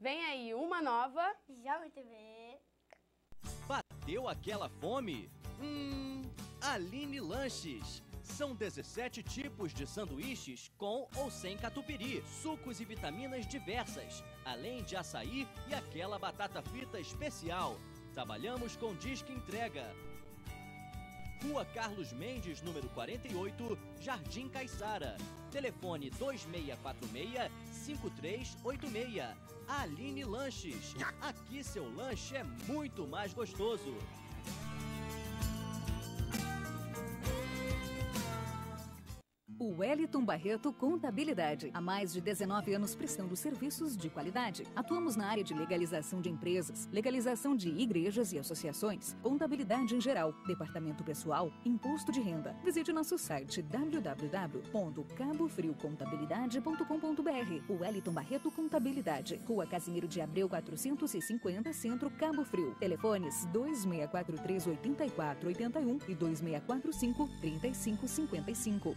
Vem aí uma nova Jovem TV. Bateu aquela fome? Aline Lanches. São 17 tipos de sanduíches com ou sem catupiry, sucos e vitaminas diversas, além de açaí e aquela batata frita especial. Trabalhamos com Disque Entrega. Rua Carlos Mendes, número 48, Jardim Caiçara. Telefone 2646-5386. Aline Lanches. Aqui seu lanche é muito mais gostoso. O Wellington Barreto Contabilidade. Há mais de 19 anos prestando serviços de qualidade. Atuamos na área de legalização de empresas, legalização de igrejas e associações, contabilidade em geral, departamento pessoal, imposto de renda. Visite nosso site www.cabofriocontabilidade.com.br. O Wellington Barreto Contabilidade. Rua Casimiro de Abreu 450, Centro, Cabo Frio. Telefones 2643-8481 e 2645-3555.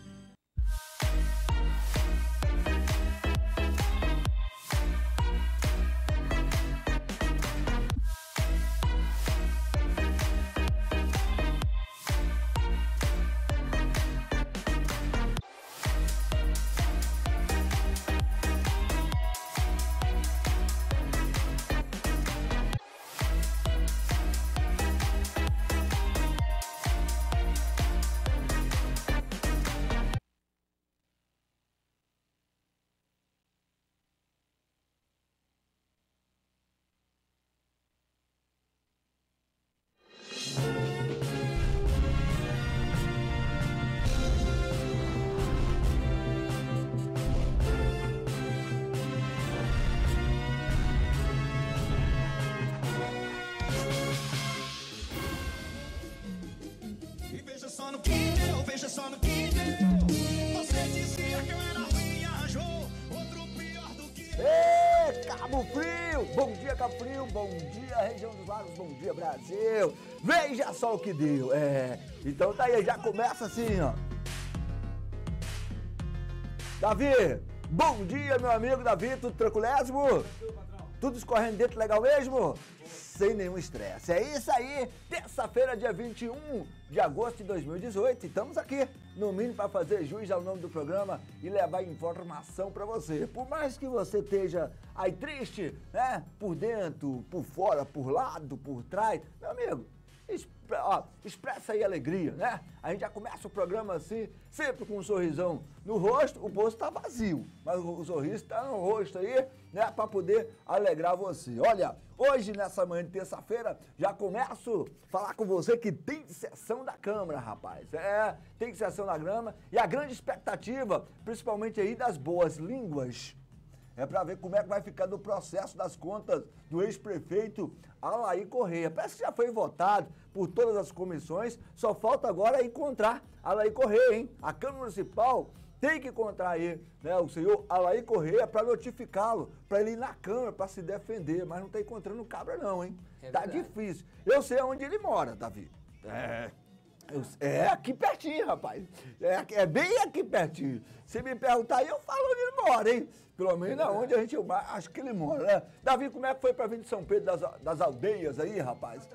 Veja só no que deu. Você dizia que eu era ruim, arranjou outro pior do que eu. Ei, Cabo Frio! Bom dia, Cabo Frio! Bom dia, região dos lagos! Bom dia, Brasil! Veja só o que deu! Então tá aí, já começa assim, ó. Davi! Bom dia, meu amigo Davi! Tudo tranquilésimo? Tudo escorrendo dentro legal mesmo? Sem nenhum estresse. É isso aí, terça-feira, dia 21 de agosto de 2018. Estamos aqui, no mínimo, para fazer jus ao nome do programa e levar informação para você. Por mais que você esteja aí triste, né? Por dentro, por fora, por lado, por trás, meu amigo, expressa aí alegria, né? A gente já começa o programa assim, sempre com um sorrisão no rosto. O bolso tá vazio, mas o sorriso tá no rosto aí, né? Pra poder alegrar você. Olha, hoje, nessa manhã de terça-feira, já começo a falar com você que tem sessão da Câmara, rapaz. Tem sessão da Câmara e a grande expectativa, principalmente aí das boas línguas, é para ver como é que vai ficar no processo das contas do ex-prefeito Alair Correia. Parece que já foi votado por todas as comissões, só falta agora encontrar Alair Correia, hein? A Câmara Municipal tem que encontrar aí, né, o senhor Alair Correia para notificá-lo, para ele ir na Câmara, para se defender, mas não tá encontrando o cabra não, hein? Tá difícil. Eu sei onde ele mora, Davi. É aqui pertinho, rapaz. É bem aqui pertinho. Se me perguntar aí, eu falo onde ele mora, hein? Pelo menos onde a gente acho que ele mora, né? Davi, como é que foi pra vir de São Pedro das Aldeias aí, rapaz?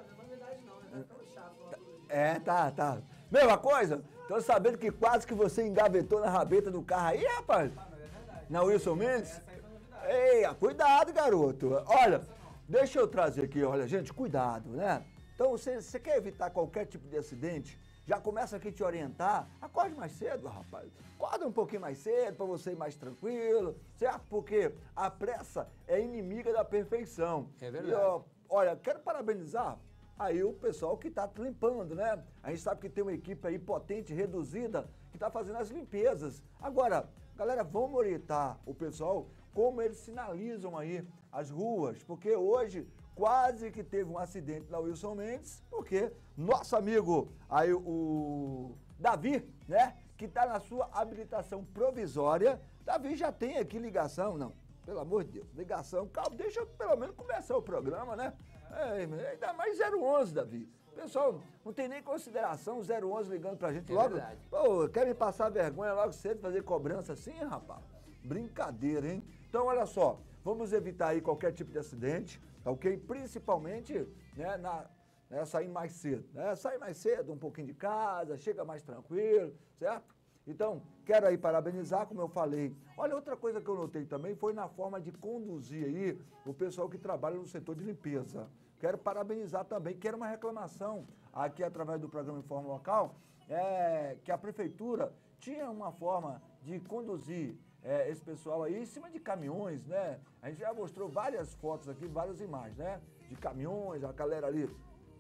Tá. Mesma coisa? Tô sabendo que quase que você engavetou na rabeta do carro aí, rapaz. Na Wilson Mendes? Ei, cuidado, garoto. Olha, deixa eu trazer aqui, olha, gente, cuidado, né? Então, você quer evitar qualquer tipo de acidente? Já começa aqui a te orientar. Acorde mais cedo, rapaz. Acorda um pouquinho mais cedo para você ir mais tranquilo, certo? Porque a pressa é inimiga da perfeição. É verdade. E, olha, quero parabenizar aí o pessoal que está limpando, né? A gente sabe que tem uma equipe aí potente, reduzida, que está fazendo as limpezas. Agora, galera, vamos orientar o pessoal como eles sinalizam aí as ruas, porque hoje quase que teve um acidente na Wilson Mendes, porque nosso amigo aí, o Davi, né, que está na sua habilitação provisória, Davi já tem aqui ligação, não, pelo amor de Deus, ligação, calma, deixa eu pelo menos começar o programa, né? Ainda mais 011, Davi. Pessoal, não tem nem consideração, 011 ligando pra gente logo. Verdade. Pô, quer me passar vergonha logo cedo, fazer cobrança assim, rapaz? Brincadeira, hein? Então, olha só, Vamos evitar aí qualquer tipo de acidente, tá ok? Principalmente, né, sair mais cedo, né? Sair mais cedo, um pouquinho de casa, chega mais tranquilo, certo? Então, quero aí parabenizar, como eu falei. Olha, outra coisa que eu notei também foi na forma de conduzir aí o pessoal que trabalha no setor de limpeza. Quero parabenizar também, quero uma reclamação aqui através do programa Informa Local, que a prefeitura tinha uma forma de conduzir esse pessoal aí em cima de caminhões, né? A gente já mostrou várias fotos aqui, várias imagens, né? De caminhões, a galera ali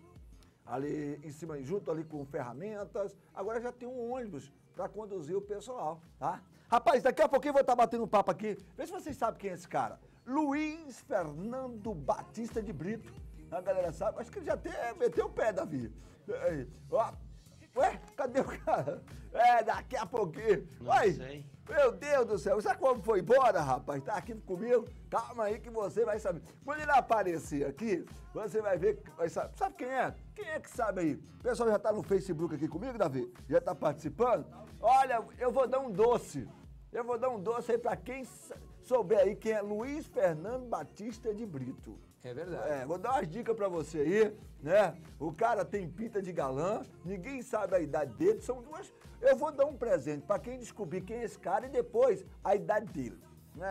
em cima, junto ali com ferramentas. Agora já tem um ônibus para conduzir o pessoal, tá? Rapaz, daqui a pouquinho eu vou estar batendo um papo aqui. Vê se vocês sabem quem é esse cara. Luiz Fernando Batista de Brito. A galera sabe? Acho que ele já até meteu o pé, Davi. Ó, ué, cadê o cara? Daqui a pouquinho. Não sei. Meu Deus do céu, sabe como foi embora, rapaz? Tá aqui comigo? Calma aí que você vai saber. Quando ele aparecer aqui, você vai ver, vai saber. Sabe quem é? Quem é que sabe aí? O pessoal já tá no Facebook aqui comigo, Davi? Já tá participando? Olha, eu vou dar um doce. Eu vou dar um doce aí pra quem souber aí quem é Luiz Fernando Batista de Brito. É verdade. Vou dar umas dicas pra você aí, né? O cara tem pinta de galã, ninguém sabe a idade dele, são duas... Eu vou dar um presente pra quem descobrir quem é esse cara e depois a idade dele.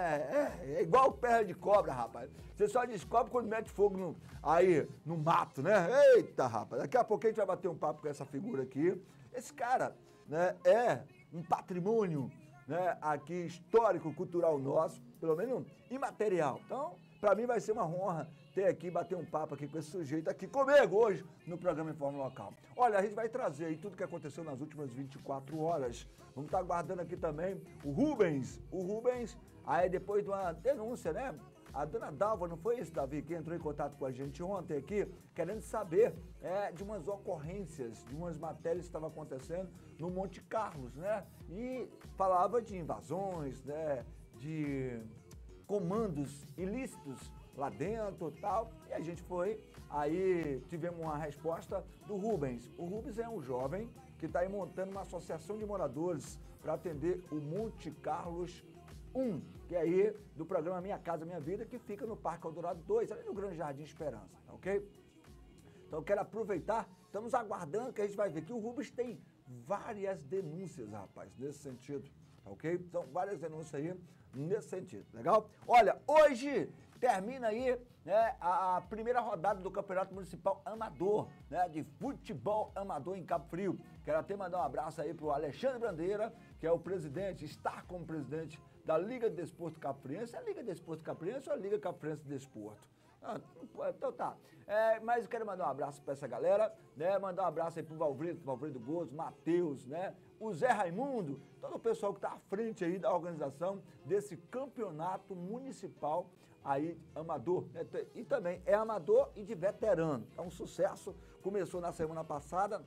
É igual perna de cobra, rapaz. Você só descobre quando mete fogo no mato, né? Eita, rapaz. Daqui a pouco a gente vai bater um papo com essa figura aqui. Esse cara, né, é um patrimônio, né, aqui histórico, cultural nosso, pelo menos imaterial. Então, pra mim vai ser uma honra ter aqui, bater um papo aqui com esse sujeito aqui comigo hoje no programa Informa Local. Olha, a gente vai trazer aí tudo que aconteceu nas últimas 24 horas. Vamos estar aguardando aqui também o Rubens. O Rubens, aí depois de uma denúncia, né? A dona Dalva, não foi isso, Davi, que entrou em contato com a gente ontem aqui, querendo saber de umas ocorrências, de umas matérias que estavam acontecendo no Monte Carlos, né? E falava de invasões, né? De comandos ilícitos lá dentro e tal. E a gente foi, aí tivemos uma resposta do Rubens. O Rubens é um jovem que está aí montando uma associação de moradores para atender o Monte Carlos 1, que é aí do programa Minha Casa Minha Vida, que fica no Parque Eldorado 2, ali no Grande Jardim Esperança, tá ok? Então eu quero aproveitar, estamos aguardando que a gente vai ver que o Rubens tem várias denúncias, rapaz, nesse sentido, tá ok? Então várias denúncias aí nesse sentido, legal? Olha, hoje termina aí, né, a primeira rodada do Campeonato Municipal Amador, né, de futebol amador em Cabo Frio. Quero até mandar um abraço aí pro Alexandre Bandeira, que é o presidente, está como presidente da Liga de Desporto Capriense. É a Liga de Desporto Capriense ou a Liga Capriense de Desporto? Então tá. Mas eu quero mandar um abraço pra essa galera, né? Mandar um abraço aí pro Valvrido Gozo, Matheus, né? O Zé Raimundo, todo o pessoal que tá à frente aí da organização desse campeonato municipal aí amador, né? E também é amador e de veterano. É um sucesso, começou na semana passada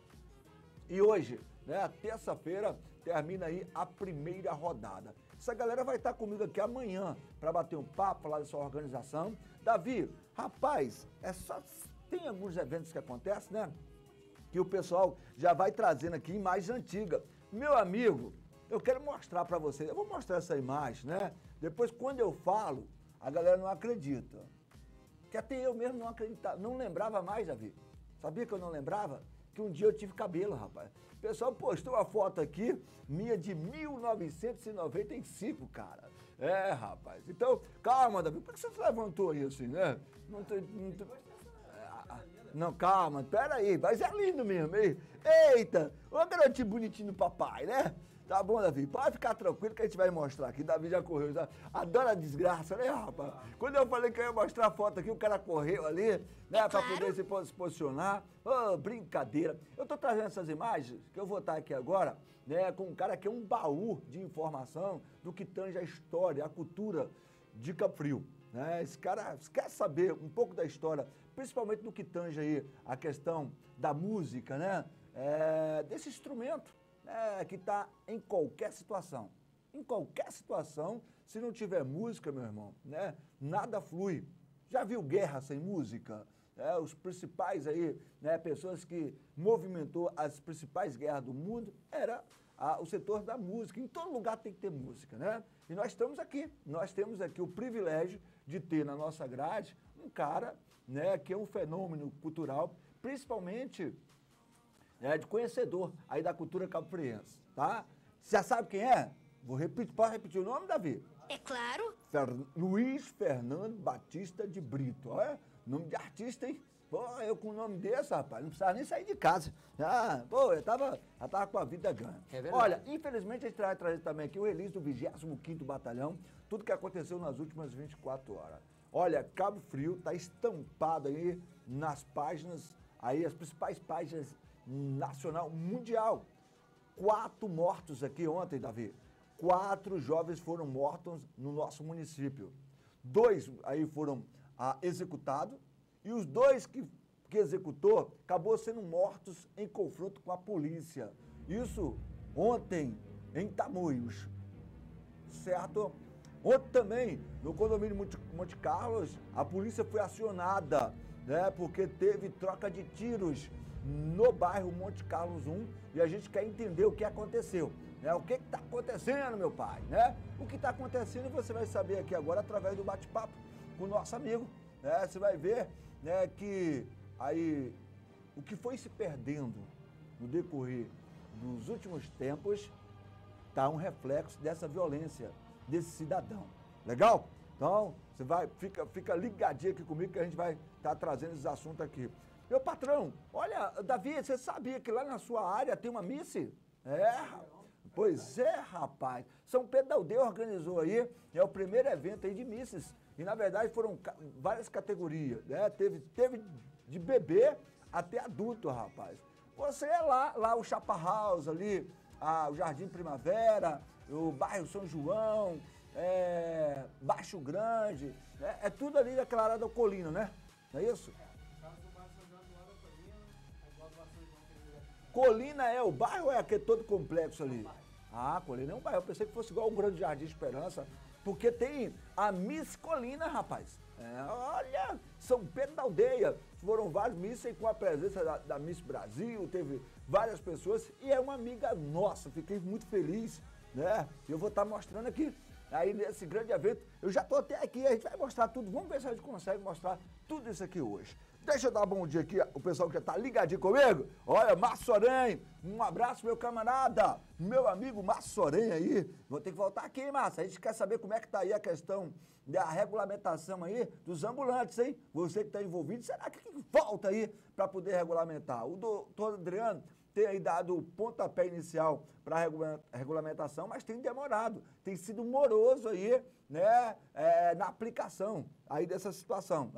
e hoje, né, terça-feira, termina aí a primeira rodada. Essa galera vai estar comigo aqui amanhã para bater um papo, falar dessa organização. Davi, rapaz, tem alguns eventos que acontecem, né, que o pessoal já vai trazendo aqui imagem antiga. Meu amigo, eu quero mostrar para vocês, eu vou mostrar essa imagem, né, depois quando eu falo, a galera não acredita. Que até eu mesmo não acreditava, não lembrava mais, Davi. Sabia que eu não lembrava? Que um dia eu tive cabelo, rapaz. O pessoal postou uma foto aqui, minha de 1995, cara. Rapaz. Então, calma, Davi, por que você se levantou aí assim, né? Não, calma, peraí, mas é lindo mesmo, hein? Eita, ô garotinho bonitinho do papai, né? Tá bom, Davi, pode ficar tranquilo que a gente vai mostrar aqui. Davi já correu, já adora a desgraça, né, rapaz? Quando eu falei que eu ia mostrar a foto aqui, o cara correu ali, né, pra poder se posicionar. Ô, brincadeira. Eu tô trazendo essas imagens, que eu vou estar aqui agora, né, com um cara que é um baú de informação do que tange a história, a cultura de Cabo Frio, né? Esse cara quer saber um pouco da história, principalmente no que tange aí a questão da música, né, desse instrumento. Que está em qualquer situação. Em qualquer situação, se não tiver música, meu irmão, né, nada flui. Já viu guerra sem música? Os principais aí, né, pessoas que movimentou as principais guerras do mundo, era o setor da música. Em todo lugar tem que ter música, né? E nós temos aqui o privilégio de ter na nossa grade um cara, né, que é um fenômeno cultural, principalmente de conhecedor aí da cultura cabo-friense, tá? Você já sabe quem é? Vou repetir, pode repetir o nome, Davi? É claro. Luiz Fernando Batista de Brito. Olha, nome de artista, hein? Pô, eu com o nome desse, rapaz, não precisava nem sair de casa. Eu tava com a vida ganha. É verdade. Olha, infelizmente a gente vai trazer também aqui o release do 25º Batalhão, tudo que aconteceu nas últimas 24 horas. Olha, Cabo Frio tá estampado aí nas páginas, aí as principais páginas nacional, mundial. 4 mortos aqui ontem, Davi. 4 jovens foram mortos no nosso município. 2 aí foram executados e os 2 que executou acabou sendo mortos em confronto com a polícia. Isso ontem em Tamoios, certo? Ontem também, no condomínio Monte Carlos, a polícia foi acionada, né, porque teve troca de tiros no bairro Monte Carlos 1 e a gente quer entender o que aconteceu. Né? O que está acontecendo, meu pai? Né? O que está acontecendo você vai saber aqui agora através do bate-papo com o nosso amigo. Né? Você vai ver, né, que aí o que foi se perdendo no decorrer dos últimos tempos está um reflexo dessa violência desse cidadão. Legal? Então, você vai, fica ligadinho aqui comigo que a gente vai estar trazendo esses assuntos aqui. Meu patrão, olha, Davi, você sabia que lá na sua área tem uma missa? Pois é, rapaz. São Pedro da Aldeia organizou aí, é o primeiro evento aí de missas. E, na verdade, foram várias categorias, né? Teve de bebê até adulto, rapaz. Você é lá o Chapa House ali, o Jardim Primavera, o bairro São João, Baixo Grande, né? É tudo ali daquela área da Colina, né? Não é isso? Colina é o bairro ou é aquele todo complexo ali? Colina é um bairro. Eu pensei que fosse igual o Grande Jardim Esperança, porque tem a Miss Colina, rapaz. Olha, São Pedro da Aldeia. Foram vários missas com a presença da Miss Brasil, teve várias pessoas e é uma amiga nossa. Fiquei muito feliz, né? Eu vou estar mostrando aqui, aí nesse grande evento. Eu já estou até aqui, a gente vai mostrar tudo. Vamos ver se a gente consegue mostrar tudo isso aqui hoje. Deixa eu dar bom dia aqui, o pessoal que já tá ligadinho comigo. Olha, Márcio Soren, um abraço, meu camarada, meu amigo Márcio Soren aí. Vou ter que voltar aqui, Márcio. A gente quer saber como é que tá aí a questão da regulamentação aí dos ambulantes, hein? Você que tá envolvido, será que volta aí para poder regulamentar? O doutor Adriano tem aí dado o pontapé inicial para a regulamentação, mas tem demorado, tem sido moroso aí, né, na aplicação aí dessa situação.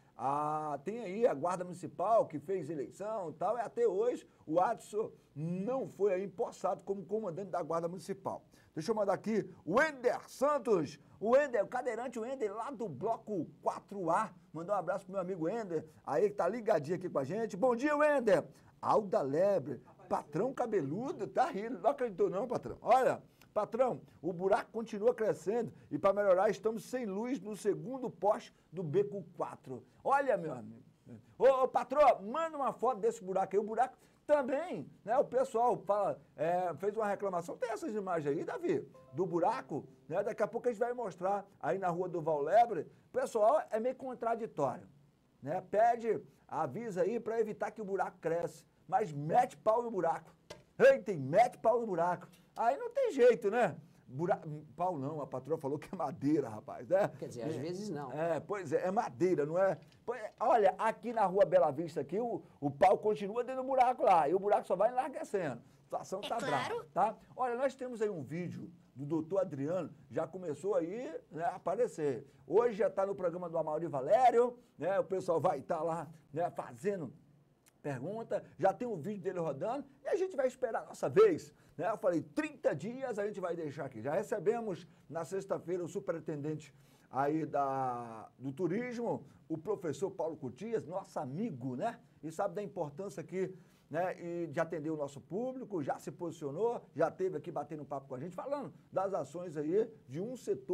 Tem aí a Guarda Municipal que fez eleição e tal, e até hoje o Adson não foi aí empossado como comandante da Guarda Municipal. Deixa eu mandar aqui o Ender Santos, o cadeirante Ender lá do bloco 4A, mandar um abraço pro meu amigo Ender, aí que tá ligadinho aqui com a gente. Bom dia, Ender! Alda Lebre, patrão cabeludo, tá rindo, não acreditou não, patrão. Olha, patrão, o buraco continua crescendo e para melhorar estamos sem luz no segundo poste do Beco 4. Olha, meu amigo. Ô, patrão, manda uma foto desse buraco aí. O buraco também, né? O pessoal fala, fez uma reclamação. Tem essas imagens aí, Davi, do buraco, né? Daqui a pouco a gente vai mostrar aí na rua do Vallebre. O pessoal é meio contraditório, né? Pede, avisa aí para evitar que o buraco cresça, mas mete pau no buraco. Eita, mete pau no buraco. Aí não tem jeito, né? Pau não, a patroa falou que é madeira, rapaz, né? Quer dizer, às vezes não. Pois é madeira, não é? Olha, aqui na rua Bela Vista, aqui, o pau continua dentro do buraco lá, e o buraco só vai enlarguecendo. A situação tá brava, tá? Olha, nós temos aí um vídeo do doutor Adriano, já começou aí, né, a aparecer. Hoje já tá no programa do Amaury Valério, né? O pessoal vai estar lá, né, fazendo pergunta, já tem um vídeo dele rodando e a gente vai esperar a nossa vez, né? Eu falei, 30 dias a gente vai deixar aqui. Já recebemos na sexta-feira o superintendente aí do turismo, o professor Paulo Cutias, nosso amigo, né? E sabe da importância aqui, né? E de atender o nosso público, já se posicionou, já esteve aqui batendo papo com a gente, falando das ações aí de um setor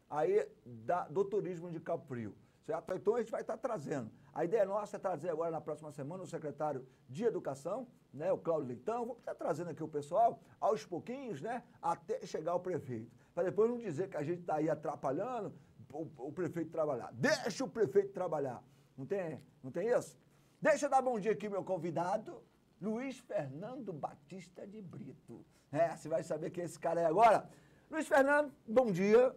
aí do turismo de Cabo Frio, certo? Então a gente vai estar trazendo. A ideia nossa é trazer agora na próxima semana o secretário de Educação, né, o Cláudio Leitão, vamos estar trazendo aqui o pessoal aos pouquinhos, né, até chegar o prefeito. Para depois não dizer que a gente está aí atrapalhando o prefeito trabalhar. Deixa o prefeito trabalhar. Não tem isso? Deixa eu dar bom dia aqui, meu convidado, Luiz Fernando Batista de Brito. Você vai saber quem esse cara é agora. Luiz Fernando, bom dia.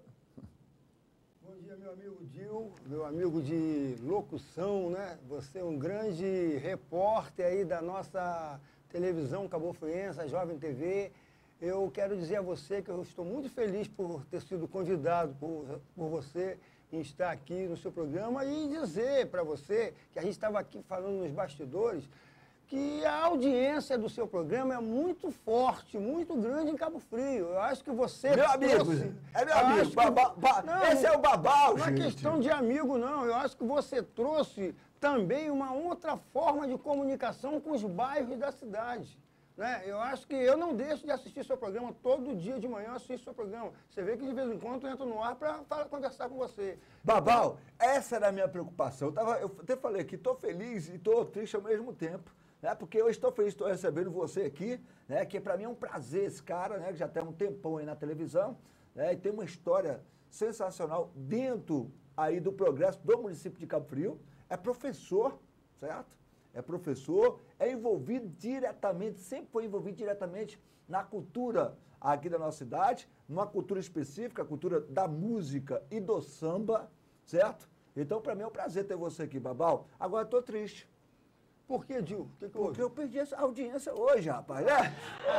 Bom dia, meu amigo Dil, meu amigo de locução, né? Você é um grande repórter aí da nossa televisão cabofriense, a Jovem TV. Eu quero dizer a você que eu estou muito feliz por ter sido convidado por você em estar aqui no seu programa e dizer para você que a gente estava aqui falando nos bastidores que a audiência do seu programa é muito forte, muito grande em Cabo Frio. Eu acho que você... Meu amigo, é meu amigo. Esse é o Babau, gente. Não é questão de amigo, não. Eu acho que você trouxe também uma outra forma de comunicação com os bairros da cidade. Né? Eu acho que eu não deixo de assistir seu programa, todo dia de manhã eu assisto seu programa. Você vê que de vez em quando eu entro no ar para conversar com você. Babau, essa era a minha preocupação. Eu até falei que estou feliz e estou triste ao mesmo tempo. Né? Porque eu estou feliz, estou recebendo você aqui, né? Que para mim é um prazer esse cara, né? Que já tem um tempão aí na televisão, né? E tem uma história sensacional dentro aí do progresso do município de Cabo Frio. É professor, certo? É professor, é envolvido diretamente, sempre foi envolvido diretamente na cultura aqui da nossa cidade, numa cultura específica, a cultura da música e do samba, certo? Então, para mim é um prazer ter você aqui, Babau. Agora eu tô triste. Por que, Dil? Porque eu perdi essa audiência hoje, rapaz, né?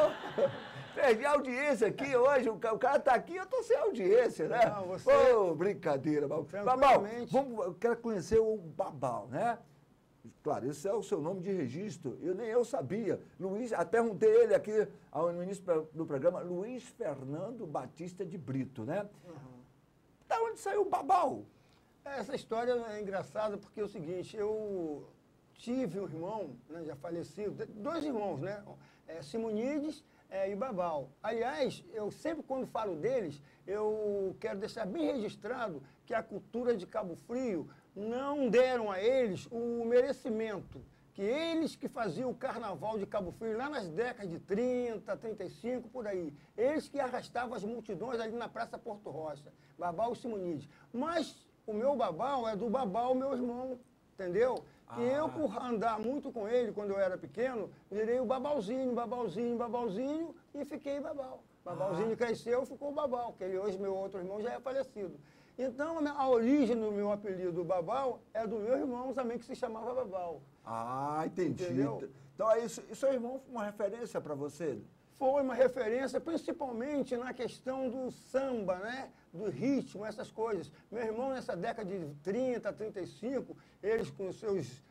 Perdi a audiência aqui hoje, o cara tá aqui, eu tô sem audiência, né? Não, você... brincadeira, Babau. Babau, eu quero conhecer o Babau, né? Claro, esse é o seu nome de registro, nem eu sabia. Luiz, até perguntei ele aqui no início do programa, Luiz Fernando Batista de Brito, né? Uhum. Da onde saiu o Babau? Essa história é engraçada porque é o seguinte, eu tive um irmão, né, já falecido, dois irmãos, né? Simonides e Babau. Aliás, eu sempre quando falo deles, eu quero deixar bem registrado que a cultura de Cabo Frio não deram a eles o merecimento, que eles que faziam o carnaval de Cabo Frio lá nas décadas de 30, 35, por aí. Eles que arrastavam as multidões ali na Praça Porto Rocha, Babau e Simonides. Mas o meu Babau é do Babau, meu irmão, entendeu? Que eu, por andar muito com ele quando eu era pequeno, virei o Babauzinho, Babauzinho, Babauzinho e fiquei Babau. Babauzinho cresceu, ficou Babau, que ele hoje, meu outro irmão, já é falecido. Então, a origem do meu apelido Babau é do meu irmão também, que se chamava Babau. Ah, entendi. Entendeu? Então, e seu irmão foi uma referência para você? Foi uma referência, principalmente na questão do samba, né? Do ritmo, essas coisas. Meu irmão, nessa década de 30, 35, eles com seus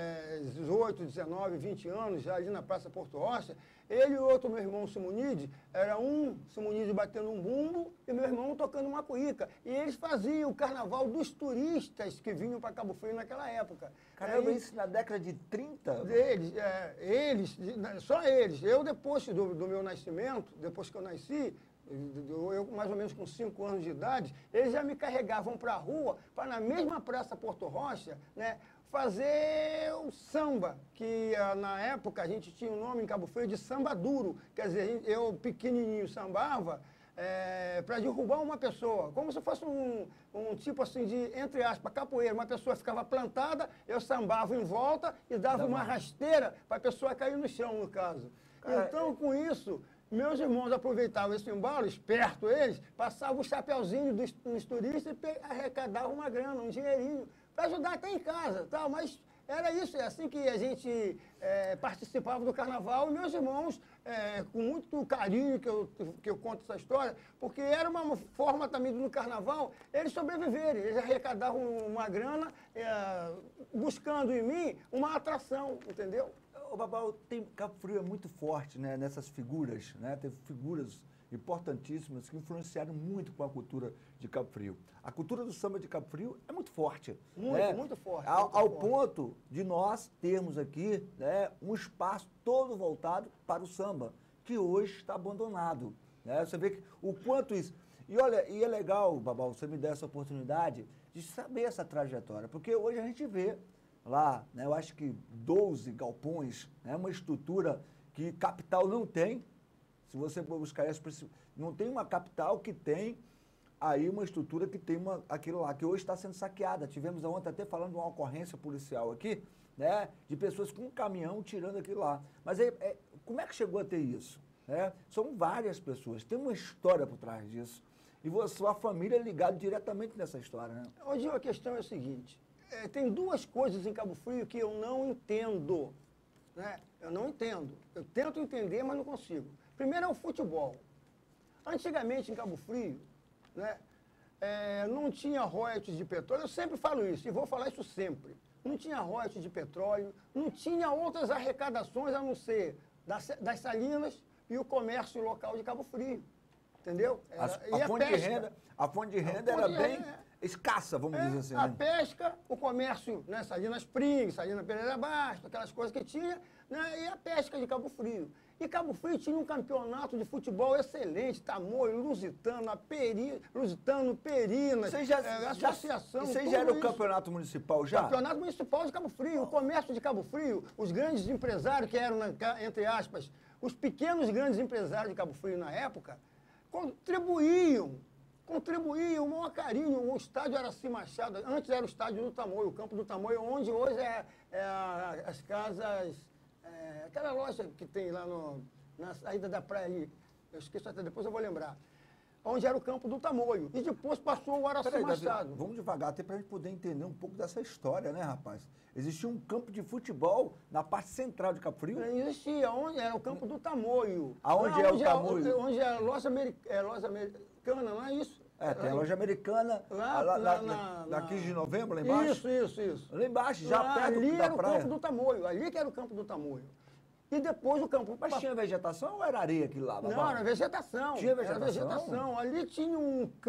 18, 19, 20 anos, já ali na Praça Porto Rocha, ele e o outro, meu irmão Simonide, era um Simonide batendo um bumbo e meu irmão tocando uma cuíca. E eles faziam o carnaval dos turistas que vinham para Cabo Frio naquela época. Caramba, isso na década de 30? Só eles. Eu, depois do meu nascimento, depois que eu nasci, eu mais ou menos com 5 anos de idade, eles já me carregavam para a rua, para na mesma Praça Porto Rocha, né, fazer o samba, que na época a gente tinha o nome em Cabo Frio de samba duro. Quer dizer, eu pequenininho sambava para derrubar uma pessoa, como se fosse um tipo assim de, entre aspas, capoeira. Uma pessoa ficava plantada, eu sambava em volta e dava uma rasteira para a pessoa cair no chão, no caso. Então, com isso, meus irmãos aproveitavam esse embalo, esperto eles, passavam o chapeuzinho dos turistas e arrecadavam uma grana, um dinheirinho, para ajudar até em casa, tal, mas era isso, é assim que a gente participava do carnaval, e meus irmãos, com muito carinho que eu conto essa história, porque era uma forma também do carnaval, eles sobreviverem, eles arrecadavam uma grana, buscando em mim uma atração, entendeu? O Babau, Cabo Frio é muito forte, né, nessas figuras, né? Teve figuras importantíssimas que influenciaram muito com a cultura de Cabo Frio. A cultura do samba de Cabo Frio é muito forte. Muito, né? muito forte. Ao ponto de nós termos aqui, né, um espaço todo voltado para o samba, que hoje está abandonado. Né? Você vê que o quanto isso... E olha, e é legal, Babal, você me der essa oportunidade de saber essa trajetória, porque hoje a gente vê lá, né, eu acho que 12 galpões, né, uma estrutura que capital não tem. Se você for buscar não tem uma capital que tem aí uma estrutura que tem aquilo lá, que hoje está sendo saqueada. Tivemos ontem até falando de uma ocorrência policial aqui, né, de pessoas com um caminhão tirando aquilo lá. Mas como é que chegou a ter isso? São várias pessoas, tem uma história por trás disso. E sua família é ligada diretamente nessa história, né? Hoje a questão é a seguinte, tem duas coisas em Cabo Frio que eu não entendo, né? Eu não entendo. Eu tento entender, mas não consigo. Primeiro é o futebol. Antigamente em Cabo Frio, né, não tinha royalties de petróleo, eu sempre falo isso, e vou falar isso sempre. Não tinha royalties de petróleo, não tinha outras arrecadações a não ser das salinas e o comércio local de Cabo Frio. Entendeu? A fonte de renda era bem escassa, vamos dizer assim. A pesca, o comércio, né, Salina Spring, Salina Pereira Basto, aquelas coisas que tinha, né, e a pesca de Cabo Frio. E Cabo Frio tinha um campeonato de futebol excelente, Tamoio, Lusitano, Perinas, associação. E você já era o campeonato municipal já? Campeonato municipal de Cabo Frio, o comércio de Cabo Frio, os grandes empresários que eram, entre aspas, os pequenos grandes empresários de Cabo Frio na época, contribuíam com o maior carinho. O estádio Araci Machado, antes era o estádio do Tamoio, o campo do Tamoio, onde hoje as casas, aquela loja que tem lá na saída da praia ali, eu esqueço até depois, eu vou lembrar, onde era o campo do Tamoio, e depois passou o Araci Machado. Vamos devagar, até para a gente poder entender um pouco dessa história, né, rapaz? Existia um campo de futebol na parte central de Cabo Frio? Existia, onde era o campo do Tamoio. Aonde é o Tamoio? Onde é a loja americana, não é isso? Tem a loja americana, na 15 de novembro, lá embaixo? Isso. Lá embaixo, já perto da praia. Ali era o campo do Tamoio, ali que era o campo do Tamoio. E depois o campo... Mas tinha vegetação ou era areia aquilo lá? Não, era vegetação. Tinha vegetação? Era vegetação. Ali tinha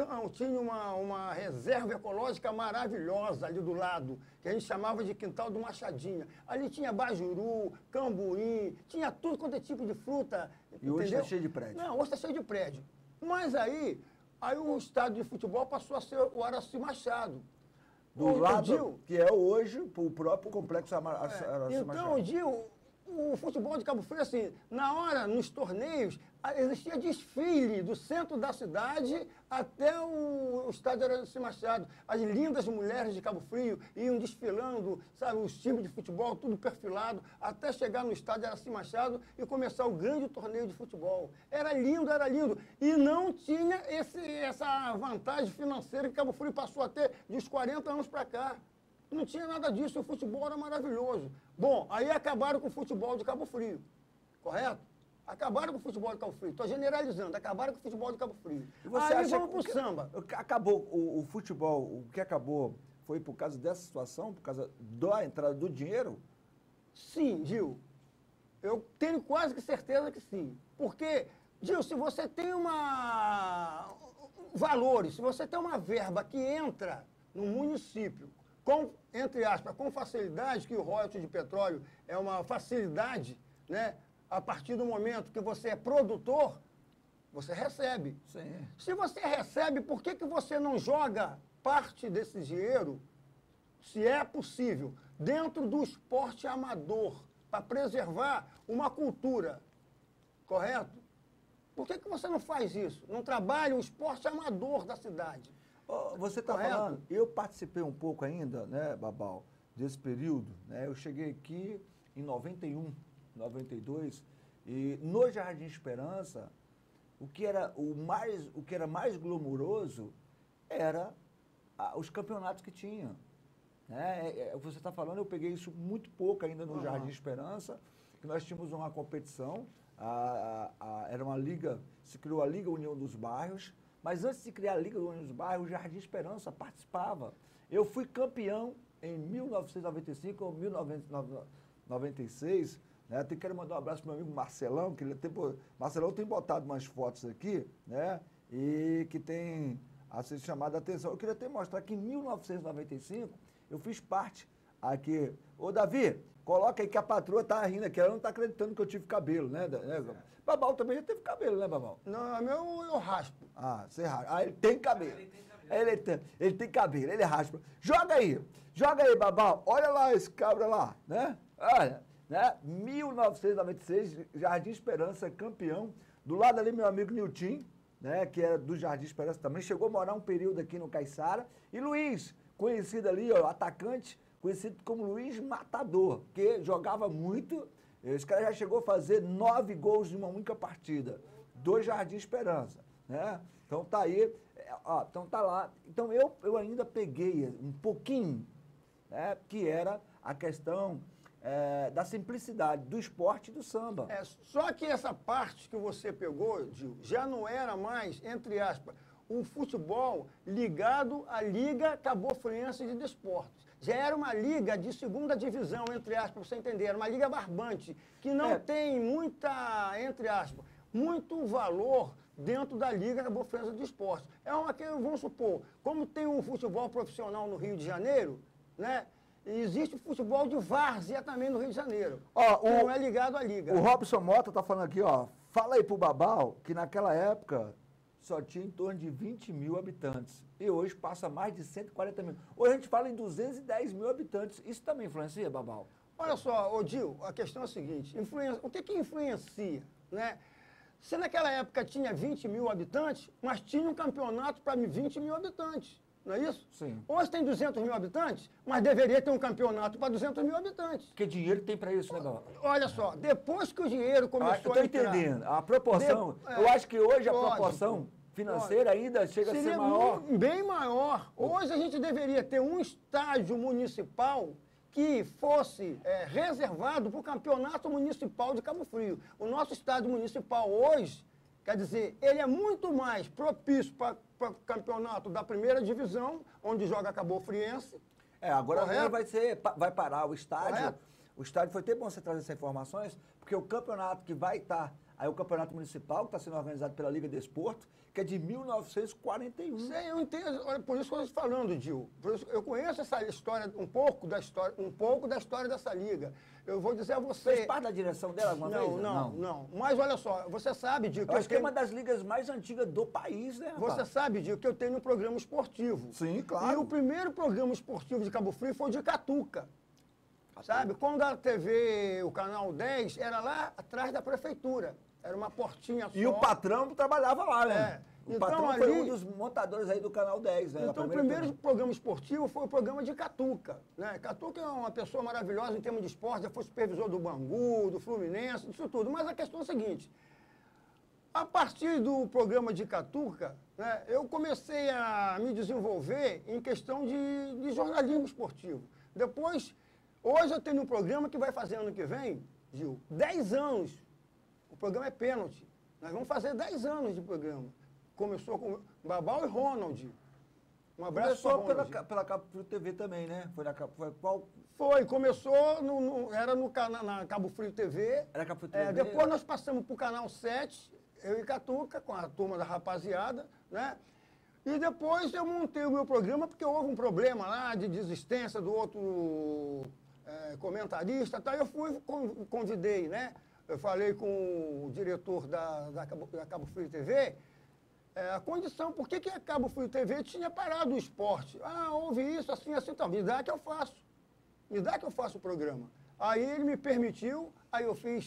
uma reserva ecológica maravilhosa ali do lado, que a gente chamava de Quintal do Machadinha. Ali tinha bajuru, cambuim, tinha tudo quanto é tipo de fruta. E hoje está cheio de prédio? Não, hoje está cheio de prédio. Mas aí o estádio de futebol passou a ser o Araci Machado. Do lado, que é hoje o próprio complexo Araci Machado. Então, o futebol de Cabo Frio, assim, na hora, nos torneios, existia desfile do centro da cidade até o estádio Araci Machado. As lindas mulheres de Cabo Frio iam desfilando, sabe, os times de futebol, tudo perfilado, até chegar no estádio Araci Machado e começar o grande torneio de futebol. Era lindo, era lindo. E não tinha essa vantagem financeira que Cabo Frio passou a ter de uns 40 anos para cá. Não tinha nada disso, o futebol era maravilhoso. Bom, aí acabaram com o futebol de Cabo Frio, correto? Acabaram com o futebol de Cabo Frio. Estou generalizando, acabaram com o futebol de Cabo Frio. E você aí acha vamos pro samba. Acabou o futebol, o que acabou foi por causa dessa situação, por causa da entrada do dinheiro? Sim, Gil. Eu tenho quase que certeza que sim. Porque, Gil, se você tem valores, se você tem uma verba que entra no município, entre aspas, com facilidade, que o royalties de petróleo é uma facilidade, né? A partir do momento que você é produtor, você recebe. Sim. Se você recebe, por que você não joga parte desse dinheiro, se é possível, dentro do esporte amador, para preservar uma cultura, correto? Por que você não faz isso? Não trabalha o esporte amador da cidade? Você está falando, eu participei um pouco ainda, né, Babal, desse período, né? Eu cheguei aqui em 91, 92, e no Jardim Esperança, o que era mais glamouroso era os campeonatos que tinha. Né? Você está falando, eu peguei isso muito pouco ainda no Jardim Esperança, que nós tínhamos uma competição, era uma liga, se criou a Liga União dos Bairros, mas antes de criar a Liga União dos Bairros, o Jardim Esperança participava. Eu fui campeão em 1995 ou 1996, né? Até quero mandar um abraço para o meu amigo Marcelão, que Marcelão tem botado umas fotos aqui, né? E que tem assim, chamado a atenção. Eu queria até mostrar que em 1995 eu fiz parte aqui. Ô, Davi, coloca aí que a patroa tá rindo aqui, ela não tá acreditando que eu tive cabelo, né? Babal também já teve cabelo, né, Babal? Não, meu eu raspo. Ah, você raspa. Ah, ele tem cabelo. Ele tem cabelo, ele raspa. Joga aí, Babal. Olha lá esse cabra lá, né? Olha, né? 1996, Jardim Esperança, campeão. Do lado ali, meu amigo Nilton, né? Que era do Jardim Esperança também. Chegou a morar um período aqui no Caiçara. E Luiz, conhecido ali, ó, atacante, conhecido como Luiz Matador, que jogava muito. Esse cara já chegou a fazer 9 gols em uma única partida. Do Jardim Esperança, né? Então tá aí, ó, então tá lá. Então eu ainda peguei um pouquinho, né? Que era a questão da simplicidade do esporte e do samba. Só que essa parte que você pegou, Gil, já não era mais, entre aspas, um futebol ligado à Liga Cabo-Friense de Desportos. Já era uma liga de segunda divisão, entre aspas, para você entender. Era uma liga barbante, que não tem muita, entre aspas, muito valor dentro da Liga Cabo-Friense de Esportes. É uma que, vamos supor, como tem um futebol profissional no Rio de Janeiro, né? Existe o futebol de várzea também no Rio de Janeiro. Que não é ligado à liga. O Robson Mota tá falando aqui, ó. Fala aí pro Babal que naquela época só tinha em torno de 20 mil habitantes. E hoje passa mais de 140 mil. Hoje a gente fala em 210 mil habitantes. Isso também influencia, Babal? Olha só, Odil, a questão é a seguinte. O que influencia, né? Se naquela época tinha 20 mil habitantes, mas tinha um campeonato para 20 mil habitantes. Não é isso? Sim. Hoje tem 200 mil habitantes, mas deveria ter um campeonato para 200 mil habitantes. Que dinheiro tem para isso, né, Babal? Olha só, depois que o dinheiro começou a entrar... Eu estou entendendo. A proporção... eu acho que hoje a proporção financeira ainda chega a ser maior. Bem maior. Hoje a gente deveria ter um estádio municipal que fosse reservado para o campeonato municipal de Cabo Frio. O nosso estádio municipal hoje, quer dizer, ele é muito mais propício para o campeonato da primeira divisão, onde joga Cabo Friense. Agora vai parar o estádio. Correto. O estádio foi até bom você trazer essas informações, porque o campeonato que vai estar, aí o campeonato municipal, que está sendo organizado pela Liga Desporto, que é de 1941. Sim, eu entendo. Olha, por isso que eu estou falando, Gil. Eu conheço essa história, um pouco da história dessa liga. Eu vou dizer a você... Fez parte da direção dela alguma vez? Não. Mas olha só, você sabe, Gil, que eu acho que é uma das ligas mais antigas do país, né, rapaz? Você sabe, Gil, que eu tenho um programa esportivo. Sim, claro. E o primeiro programa esportivo de Cabo Frio foi o de Catuca. Sabe? Quando a TV, o Canal 10, era lá atrás da prefeitura. Era uma portinha só. E o patrão trabalhava lá, né? O então, patrão foi um dos montadores aí do Canal 10, né? Então, o primeiro programa esportivo foi o programa de Catuca, né? Catuca é uma pessoa maravilhosa em termos de esporte, já foi supervisor do Bangu, do Fluminense, disso tudo. Mas a questão é a seguinte, a partir do programa de Catuca, né, eu comecei a me desenvolver em questão de jornalismo esportivo. Depois, hoje eu tenho um programa que vai fazer ano que vem, Gil, 10 anos. O programa é Pênalti. Nós vamos fazer 10 anos de programa. Começou com Babal e Ronald. Um abraço para Ronald. Pela Cabo Frio TV também, né? Foi qual? Começou, era na Cabo Frio TV. Era Cabo Frio TV? Depois nós passamos para o Canal 7, eu e Catuca, com a turma da rapaziada, né? E depois eu montei o meu programa, porque houve um problema lá de desistência do outro comentarista, tá? Eu convidei, né? Eu falei com o diretor da Cabo Frio TV, a condição, por que a Cabo Frio TV tinha parado o esporte? Houve isso, assim, então, me dá que eu faço. Me dá que eu faço o programa. Aí ele me permitiu, aí eu fui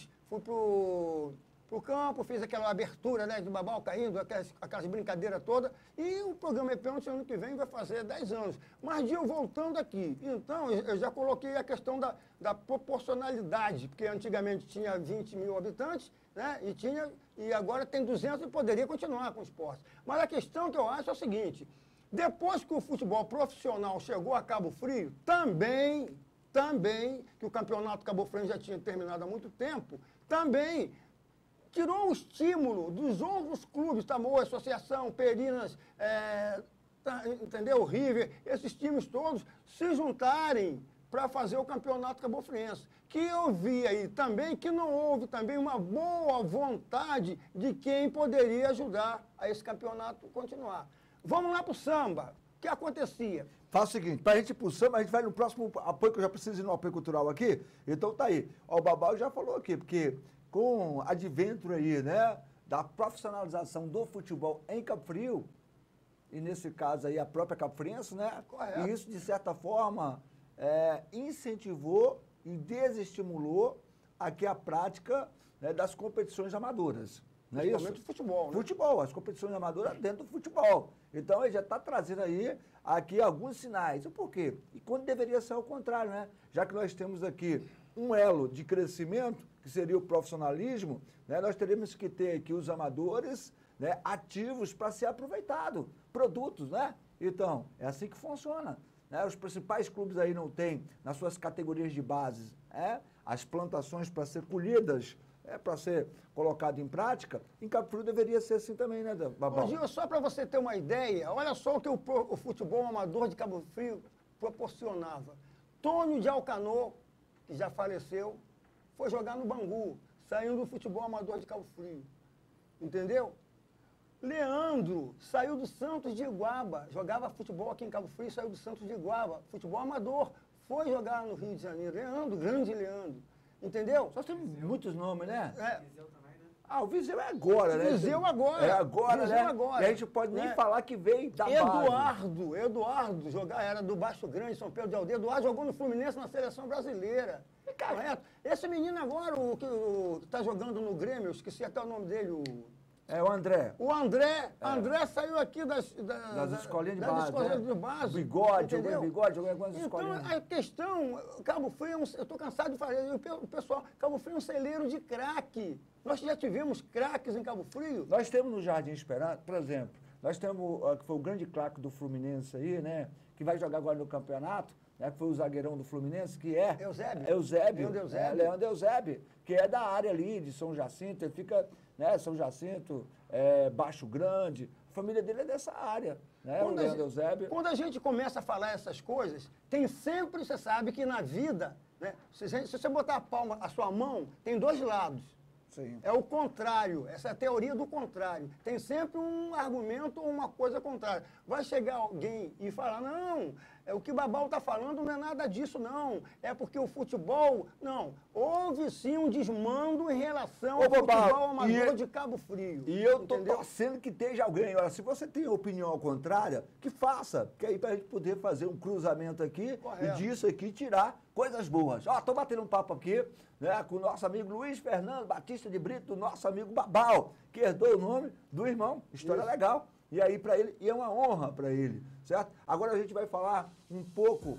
pro campo, fiz aquela abertura, né, de Babal caindo, aquelas brincadeiras todas, e o programa é Pênalti ano que vem vai fazer 10 anos. Mas, Gil, voltando aqui, então, eu já coloquei a questão da proporcionalidade, porque antigamente tinha 20 mil habitantes, né, e agora tem 200 e poderia continuar com o esporte. Mas a questão que eu acho é o seguinte, depois que o futebol profissional chegou a Cabo Frio, também, que o campeonato Cabo Frio já tinha terminado há muito tempo, também tirou o estímulo dos outros clubes, Tamoio, Associação, Perinas, entendeu? River, esses times todos se juntarem para fazer o campeonato cabo-friense. Que eu vi aí também que não houve também uma boa vontade de quem poderia ajudar a esse campeonato continuar. Vamos lá para o samba. O que acontecia? faz o seguinte, pra gente ir pro samba, a gente vai no próximo apoio, que eu já preciso ir no apoio cultural aqui. Então tá aí. Ó, o Babal já falou aqui, porque com o advento aí, né, da profissionalização do futebol em Cabo Frio, e nesse caso aí a própria Cabo Friense, né? Correto. E isso, de certa forma, incentivou e desestimulou aqui a prática, né, das competições amadoras. Não é isso? Principalmente o futebol, né? Futebol, as competições amadoras dentro do futebol. Então ele já está trazendo aí aqui alguns sinais. O porquê? E quando deveria ser ao contrário, né? Já que nós temos aqui um elo de crescimento, que seria o profissionalismo, né? Nós teríamos que ter aqui os amadores, né, ativos para ser aproveitado, produtos, né? Então, é assim que funciona. Né? Os principais clubes aí não têm, nas suas categorias de base, as plantações para ser colhidas, para ser colocado em prática. Em Cabo Frio deveria ser assim também, né, Babal? Ô, Gil, só para você ter uma ideia, olha só o que o futebol amador de Cabo Frio proporcionava. Tônio de Alcanô, que já faleceu, foi jogar no Bangu, saindo do futebol amador de Cabo Frio. Entendeu? Leandro saiu do Santos de Iguaba, jogava futebol aqui em Cabo Frio, saiu do Santos de Iguaba, futebol amador, foi jogar no Rio de Janeiro. Leandro, grande Leandro. Entendeu? Só tem muitos nomes, né? É, Ah, o Viseu é agora, né? Viseu agora. É agora, Viseu né? agora. E a gente pode nem Né? falar que veio da base. Eduardo, era do Baixo Grande, São Pedro de Aldeia. Eduardo jogou no Fluminense na seleção brasileira. Correto? Esse menino agora, o que está jogando no Grêmio, eu esqueci até o nome dele, É o André. o André. André saiu aqui das escolinhas de das base. escolinhas né? de base. Bigode, entendeu? jogou em bigode, jogou em algumas Então, escolinhas. a questão, Cabo Frio, eu estou cansado de falar, o pessoal, Cabo Frio é um celeiro de craque. Nós já tivemos craques em Cabo Frio. Nós temos no Jardim Esperança, por exemplo, nós temos, que foi o grande craque do Fluminense aí, né? Que vai jogar agora no campeonato, né? Que foi o zagueirão do Fluminense, que é... Eusébio. Eusébio. Leandro Eusébio. Leandro Eusébio, que é da área ali de São Jacinto, ele fica, né? São Jacinto, Baixo Grande, a família dele é dessa área, né? O Leandro Eusébio. Quando a gente começa a falar essas coisas, tem sempre, você sabe que na vida, né? Se você botar a sua mão, tem dois lados. Sim. É o contrário, essa é a teoria do contrário. Tem sempre um argumento ou uma coisa contrária. Vai chegar alguém e falar, não, o que Babal está falando não é nada disso, não. É porque o futebol... Não, houve sim um desmando em relação ao Babal, futebol amador de Cabo Frio. E eu tô entendeu? torcendo que esteja alguém. Olha, se você tem opinião ao contrário, que faça. Que aí pra gente poder fazer um cruzamento aqui Correto. e disso aqui tirar coisas boas. Ó, tô batendo um papo aqui, né, com o nosso amigo Luiz Fernando Batista de Brito, do nosso amigo Babal, que herdou o nome do irmão. História legal. E aí pra ele, e é uma honra pra ele, certo? Agora a gente vai falar um pouco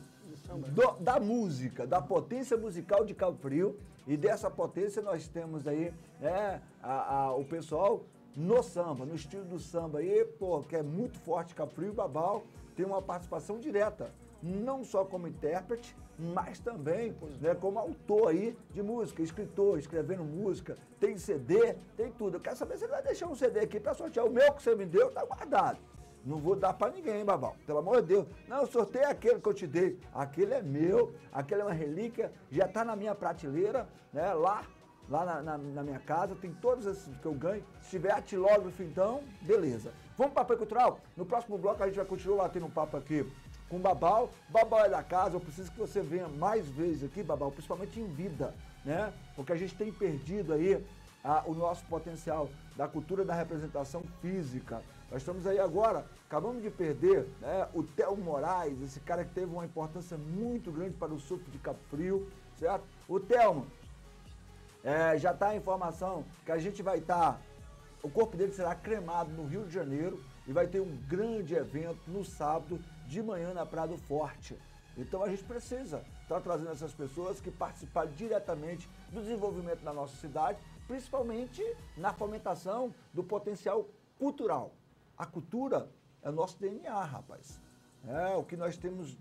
da música, da potência musical de Cabo Frio. E dessa potência nós temos aí, né, o pessoal no samba, no estilo do samba aí, pô, que é muito forte. Cabo Frio e Babal tem uma participação direta, não só como intérprete, mas também, né, como autor aí de música, escritor, escrevendo música, tem CD, tem tudo. Eu quero saber se ele vai deixar um CD aqui pra sortear. O meu que você me deu tá guardado. Não vou dar pra ninguém, Babal. Pelo amor de Deus. Não, eu sorteio aquele que eu te dei. Aquele é meu, aquele é uma relíquia, já tá na minha prateleira, né, lá na minha casa, tem todos esses que eu ganho. Se tiver atilógrafo, então, beleza. Vamos para o Apoio Cultural? No próximo bloco a gente vai continuar batendo um papo aqui com o Babal. Babal é da casa, eu preciso que você venha mais vezes aqui, Babal, principalmente em vida, né? Porque a gente tem perdido aí o nosso potencial da cultura da representação física. Nós estamos aí agora, acabamos de perder, né, o Thelmo Moraes, esse cara que teve uma importância muito grande para o surf de Cabo Frio, certo? O Thelmo, já está a informação que a gente vai estar, o corpo dele será cremado no Rio de Janeiro e vai ter um grande evento no sábado de manhã na Praia do Forte. Então a gente precisa estar trazendo essas pessoas que participaram diretamente do desenvolvimento da nossa cidade, principalmente na fomentação do potencial cultural. A cultura é o nosso DNA, rapaz. É o que nós temos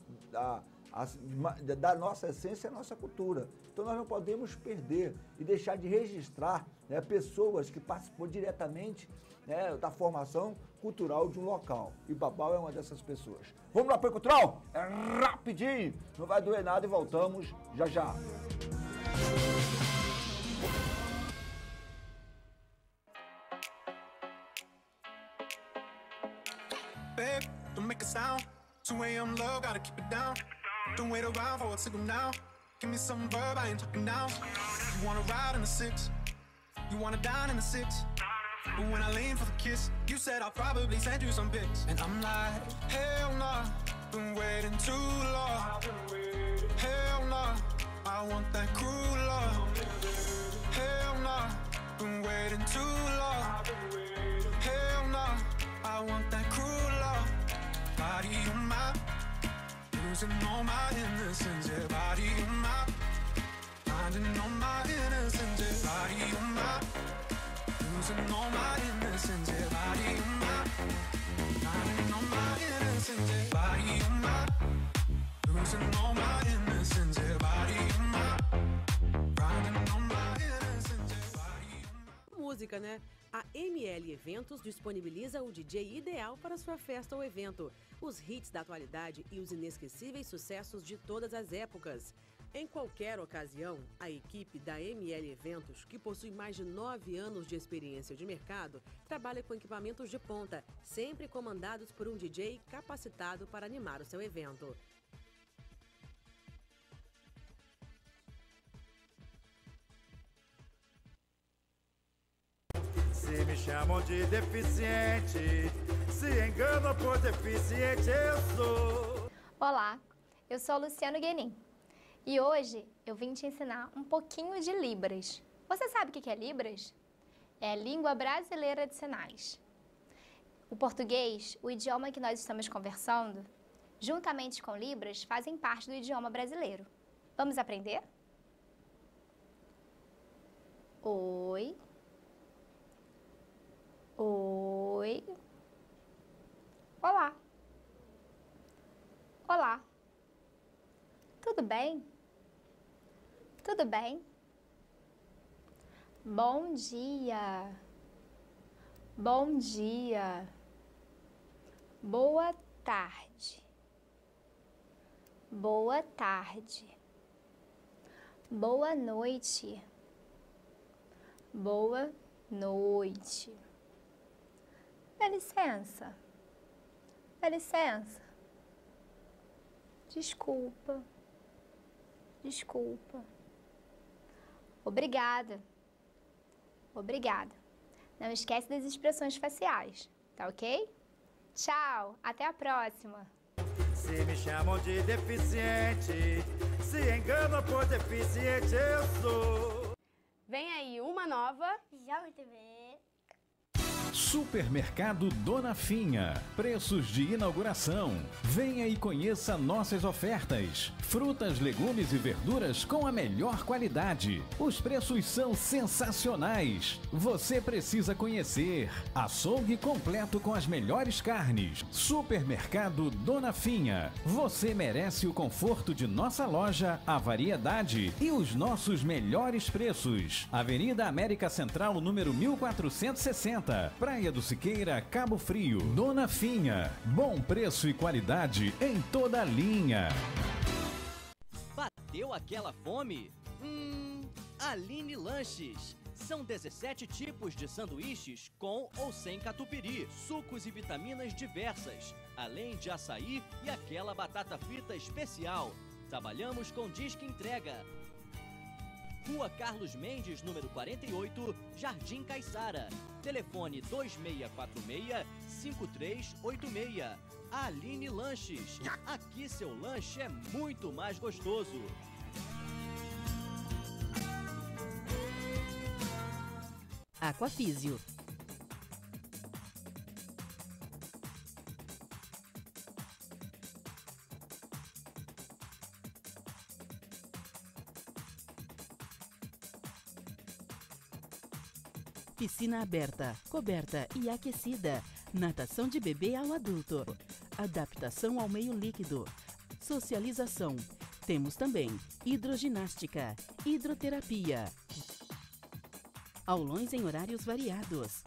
da nossa essência, é a nossa cultura. Então nós não podemos perder e deixar de registrar, né, pessoas que participou diretamente, né, da formação cultural de um local. E Babal é uma dessas pessoas. Vamos lá, Apoio Cultural? É rapidinho, não vai doer nada e voltamos já já. Babe, don't make a sound. 2 a.m. love, gotta keep it down. Don't wait around for a signal now. Give me some verb, I ain't talking now. You wanna ride in the 6, you wanna dine in the 6. But when I lean for the kiss, you said I'll probably send you some pics. And I'm like, hell nah, been waiting too long. Hell nah, I want that cruel love. Hell nah, been waiting too long. Hell nah, I want that cruel love. Body on my, losing all my innocence. Yeah, body on my, finding all my innocence. Yeah, body on my, losing all my innocence. Yeah, body on my, finding all my innocence. Yeah, body on my, losing all my innocence. Yeah, body on my, finding all my innocence. Yeah, body on my. Música, né? A ML Eventos disponibiliza o DJ ideal para sua festa ou evento, os hits da atualidade e os inesquecíveis sucessos de todas as épocas. Em qualquer ocasião, a equipe da ML Eventos, que possui mais de 9 anos de experiência de mercado, trabalha com equipamentos de ponta, sempre comandados por um DJ capacitado para animar o seu evento. Se me chamam de deficiente, se enganam por deficiente eu sou. Olá, eu sou Luciano Guenin e hoje eu vim te ensinar um pouquinho de Libras. Você sabe o que é Libras? É a língua brasileira de sinais. O português, o idioma que nós estamos conversando, juntamente com Libras, fazem parte do idioma brasileiro. Vamos aprender? Oi. Oi. Olá. Olá. Tudo bem? Tudo bem? Bom dia. Bom dia. Boa tarde. Boa tarde. Boa noite. Boa noite. Dá licença. Dá licença. Desculpa. Desculpa. Obrigada. Obrigada. Não esquece das expressões faciais, tá ok? Tchau, até a próxima. Se me chamam de deficiente, se enganam por deficiente eu sou. Vem aí uma nova Jovem TV. Supermercado Dona Finha. Preços de inauguração. Venha e conheça nossas ofertas. Frutas, legumes e verduras com a melhor qualidade. Os preços são sensacionais. Você precisa conhecer. Açougue completo com as melhores carnes. Supermercado Dona Finha. Você merece o conforto de nossa loja, a variedade e os nossos melhores preços. Avenida América Central, número 1460. Praia do Siqueira, Cabo Frio. Dona Finha. Bom preço e qualidade em toda a linha. Bateu aquela fome? Aline Lanches. São 17 tipos de sanduíches com ou sem catupiry, sucos e vitaminas diversas, além de açaí e aquela batata frita especial. Trabalhamos com disque entrega. Rua Carlos Mendes, número 48, Jardim Caiçara. Telefone 2646-5386. Aline Lanches. Aqui seu lanche é muito mais gostoso. Aquafísio. Piscina aberta, coberta e aquecida. Natação de bebê ao adulto. Adaptação ao meio líquido. Socialização. Temos também hidroginástica, hidroterapia. Aulões em horários variados.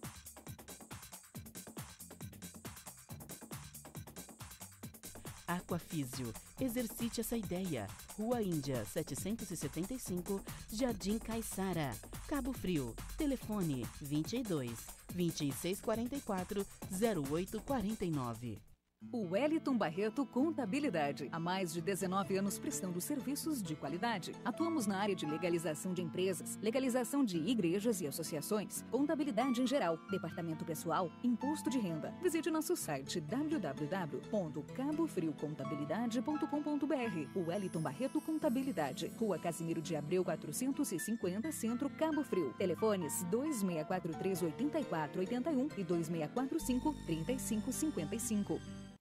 Aquafísio. Exercite essa ideia. Rua Índia, 775, Jardim Caiçara, Cabo Frio. Telefone 22 2644 0849. O Wellington Barreto Contabilidade. Há mais de 19 anos prestando serviços de qualidade. Atuamos na área de legalização de empresas, legalização de igrejas e associações, contabilidade em geral, departamento pessoal, imposto de renda. Visite nosso site www.cabofriocontabilidade.com.br. O Wellington Barreto Contabilidade. Rua Casimiro de Abreu 450, Centro, Cabo Frio. Telefones 2643-8481 e 2645-3555.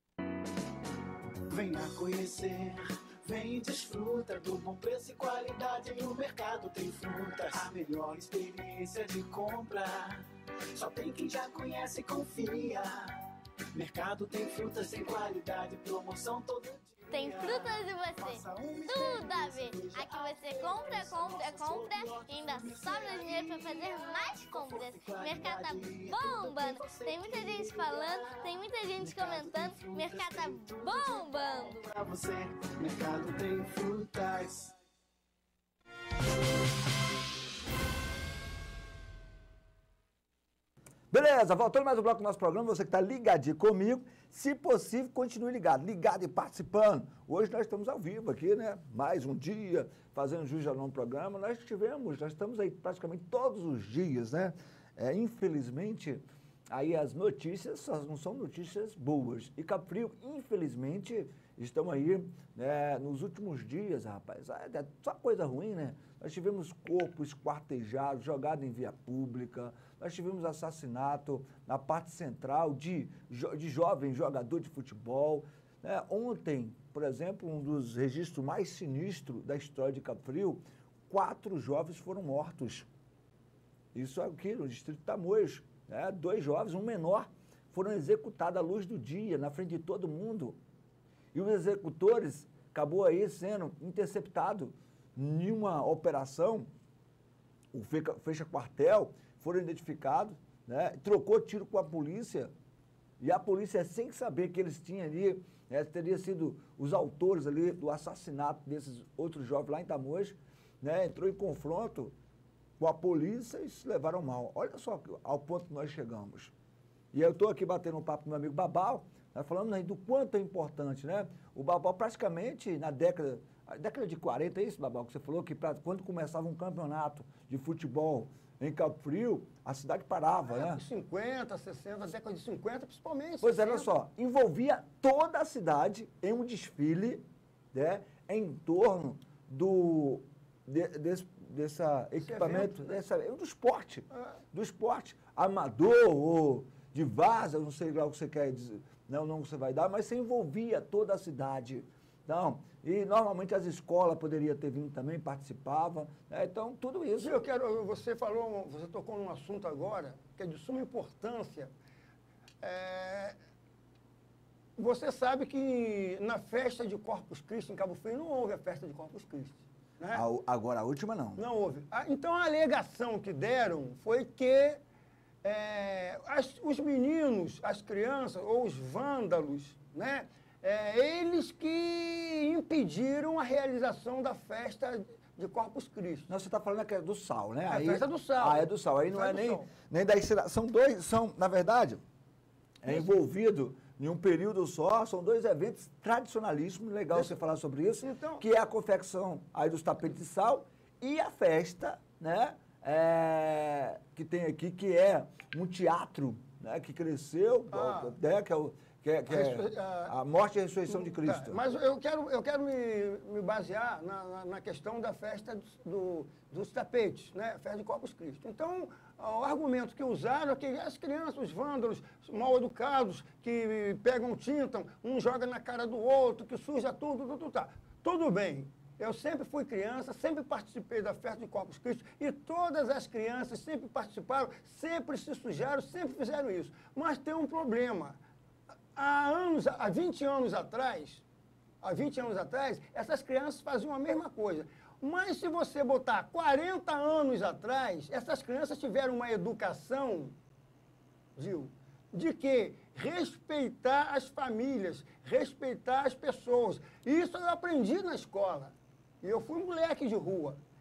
Venha conhecer, vem e desfruta do bom preço e qualidade no Mercado Tem Frutas. A melhor experiência de compra, só tem quem já conhece e confia. Mercado Tem Frutas, tem qualidade, promoção todo dia. Tem frutas e você, tudo a ver. Aqui você compra e ainda sobra dinheiro para fazer mais compras. O mercado tá bombando, tem muita gente falando, tem muita gente comentando, o mercado tá bombando. Pra você, Mercado Tem Frutas. Beleza, voltando mais um bloco do nosso programa, você que está ligadinho comigo, se possível, continue ligado e participando. Hoje nós estamos ao vivo aqui, né? Mais um dia, fazendo jus ao nosso programa. Nós estamos aí praticamente todos os dias, né? Infelizmente, aí as notícias só não são notícias boas. E Cabo Frio, infelizmente, estão aí, né, nos últimos dias, rapaz. É só coisa ruim, né? Nós tivemos corpos esquartejados, jogados em via pública. Nós tivemos assassinato na parte central de jovens jogadores de futebol. Né? Ontem, por exemplo, um dos registros mais sinistros da história de Cabo Frio, 4 jovens foram mortos. Isso aqui no distrito de Tamoios. Né? 2 jovens, um menor, foram executados à luz do dia, na frente de todo mundo. E os executores acabou aí sendo interceptado em uma operação, o fecha-quartel, foram identificados, né, trocou tiro com a polícia, e a polícia, sem saber que eles tinham ali, teria sido os autores ali do assassinato desses outros jovens lá em Tamoios, né, entrou em confronto com a polícia e se levaram mal. Olha só ao ponto que nós chegamos. E eu estou aqui batendo um papo com meu amigo Babal, nós falamos aí do quanto é importante, né? O Babal praticamente na década de 40, é isso, Babal, que você falou, que quando começava um campeonato de futebol em Cabo Frio, a cidade parava, né? 50, 60, década de 50, principalmente. Pois é, olha só, envolvia toda a cidade em um desfile, né, em torno desse equipamento, do esporte amador ou de vaza, não sei lá o que você quer dizer, não você vai dar, mas você envolvia toda a cidade. Então, e normalmente as escolas poderiam ter vindo também, participavam, né? Então, tudo isso. Você tocou num assunto agora que é de suma importância. Você sabe que na festa de Corpus Christi em Cabo Frio não houve a festa de Corpus Christi. Né? Agora, a última não. Não houve. Então, a alegação que deram foi que os meninos, as crianças ou os vândalos, né? Eles que impediram a realização da festa de Corpus Christi. Não, você está falando que é do Sal, né? É a festa do Sal. Ah, é do Sal. Aí não é nem da Estrada. Na verdade, envolvido em um período só, são 2 eventos tradicionalíssimos, legal você falar sobre isso, então, que é a confecção aí dos tapetes de sal e a festa, né? Que tem aqui, que é um teatro, né, que cresceu, né, que é a morte e a ressurreição de Cristo. Mas eu quero me basear na questão da festa dos tapetes, né? Festa de Corpus Christi. Então, o argumento que usaram é que as crianças, os vândalos, mal educados, que pegam tinta, um joga na cara do outro, que suja tudo, tá. Tudo bem. Eu sempre fui criança, sempre participei da festa de Corpus Christi e todas as crianças sempre participaram, sempre se sujaram, sempre fizeram isso. Mas tem um problema. Há 20 anos atrás, essas crianças faziam a mesma coisa. Mas se você botar 40 anos atrás, essas crianças tiveram uma educação, Gil, de que respeitar as famílias, respeitar as pessoas. E isso eu aprendi na escola. E eu fui moleque de rua.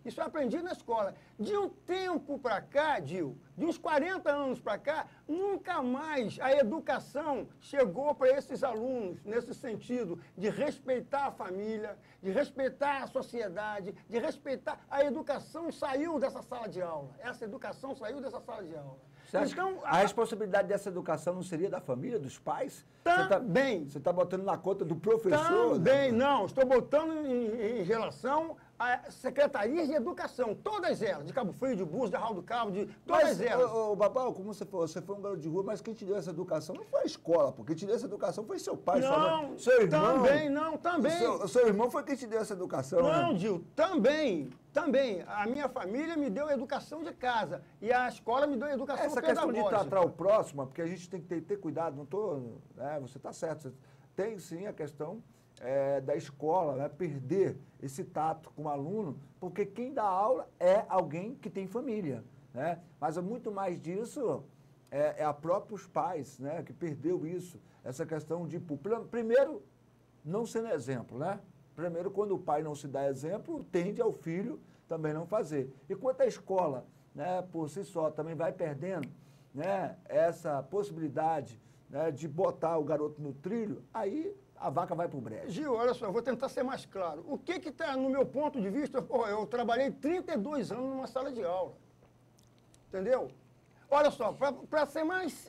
Isso eu aprendi na escola. De um tempo para cá, Dil, de uns 40 anos para cá, nunca mais a educação chegou para esses alunos nesse sentido de respeitar a família, de respeitar a sociedade, de respeitar... A educação saiu dessa sala de aula. Essa educação saiu dessa sala de aula. Você acha Então, que a responsabilidade dessa educação não seria da família, dos pais? Também. Você está botando na conta do professor? Também, não. Estou botando em relação às secretarias de educação, todas elas, de Cabo Frio, de Búzios, de Arraial do Cabo, de todas elas. Babau, como você foi um garoto de rua, mas quem te deu essa educação não foi a escola, pô. Quem te deu essa educação foi seu pai, sua mãe, seu irmão. Também. O seu irmão foi quem te deu essa educação, Não, né? Dil, também. A minha família me deu a educação de casa e a escola me deu a educação pedagógica. Essa questão de tratar o próximo, porque a gente tem que ter cuidado, não tô... você está certo, tem sim a questão da escola, né, perder esse tato com o aluno, porque quem dá aula é alguém que tem família, né? Mas muito mais disso a próprios pais, né, que perdeu isso, essa questão de, primeiro, não sendo exemplo, né? Primeiro, quando o pai não se dá exemplo, tende ao filho também não fazer. E quanto à escola, né, por si só, também vai perdendo, né, essa possibilidade, né, de botar o garoto no trilho, aí a vaca vai para o brejo. Gil, olha só, eu vou tentar ser mais claro. O que está, no meu ponto de vista, eu trabalhei 32 anos numa sala de aula. Entendeu? Olha só, para ser mais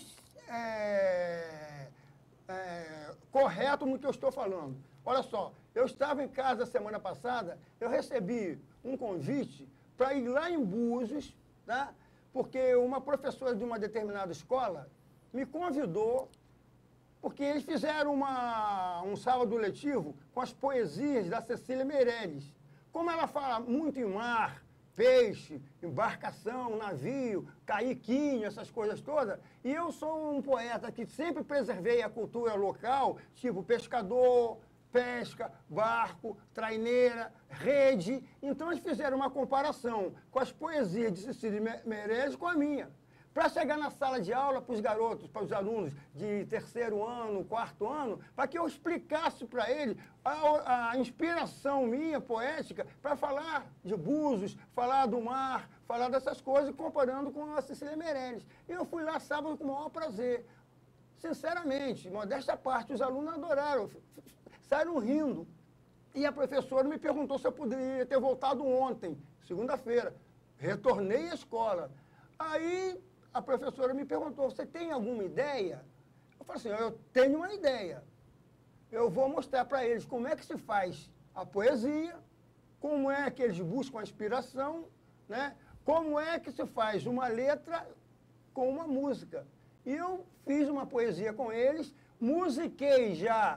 correto no que eu estou falando. Olha só, eu estava em casa semana passada, eu recebi um convite para ir lá em Búzios, tá? Porque uma professora de uma determinada escola me convidou, porque eles fizeram um sábado letivo com as poesias da Cecília Meirelles. Como ela fala muito em mar, peixe, embarcação, navio, caiquinho, essas coisas todas, e eu sou um poeta que sempre preservei a cultura local, tipo pescador, pesca, barco, traineira, rede. Então, eles fizeram uma comparação com as poesias de Cecília Meirelles com a minha. Para chegar na sala de aula para os garotos, para os alunos de terceiro ano, quarto ano, para que eu explicasse para eles a inspiração minha, poética, para falar de Búzios, falar do mar, falar dessas coisas, comparando com a Cecília Meirelles. E eu fui lá sábado com o maior prazer. Sinceramente, modéstia à parte, os alunos adoraram, saíram rindo. E a professora me perguntou se eu poderia ter voltado ontem, segunda-feira. Retornei à escola. Aí a professora me perguntou, você tem alguma ideia? Eu falei assim, eu tenho uma ideia. Eu vou mostrar para eles como é que se faz a poesia, como é que eles buscam a inspiração, né? Como é que se faz uma letra com uma música. E eu fiz uma poesia com eles, musiquei já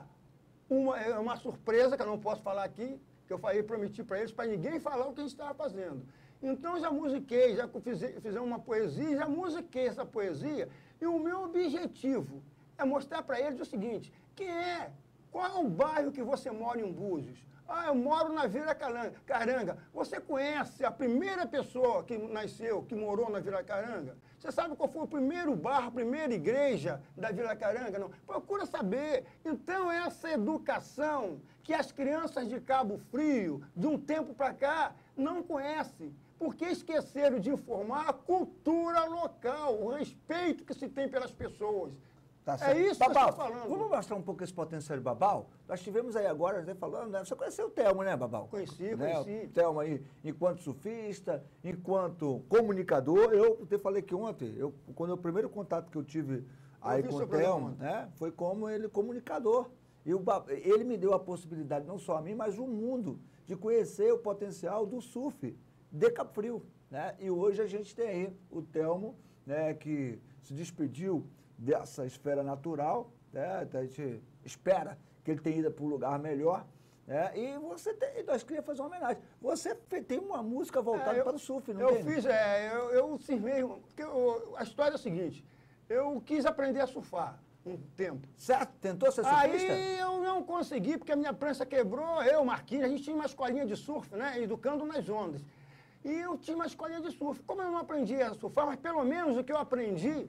uma surpresa, que eu não posso falar aqui, que eu prometi para eles, para ninguém falar o que a gente estava fazendo. Então, já musiquei, já fizemos uma poesia, já musiquei essa poesia, e o meu objetivo é mostrar para eles o seguinte, qual é o bairro que você mora em Búzios? Ah, eu moro na Vila Caranga. Você conhece a primeira pessoa que nasceu, que morou na Vila Caranga? Você sabe qual foi o primeiro bairro, a primeira igreja da Vila Caranga? Não. Procura saber. Então, essa educação que as crianças de Cabo Frio, de um tempo para cá, não conhecem. Porque esqueceram de informar a cultura local, o respeito que se tem pelas pessoas. Tá certo. É isso Babau, que eu estou falando. Vamos mostrar um pouco esse potencial de Babau? Nós tivemos aí agora, né, falando, né? Você conheceu o Thelmo, né, Babau? Conheci. O Thelmo aí, enquanto surfista, enquanto comunicador. Eu te falei que ontem, quando o primeiro contato que eu tive aí com o Thelmo, né, foi como ele comunicador. E ele me deu a possibilidade, não só a mim, mas o mundo, de conhecer o potencial do surf de Cabo Frio, né? E hoje a gente tem aí o Thelmo, né, que se despediu dessa esfera natural, né? A gente espera que ele tenha ido para um lugar melhor, né? E nós queríamos fazer uma homenagem. Você tem uma música voltada para o surf, não tem? Eu cismei, porque a história é a seguinte, eu quis aprender a surfar um tempo. Certo? Tentou ser surfista? Aí eu não consegui, porque a minha prancha quebrou, Marquinhos, a gente tinha uma escolinha de surf, né? Educando nas ondas. E eu tinha uma escolinha de surf. Como eu não aprendi a surfar, mas pelo menos o que eu aprendi,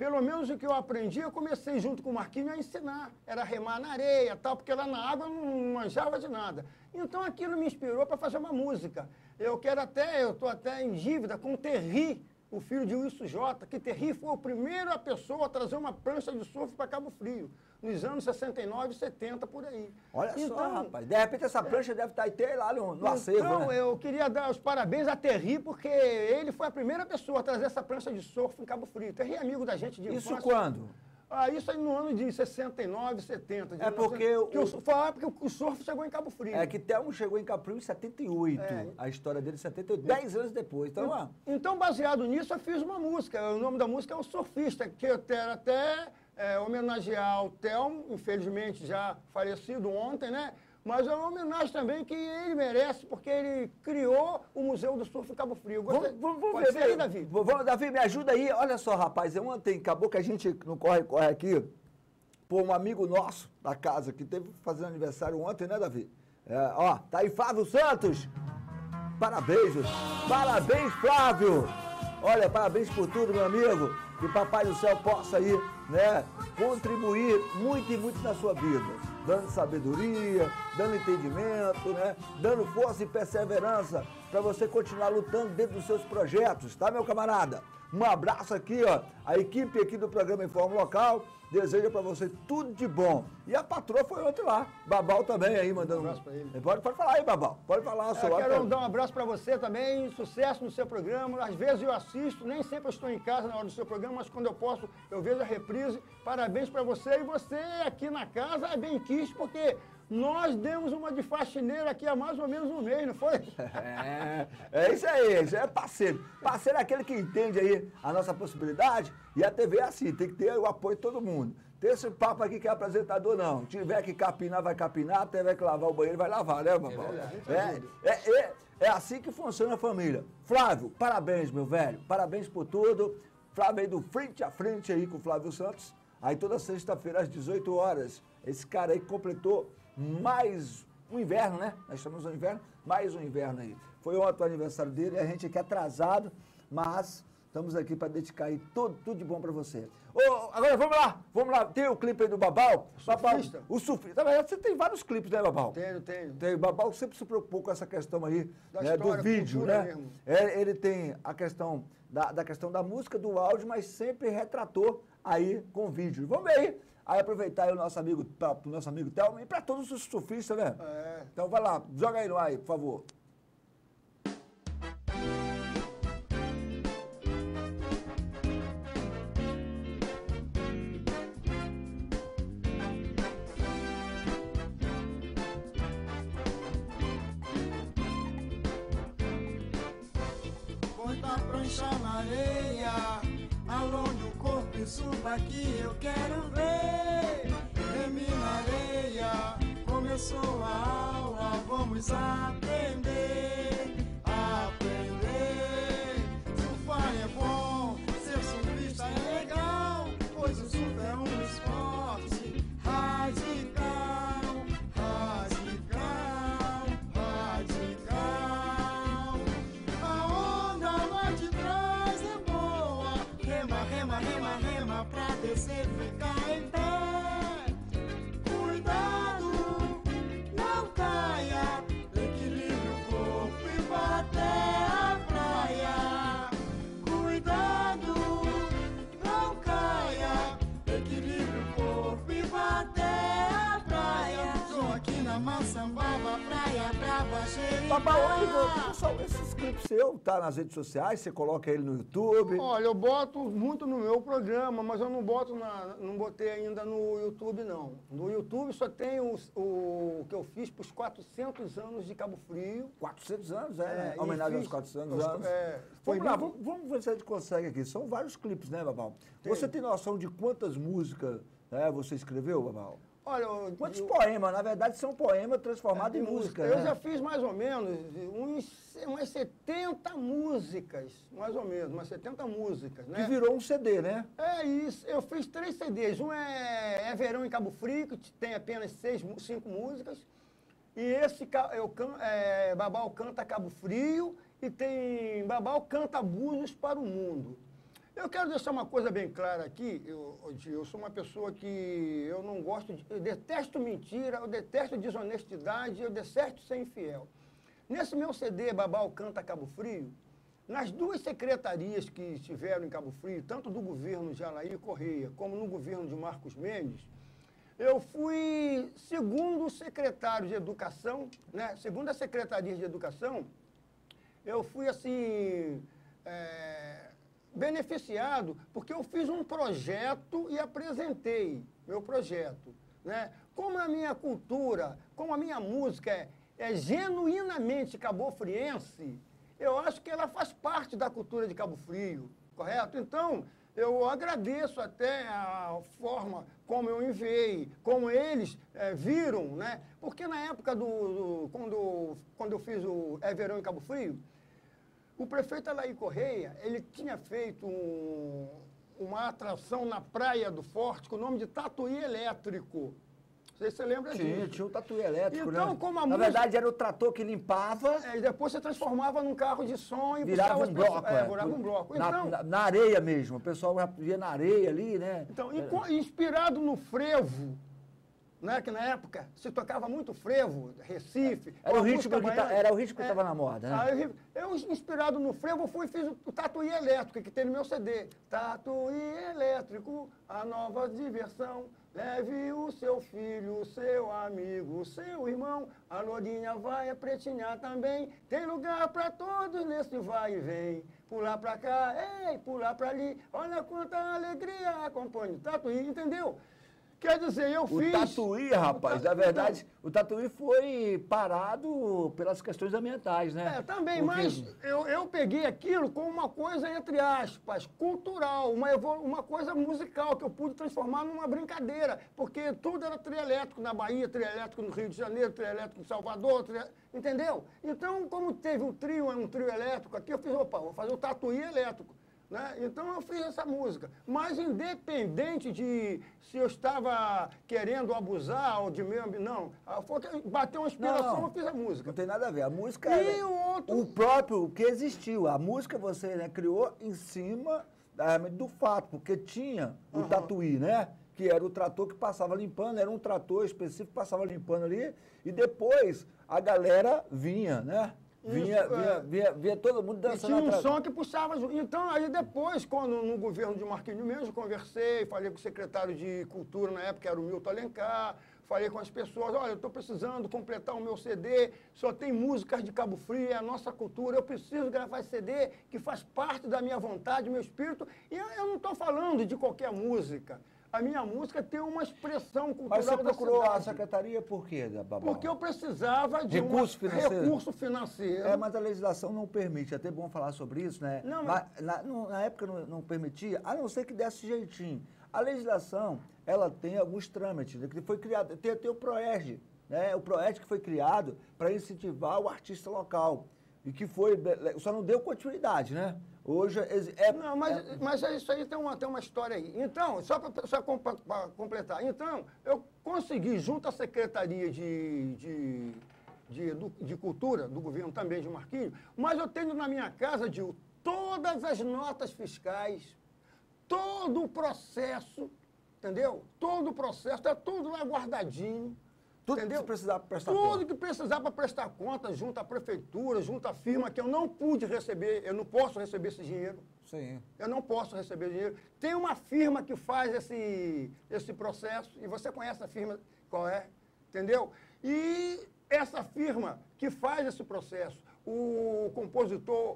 pelo menos o que eu aprendi, eu comecei junto com o Marquinhos a ensinar. Era remar na areia, tal, porque lá na água eu não manjava de nada. Então aquilo me inspirou para fazer uma música. Eu estou até em dívida com o Terry, o filho de Wilson J, que Terry foi a primeira pessoa a trazer uma prancha de surf para Cabo Frio, nos anos 69 e 70, por aí. Olha só, rapaz, de repente essa prancha deve estar até lá no acervo, Então, né? eu queria dar os parabéns a Terry, porque ele foi a primeira pessoa a trazer essa prancha de surf em Cabo Frio. Terry é amigo da gente de infância. Isso quando? Isso aí no ano de 69, 70. É porque porque o surf chegou em Cabo Frio. É que Telmo chegou em Cabo Frio em 78. A história dele é 78, 10 anos depois. Então, baseado nisso, eu fiz uma música. O nome da música é O Surfista, que eu quero até homenagear o Telmo, infelizmente já falecido ontem, né? Mas é uma homenagem também que ele merece, porque ele criou o Museu do Surf em Cabo Frio. Vamos ver aí, Davi. Davi, me ajuda aí. Olha só, rapaz, ontem acabou que a gente não corre aqui. Pô, um amigo nosso da casa que teve fazendo aniversário ontem, né, Davi? Tá aí Flávio Santos. Parabéns, parabéns, Flávio. Olha, parabéns por tudo, meu amigo. Que o Papai do Céu possa aí, né, contribuir muito e muito na sua vida. Dando sabedoria, dando entendimento, né? Dando força e perseverança para você continuar lutando dentro dos seus projetos, tá, meu camarada? Um abraço aqui, ó. A equipe aqui do programa Informe Local deseja para você tudo de bom. E a patroa foi ontem lá. Babal também aí, mandando um abraço para ele. Pode falar aí, Babal. Pode falar. Eu quero dar um abraço para você também. Sucesso no seu programa. Às vezes eu assisto, nem sempre eu estou em casa na hora do seu programa, mas quando eu posso, eu vejo a reprise. Parabéns para você. E você aqui na casa é bem quis, porque nós demos uma de faxineira aqui há mais ou menos um mês, não foi? É isso aí, isso é parceiro. Parceiro é aquele que entende aí a nossa possibilidade, e a TV é assim, tem que ter o apoio de todo mundo. Tem esse papo aqui que é apresentador, não. Tiver que capinar, vai capinar, tiver que lavar o banheiro, vai lavar, né, papai? É assim que funciona a família. Flávio, parabéns, meu velho. Parabéns por tudo. Flávio aí do Frente a Frente aí com o Flávio Santos. Aí toda sexta-feira às 18 horas. Esse cara aí completou mais um inverno, né? Nós estamos no inverno, mais um inverno aí. Foi ontem o aniversário dele, a gente aqui atrasado, mas estamos aqui para dedicar aí tudo de bom para você. Agora vamos lá, tem o clipe aí do Babal? O surfista. Na verdade, você tem vários clipes, né, Babal? Tenho. Tem, o Babal sempre se preocupou com essa questão aí, né, do vídeo, né? Ele tem a questão da questão da música, do áudio, mas sempre retratou aí com vídeo. Vamos ver aí. Aí aproveitar aí o nosso amigo Telmo e para todos os surfistas, né? Então vai lá, joga aí no ar aí, por favor. Põe a prancha na areia, alongue o corpo e suba aqui, eu quero ver. Reme na areia, começou a aula, vamos aprender. Surfar é bom, ser surfista é legal, pois o surf é um esporte radical. A onda lá de trás é boa, rema pra descer, ficar em pé. Cuidado, não caia, equilíbrio o corpo e bater a praia. Cuidado, não caia, equilíbrio o corpo e bater a praia. Tô aqui na Maçambaba, praia brava, Jericoacoara. Babal, pessoal, esses clipes seus, tá nas redes sociais, você coloca ele no YouTube? Olha, eu boto muito no meu programa, mas eu não botei ainda no YouTube, não. No YouTube só tem o que eu fiz para os 400 anos de Cabo Frio. 400 anos, né? Homenagem aos 400 anos. Vamos ver se a gente consegue aqui. São vários clipes, né, Babal? Você tem noção de quantas músicas, né, você escreveu, Babal? Olha, quantos poemas? Na verdade, são poemas transformados em música. Eu já fiz mais ou menos umas 70 músicas, mais ou menos, umas 70 músicas, né? Que virou um CD, né? É isso. Eu fiz 3 CDs. Um é Verão em Cabo Frio, que tem apenas 5 músicas. E esse Babal Canta Cabo Frio e tem Babal Canta Búzios para o Mundo. Eu quero deixar uma coisa bem clara aqui, eu sou uma pessoa que eu não gosto, eu detesto mentira, eu detesto desonestidade, eu detesto ser infiel. Nesse meu CD, Babau Canta Cabo Frio, nas duas secretarias que estiveram em Cabo Frio, tanto do governo de Alair Correia, como no governo de Marcos Mendes, eu fui segundo secretário de Educação, né? Segundo a Secretaria de Educação, eu fui assim... beneficiado, porque eu fiz um projeto e apresentei meu projeto, né? Como a minha cultura, como a minha música é genuinamente cabofriense, eu acho que ela faz parte da cultura de Cabo Frio, correto? Então, eu agradeço até a forma como eu enviei, como eles viram, né? Porque na época quando eu fiz o É Verão em Cabo Frio, o prefeito Alair Correia, ele tinha feito uma atração na Praia do Forte com o nome de Tatuí Elétrico. Não sei se você lembra disso. Tinha o Tatuí Elétrico, então, né? Como a Na verdade, era o trator que limpava... e depois você transformava num carro de som e virava um bloco. Virava um bloco. Na areia mesmo, o pessoal ia na areia ali, né? Então, inspirado no frevo, né, que na época se tocava muito frevo, Recife. Era o ritmo que estava na moda, né? Eu, inspirado no frevo, fiz o Tatuí Elétrico, que tem no meu CD. Tatuí Elétrico, a nova diversão. Leve o seu filho, o seu amigo, o seu irmão. A lourinha vai, a pretinha também. Tem lugar para todos nesse vai e vem. Pular para cá, ei, pular para ali. Olha quanta alegria acompanha o Tatuí, entendeu? Quer dizer, eu fiz... O Tatuí, rapaz, na verdade, o Tatuí foi parado pelas questões ambientais, né? Também, mas eu peguei aquilo como uma coisa, entre aspas, cultural, uma coisa musical, que eu pude transformar numa brincadeira, porque tudo era trio elétrico na Bahia, trio elétrico no Rio de Janeiro, trio elétrico em Salvador, entendeu? Então, como teve um trio elétrico aqui, eu fiz, vou fazer o Tatuí Elétrico. Né? Então eu fiz essa música, mas independente de se eu estava querendo abusar ou de meio ambiente, não, bateu uma inspiração, eu fiz a música. Não tem nada a ver, a música o próprio que existiu, a música você criou em cima do fato, porque tinha o Tatuí, né? Que era o trator que passava limpando, era um trator específico que passava limpando ali, e depois a galera vinha, né? Via todo mundo dançando. E tinha um som que puxava. Então, aí depois, quando no governo de Marquinhos mesmo, conversei, falei com o secretário de Cultura na época, que era o Milton Alencar, falei com as pessoas, olha, eu estou precisando completar o meu CD, só tem músicas de Cabo Frio, é a nossa cultura, eu preciso gravar esse CD que faz parte da minha vontade, do meu espírito, e eu não estou falando de qualquer música. A minha música tem uma expressão cultural. Mas você procurou a secretaria por quê, Babau? Porque eu precisava de recurso financeiro. Mas a legislação não permite. É até bom falar sobre isso, né? Não, na época não permitia, a não ser que desse jeitinho. A legislação, ela tem alguns trâmites, né, que foi criado. Tem o PROERG, né? O PROERG que foi criado para incentivar o artista local. E que foi... Só não deu continuidade, né? Hoje mas isso aí tem uma história aí. Então, só para completar, então, eu consegui, junto à Secretaria de Cultura do governo também de Marquinhos, mas eu tenho na minha casa, Dil, todas as notas fiscais, todo o processo, entendeu? Todo o processo, está tudo lá guardadinho. Tudo que precisar prestar conta. Tudo que precisar para prestar conta, junto à prefeitura, junto à firma, que eu não pude receber, eu não posso receber esse dinheiro. Sim. Eu não posso receber dinheiro. Tem uma firma que faz esse processo, e você conhece a firma qual é, entendeu? E essa firma que faz esse processo, o compositor,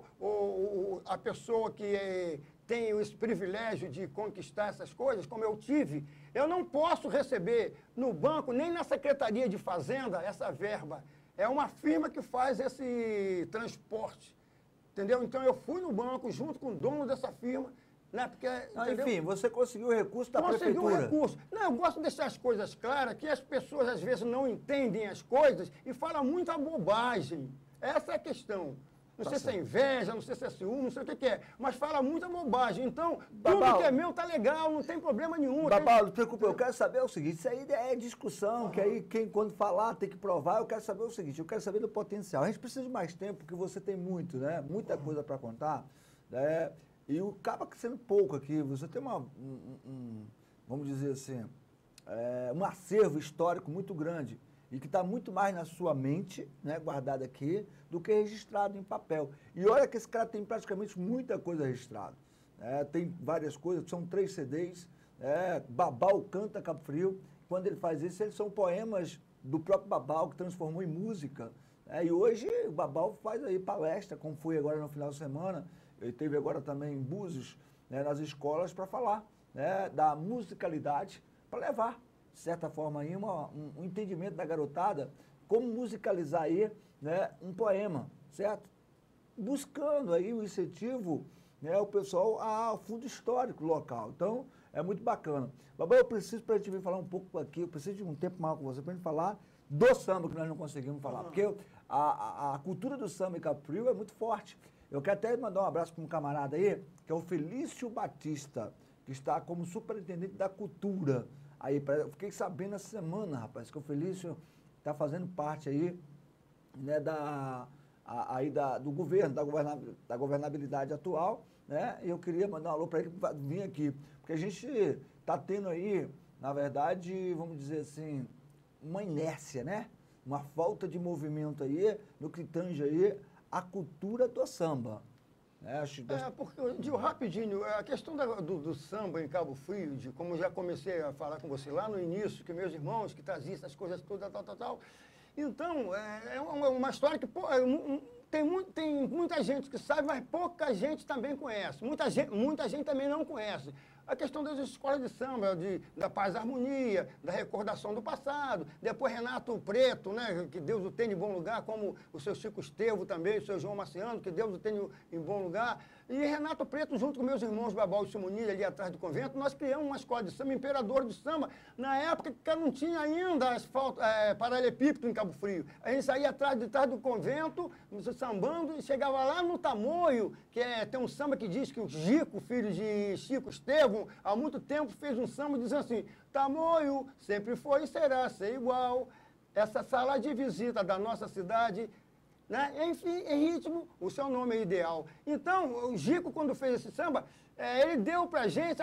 a pessoa que tem esse privilégio de conquistar essas coisas, como eu tive, eu não posso receber no banco, nem na Secretaria de Fazenda, essa verba. É uma firma que faz esse transporte, entendeu? Então, eu fui no banco junto com o dono dessa firma, né? Porque, enfim, você conseguiu o recurso da prefeitura. Conseguiu o recurso. Não, eu gosto de deixar as coisas claras, que as pessoas, às vezes, não entendem as coisas e falam muita bobagem. Essa é a questão. Não sei se é inveja, não sei se é ciúme, não sei o que é, mas fala muita bobagem. Então, tudo que é meu tá legal, não tem problema nenhum. Babau, não te preocupe, eu quero saber o seguinte, isso aí é discussão, que aí quando falar tem que provar, eu quero saber o seguinte, eu quero saber do potencial. A gente precisa de mais tempo, porque você tem muito, né? Muita coisa para contar. Né? E acaba sendo pouco aqui. Você tem vamos dizer assim, um acervo histórico muito grande e que está muito mais na sua mente, né, guardado aqui, do que registrado em papel. E olha que esse cara tem praticamente muita coisa registrada. Tem várias coisas, são 3 CDs, Babal canta Cabo Frio. Quando ele faz isso, eles são poemas do próprio Babal, que transformou em música. E hoje o Babal faz aí palestra, como foi agora no final de semana. Ele teve agora também em Búzios, né, nas escolas, para falar, né, da musicalidade, para levar, de certa forma, aí, um entendimento da garotada, como musicalizar aí, né, um poema, certo? Buscando aí o incentivo, né, o pessoal ao fundo histórico local. Então, é muito bacana. Babal, eu preciso, para a gente vir falar um pouco aqui, eu preciso de um tempo maior com você, para a gente falar do samba, que nós não conseguimos falar, porque a cultura do samba em Cabo Frio é muito forte. Eu quero até mandar um abraço para um camarada aí, que é o Felício Batista, que está como superintendente da cultura. Aí, eu fiquei sabendo essa semana, rapaz, que o Felício está fazendo parte aí, né, do governo, da governabilidade atual, né? E eu queria mandar um alô para ele que vir aqui, porque a gente está tendo aí, na verdade, vamos dizer assim, uma inércia, né? Uma falta de movimento aí, no que tange aí a cultura do samba. Porque, rapidinho, a questão do samba em Cabo Frio, como eu já comecei a falar com você lá no início, que meus irmãos que traziam essas coisas todas, tal. Então, é uma história que tem muita gente que sabe, mas pouca gente também conhece. Muita gente também não conhece. A questão das escolas de samba, da paz e harmonia, da recordação do passado. Depois Renato Preto, né, que Deus o tenha em bom lugar, como o seu Chico Estevão também, o seu João Marciano, que Deus o tenha em bom lugar. E Renato Preto, junto com meus irmãos Babal e Simonilha, ali atrás do convento, nós criamos uma escola de samba, Imperador de Samba, na época que não tinha ainda asfalto, paralelepípedo em Cabo Frio. A gente saía atrás do convento, sambando, e chegava lá no Tamoio, tem um samba que diz que o Gico, filho de Chico Estevão, há muito tempo fez um samba dizendo assim: Tamoio sempre foi e será ser igual, essa sala de visita da nossa cidade, né? Enfim, em ritmo, o seu nome é ideal. Então, o Gico, quando fez esse samba, ele deu pra gente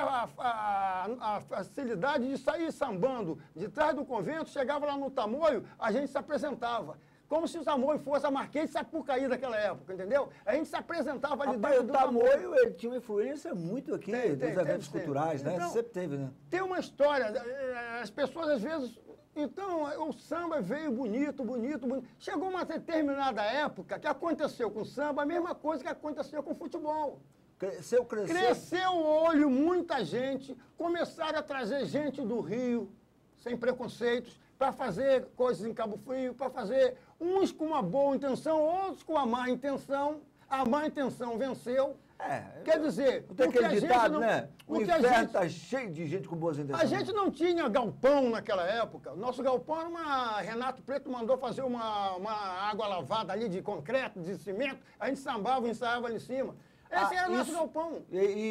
a facilidade de sair sambando. De trás do convento, chegava lá no Tamoio, a gente se apresentava. Como se o Tamoio fosse a Marquês de Sapucaí daquela época, entendeu? A gente se apresentava ali dentro do Tamoio. Ele tinha uma influência muito aqui dos eventos culturais, né? Então, sempre teve, né? Tem uma história, as pessoas às vezes... Então, o samba veio bonito. Chegou uma determinada época que aconteceu com o samba a mesma coisa que aconteceu com o futebol. Cresceu. Cresceu o olho, muita gente, começaram a trazer gente do Rio, sem preconceitos, para fazer coisas em Cabo Frio, para fazer uns com uma boa intenção, outros com a má intenção. A má intenção venceu. Quer dizer, tem aquele ditado, né? O inferno está cheio de gente com boas intenções. A gente não tinha galpão naquela época. O nosso galpão era Renato Preto mandou fazer uma água lavada ali de concreto, de cimento. A gente sambava, ensaiava ali em cima. Esse era o nosso galpão.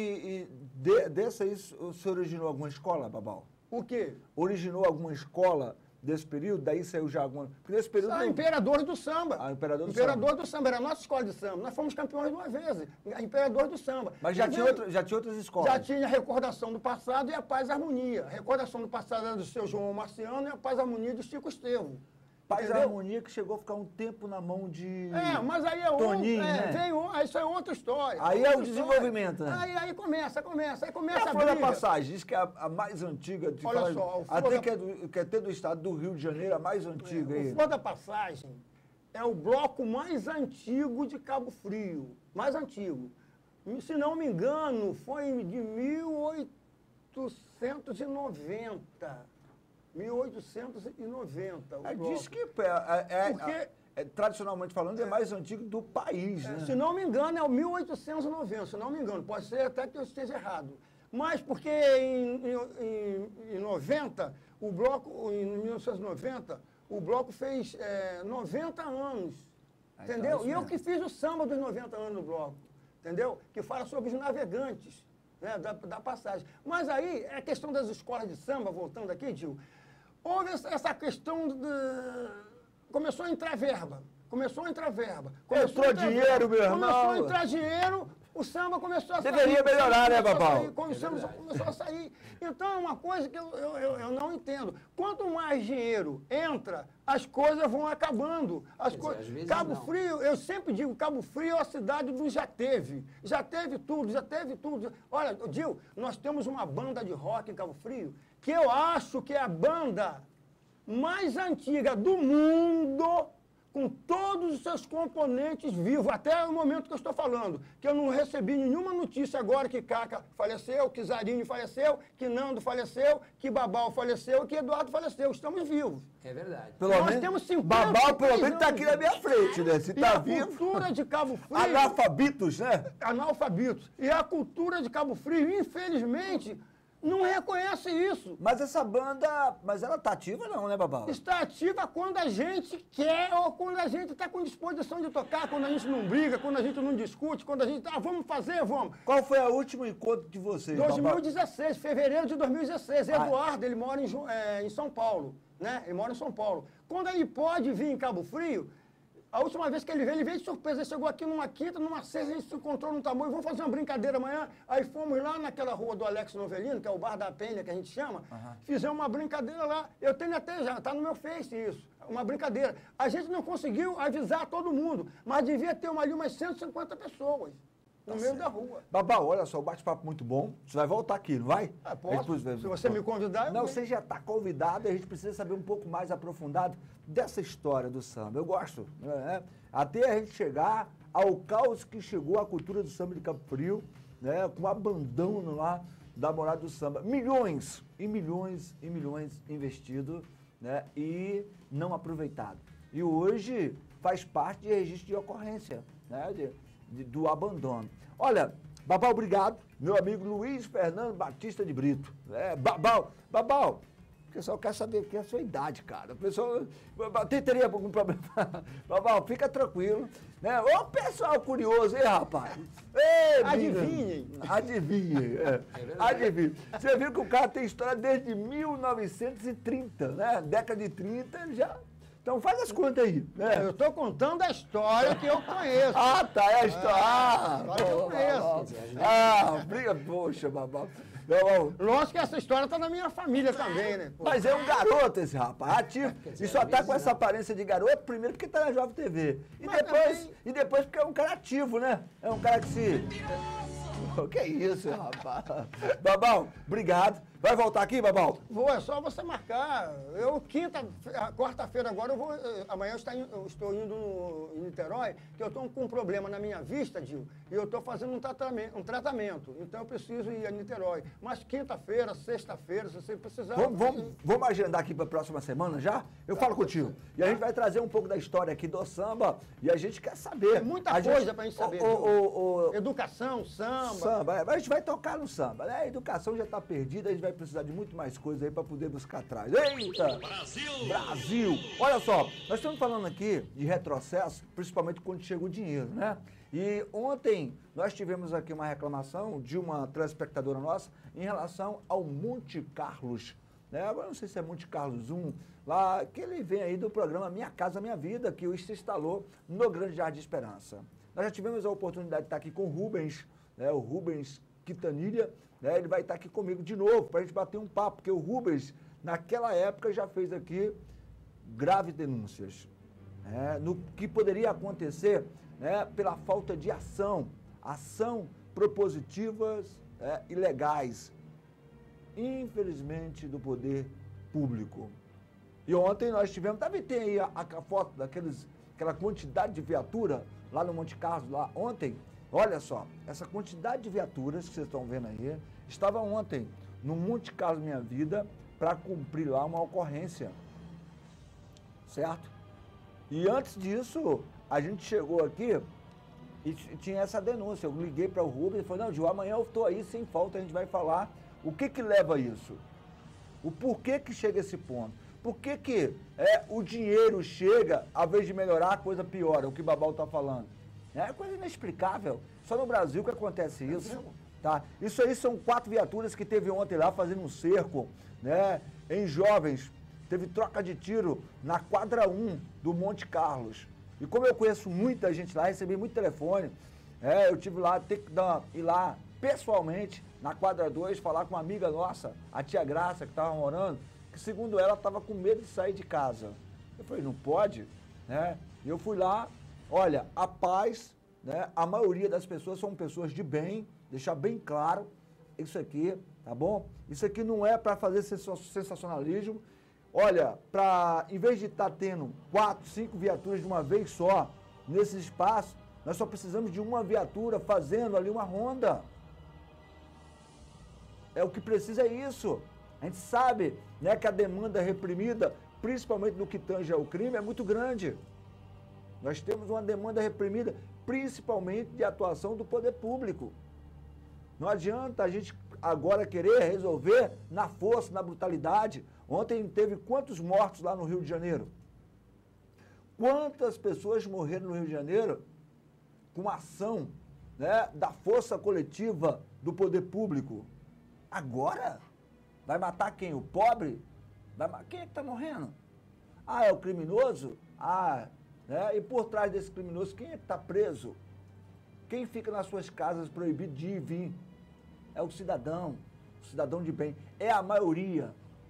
Dessa aí, o senhor originou alguma escola, Babal? O quê? Originou alguma escola desse período? Daí saiu já alguma... Porque nesse período... Imperador do Samba. Imperador do Samba. Era a nossa escola de samba. Nós fomos campeões 2 vezes. Imperador do Samba. Mas já tinha outras escolas? Já tinha a Recordação do Passado e a Paz e Harmonia. A Recordação do Passado era do seu João Marciano e a Paz e Harmonia do Chico Estevão. Paz e Harmonia que chegou a ficar um tempo na mão de mas aí é Toninho, né? Isso é outra história. Aí é o desenvolvimento, né? Aí começa a a Flor da Passagem, diz que é a mais antiga. Olha só, até que é do estado do Rio de Janeiro, a mais antiga. O Flor da Passagem é o bloco mais antigo de Cabo Frio. Mais antigo. Se não me engano, foi de 1890. 1890. Diz que tradicionalmente falando, é mais antigo do país, né? Se não me engano, é o 1890, se não me engano. Pode ser até que eu esteja errado. Mas porque em 90, o bloco, em 1990, o bloco fez 90 anos. Entendeu? Então, e eu que fiz o samba dos 90 anos do bloco. Entendeu? Que fala sobre os navegantes, né, da passagem. Mas aí, a questão das escolas de samba, voltando aqui, Gil, houve essa questão de... Começou a entrar verba. Entrou dinheiro, meu irmão. Começou a entrar dinheiro O samba começou a sair. Deveria melhorar, né, Babal? O samba começou a sair. Então, é uma coisa que eu não entendo. Quanto mais dinheiro entra, as coisas vão acabando. Cabo Frio, eu sempre digo, Cabo Frio é a cidade do já teve. Já teve tudo, já teve tudo. Olha, Dil, nós temos uma banda de rock em Cabo Frio, que eu acho que é a banda mais antiga do mundo, com todos os seus componentes vivos, até o momento que eu estou falando, que eu não recebi nenhuma notícia agora que Caca faleceu, que Zarinho faleceu, que Nando faleceu, que Babal faleceu, que Eduardo faleceu. Estamos vivos. É verdade. Nós temos 50 Babal, pelo menos, está aqui na minha frente, né? Se está vivo... a cultura de Cabo Frio... Analfabitos, né? Analfabitos. E a cultura de Cabo Frio, infelizmente... não reconhece isso. Mas essa banda, mas ela tá ativa não, né, Babal? Está ativa quando a gente quer ou quando a gente está com disposição de tocar, quando a gente não briga, quando a gente não discute, quando a gente vamos fazer, vamos. Qual foi o último encontro de vocês, 2016, fevereiro de 2016. Eduardo, ele mora em São Paulo, né? Ele mora em São Paulo. Quando ele pode vir em Cabo Frio, a última vez que ele veio de surpresa. Ele chegou aqui numa quinta, numa sexta, a gente se encontrou no Tamoio. Vamos fazer uma brincadeira amanhã. Aí fomos lá naquela rua do Alex Novelino, que é o Bar da Penha, que a gente chama. Fizemos uma brincadeira lá. Eu tenho até já, tá no meu Face isso. Uma brincadeira. A gente não conseguiu avisar todo mundo, mas devia ter ali umas 150 pessoas. No meio da rua. Babal, olha só, o bate-papo muito bom. Você vai voltar aqui, não vai? Posso. Se você me convidar, eu não, você já está convidado e a gente precisa saber um pouco mais aprofundado dessa história do samba. Eu gosto, né? Até a gente chegar ao caos que chegou a cultura do samba de Cabo Frio, né? Com o abandono lá da morada do samba. Milhões e milhões e milhões investidos, né? E não aproveitado. E hoje faz parte de registro de ocorrência, né? Do abandono. Olha, Babal, obrigado. Meu amigo Luiz Fernando Batista de Brito. Babal, o pessoal quer saber o que é a sua idade, cara. O pessoal teria algum problema. Babal, fica tranquilo. Né? Ô, pessoal curioso, hein, rapaz? Ei, adivinhem. Adivinhem. Adivinhem. Você viu que o cara tem história desde 1930, né? Década de 30, ele já... Então faz as contas aí, né? Eu estou contando a história que eu conheço. Ah, tá, é a história. A história que eu conheço. Briga, poxa, Babal. Lógico que essa história tá na minha família também, né? Pô. Mas é um garoto esse rapaz, ativo. E só tá com essa aparência de garoto, primeiro porque tá na Jovem TV. E depois porque é um cara ativo, né? É um cara que se... O que é isso, rapaz? Babal, obrigado. Vai voltar aqui, Babal? Vou, é só você marcar. Quarta-feira agora, amanhã eu estou indo em Niterói, que eu estou com um problema na minha vista, Dil, e eu estou fazendo um tratamento. Então eu preciso ir a Niterói. Mas quinta-feira, sexta-feira, se você precisar... Vamos agendar aqui para a próxima semana já? Eu falo contigo. E a gente vai trazer um pouco da história aqui do samba e a gente quer saber. Tem muita coisa para a gente saber. Educação, samba. A gente vai tocar no samba, né? A educação já está perdida, a gente vai precisar de muito mais coisa aí para poder buscar atrás. Eita! Brasil! Olha só, nós estamos falando aqui de retrocesso, principalmente quando chega o dinheiro, né? E ontem nós tivemos aqui uma reclamação de uma telespectadora nossa em relação ao Monte Carlos, né? Agora não sei se é Monte Carlos 1, lá, que ele vem aí do programa Minha Casa Minha Vida, que se instalou no Grande Jardim Esperança. Nós já tivemos a oportunidade de estar aqui com o Rubens, né? O Rubens Quintanilha, né? Ele vai estar aqui comigo de novo para a gente bater um papo, porque o Rubens, naquela época, já fez aqui graves denúncias, né? No que poderia acontecer, né? Pela falta de ação propositivas, ilegais, infelizmente, do poder público. E ontem nós tivemos, tem aí a foto aquela quantidade de viatura lá no Monte Carlos, lá ontem. Olha só, essa quantidade de viaturas que vocês estão vendo aí, estava ontem no Monte Carlos Minha Vida para cumprir lá uma ocorrência, certo? E antes disso, a gente chegou aqui e tinha essa denúncia. Eu liguei para o Rubens e falei, não, Gil, amanhã eu estou aí sem falta, a gente vai falar o que leva a isso. O porquê que chega a esse ponto. Por que o dinheiro chega, ao invés de melhorar, a coisa piora, o que o Babal está falando. É coisa inexplicável. Só no Brasil que acontece isso. Tá? Isso aí são 4 viaturas que teve ontem lá fazendo um cerco, né? Em Jovens. Teve troca de tiro na quadra 1 do Monte Carlos. E como eu conheço muita gente lá, recebi muito telefone, Eu tive lá, ter que ir lá pessoalmente na quadra 2, falar com uma amiga nossa, a tia Graça, que estava morando, que segundo ela estava com medo de sair de casa. Eu falei, não pode, né? E eu fui lá, olha, a paz, né? A maioria das pessoas são pessoas de bem, deixar bem claro isso aqui, tá bom? Isso aqui não é para fazer sensacionalismo. Olha, em vez de estar tendo 4, 5 viaturas de uma vez só nesse espaço, nós só precisamos de uma viatura fazendo ali uma ronda. O que precisa é isso. A gente sabe, né, que a demanda reprimida, principalmente no que tange ao crime, é muito grande. Nós temos uma demanda reprimida, principalmente de atuação do poder público. Não adianta a gente agora querer resolver na força, na brutalidade. Ontem teve quantos mortos lá no Rio de Janeiro? Quantas pessoas morreram no Rio de Janeiro com a ação, né, da força coletiva do poder público? Agora? Vai matar quem? O pobre? Quem é que está morrendo? É o criminoso? Né? E por trás desse criminoso, quem é que está preso? Quem fica nas suas casas proibido de ir e vir? É o cidadão de bem. É a maioria.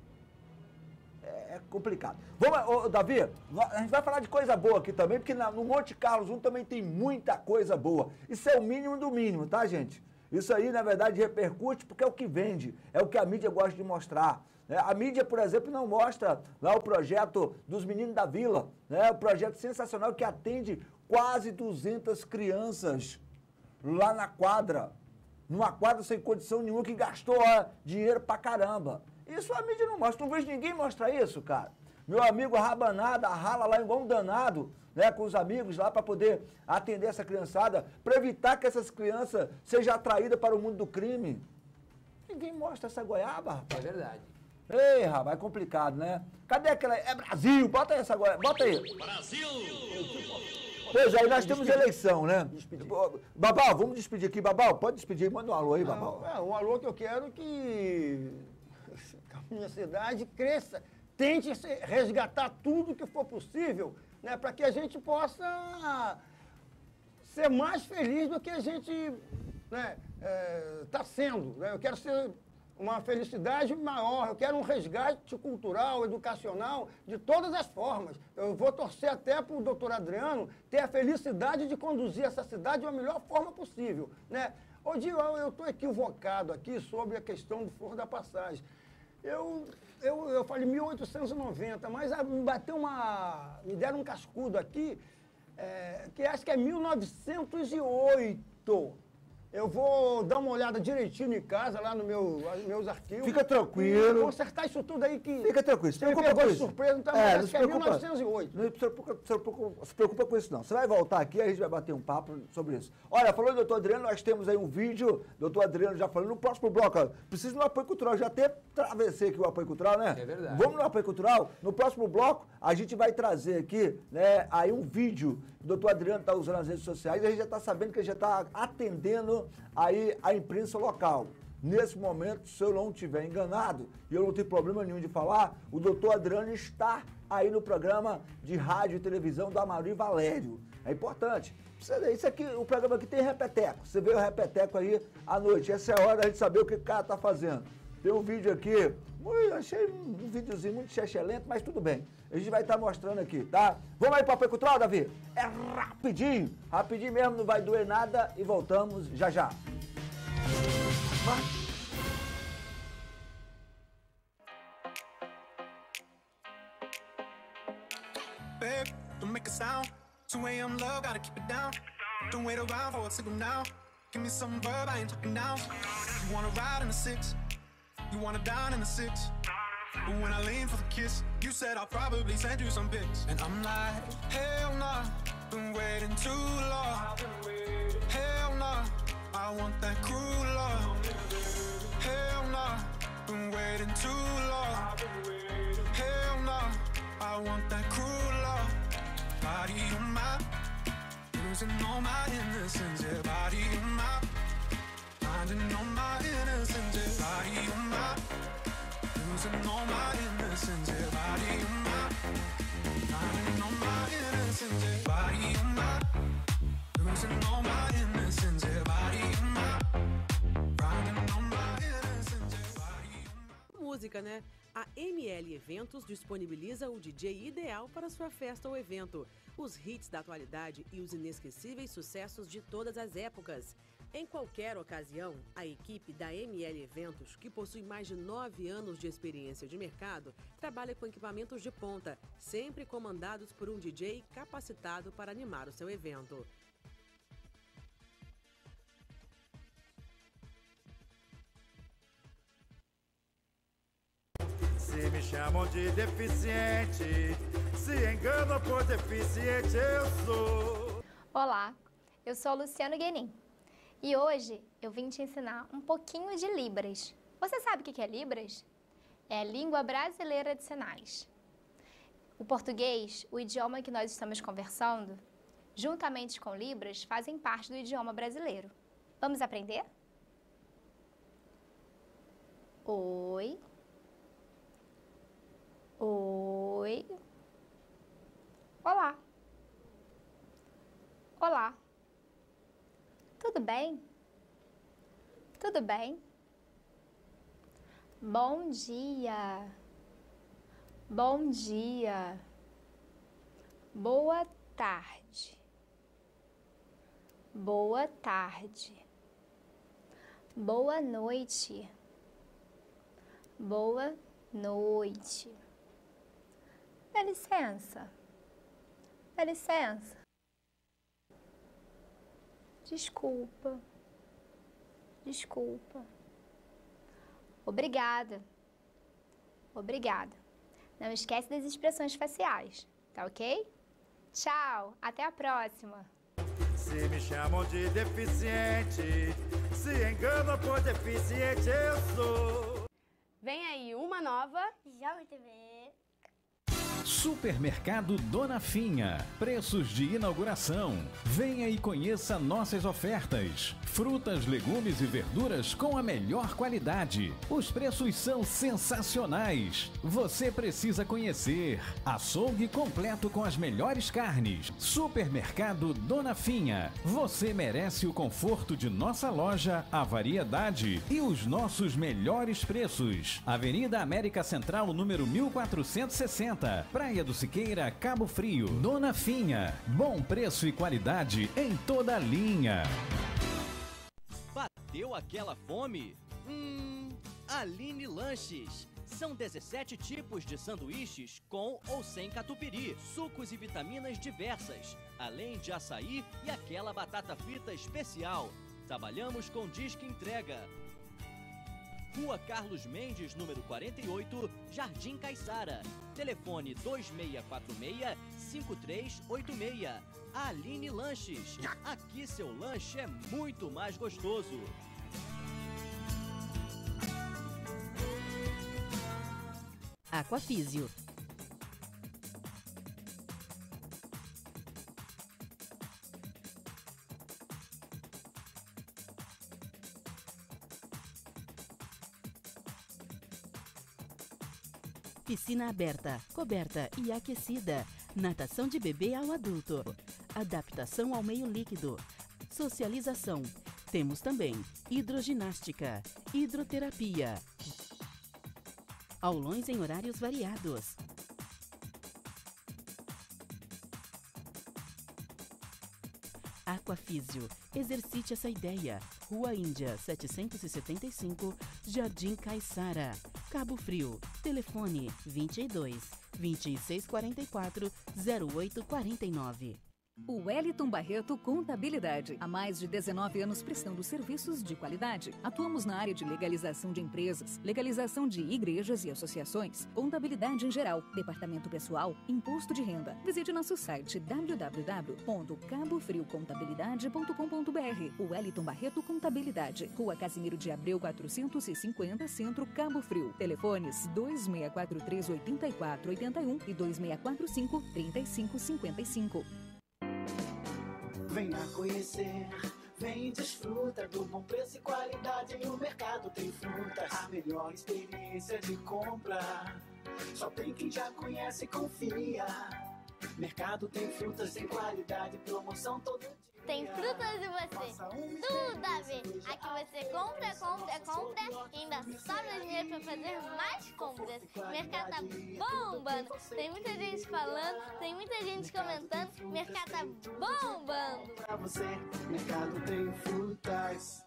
É complicado. Vamos, Davi, a gente vai falar de coisa boa aqui também, porque no Monte Carlos 1 também tem muita coisa boa. Isso é o mínimo do mínimo, tá, gente? Isso aí, na verdade, repercute porque é o que vende, é o que a mídia gosta de mostrar. Né? A mídia, por exemplo, não mostra lá o projeto dos Meninos da Vila, né? O projeto sensacional que atende quase 200 crianças lá na quadra. Numa quadra sem condição nenhuma, que gastou dinheiro pra caramba. Isso a mídia não mostra, não vejo ninguém mostrar isso, cara. Meu amigo Rabanada rala lá igual um danado, né, com os amigos lá para poder atender essa criançada, para evitar que essas crianças sejam atraídas para o mundo do crime. Ninguém mostra essa goiaba, rapaz. É verdade. Ei, rapaz, é complicado, né? Cadê aquela... É Brasil, bota aí essa goiaba, bota aí. Brasil! Pois aí, nós temos eleição, né? Babal, vamos despedir aqui, Babal, pode despedir, manda um alô aí, Babal. Um alô que eu quero que a minha cidade cresça, tente resgatar tudo que for possível, né, para que a gente possa ser mais feliz do que a gente, né, tá sendo. Né? Eu quero ser uma felicidade maior, eu quero um resgate cultural, educacional, de todas as formas. Eu vou torcer até para o doutor Adriano ter a felicidade de conduzir essa cidade da melhor forma possível. Né? Hoje eu estou equivocado aqui sobre a questão do Forro da Passagem. Eu falei 1890, mas me deram um cascudo aqui, que acho que é 1908. Eu vou dar uma olhada direitinho em casa, lá nos meus arquivos. Fica tranquilo. Vou consertar isso tudo aí que... Fica tranquilo, se preocupa com isso. Surpresa, então, acho que é 1908. Não se preocupa com isso, não. Você vai voltar aqui, a gente vai bater um papo sobre isso. Olha, falando do doutor Adriano, nós temos aí um vídeo, doutor Adriano já falando, no próximo bloco, ó, precisa do apoio cultural, já até travessei aqui o apoio cultural, né? É verdade. Vamos no apoio cultural? No próximo bloco, a gente vai trazer aqui, né, aí um vídeo. O doutor Adriano está usando as redes sociais, a gente já está sabendo que ele já está atendendo aí a imprensa local. Nesse momento, se eu não estiver enganado, e eu não tenho problema nenhum de falar, o doutor Adriano está aí no programa de rádio e televisão do Amaury Valério. É importante. Isso aqui, o programa aqui tem repeteco. Você vê o repeteco aí à noite. Essa é a hora da gente saber o que o cara está fazendo. Tem um vídeo aqui, eu achei um videozinho muito chechelento, mas tudo bem. A gente vai estar mostrando aqui, tá? Vamos aí para o apoio cultural, Davi? É rapidinho, rapidinho mesmo, não vai doer nada e voltamos já já. Babe, don't make a sound. 2 a.m. love, gotta keep it down. Don't wait around for a signal now. Give me some verb, I ain't talking now. You wanna ride in the 6? You wanna dine in the 6? But when I lean for the kiss, you said I'll probably send you some pics. And I'm like, hell nah, been waiting too long. Hell nah, I want that cruel love. Hell nah, been waiting too long. Hell nah, I want that cruel love. Body on my, losing all my innocence. Yeah, body on my, finding all my innocence. Yeah, body on my, losing all my innocence. Yeah, body on my, finding all my innocence. Yeah, body on my, losing all my innocence. música, né? A ML Eventos disponibiliza o DJ ideal para sua festa ou evento. Os hits da atualidade e os inesquecíveis sucessos de todas as épocas. Em qualquer ocasião, a equipe da ML Eventos, que possui mais de 9 anos de experiência de mercado, trabalha com equipamentos de ponta, sempre comandados por um DJ capacitado para animar o seu evento. Se me chamam de deficiente, se enganam por deficiente eu sou. Olá, eu sou a Luciano Guenin e hoje eu vim te ensinar um pouquinho de Libras. Você sabe o que é Libras? É a língua brasileira de sinais. O português, o idioma que nós estamos conversando, juntamente com Libras, fazem parte do idioma brasileiro. Vamos aprender? Oi. Oi. Olá. Olá. Tudo bem? Tudo bem? Bom dia. Bom dia. Boa tarde. Boa tarde. Boa noite. Boa noite. Dá licença. Dá licença. Desculpa. Desculpa. Obrigada. Obrigada. Não esquece das expressões faciais, tá ok? Tchau, até a próxima. Se me chamam de deficiente, se enganam por deficiente eu sou. Vem aí uma nova. Jovem TV. Supermercado Dona Finha. Preços de inauguração. Venha e conheça nossas ofertas. Frutas, legumes e verduras com a melhor qualidade. Os preços são sensacionais. Você precisa conhecer. Açougue completo com as melhores carnes. Supermercado Dona Finha. Você merece o conforto de nossa loja, a variedade e os nossos melhores preços. Avenida América Central, número 1460. Praia do Siqueira, Cabo Frio. Dona Finha. Bom preço e qualidade em toda a linha. Bateu aquela fome? Aline Lanches. São 17 tipos de sanduíches com ou sem catupiry, sucos e vitaminas diversas, além de açaí e aquela batata frita especial. Trabalhamos com Disque Entrega. Rua Carlos Mendes, número 48, Jardim Caiçara. Telefone 2646-5386. Aline Lanches. Aqui seu lanche é muito mais gostoso. Aquafísio. Piscina aberta, coberta e aquecida. Natação de bebê ao adulto. Adaptação ao meio líquido. Socialização. Temos também hidroginástica, hidroterapia. Aulões em horários variados. Aquafísio. Exercite essa ideia. Rua Índia, 775, Jardim Caiçara, Cabo Frio. Telefone 22 2644 0849. O Wellington Barreto Contabilidade. Há mais de 19 anos prestando serviços de qualidade. Atuamos na área de legalização de empresas, legalização de igrejas e associações, contabilidade em geral, departamento pessoal, imposto de renda. Visite nosso site www.cabofriocontabilidade.com.br. O Wellington Barreto Contabilidade. Rua Casimiro de Abreu 450, Centro, Cabo Frio. Telefones 2643-8481 e 2645-3555. Venha conhecer, vem desfruta do bom preço e qualidade. No mercado tem frutas, a melhor experiência de compra. Só tem quem já conhece e confia. Mercado tem frutas em qualidade, promoção todo dia. tem frutas e você. Tudo a ver. Aqui você compra e ainda sobra dinheiro para fazer mais compras. O mercado tá bombando. Tem muita gente falando, tem muita gente comentando. O mercado tá bombando. Pra você, mercado tem frutas.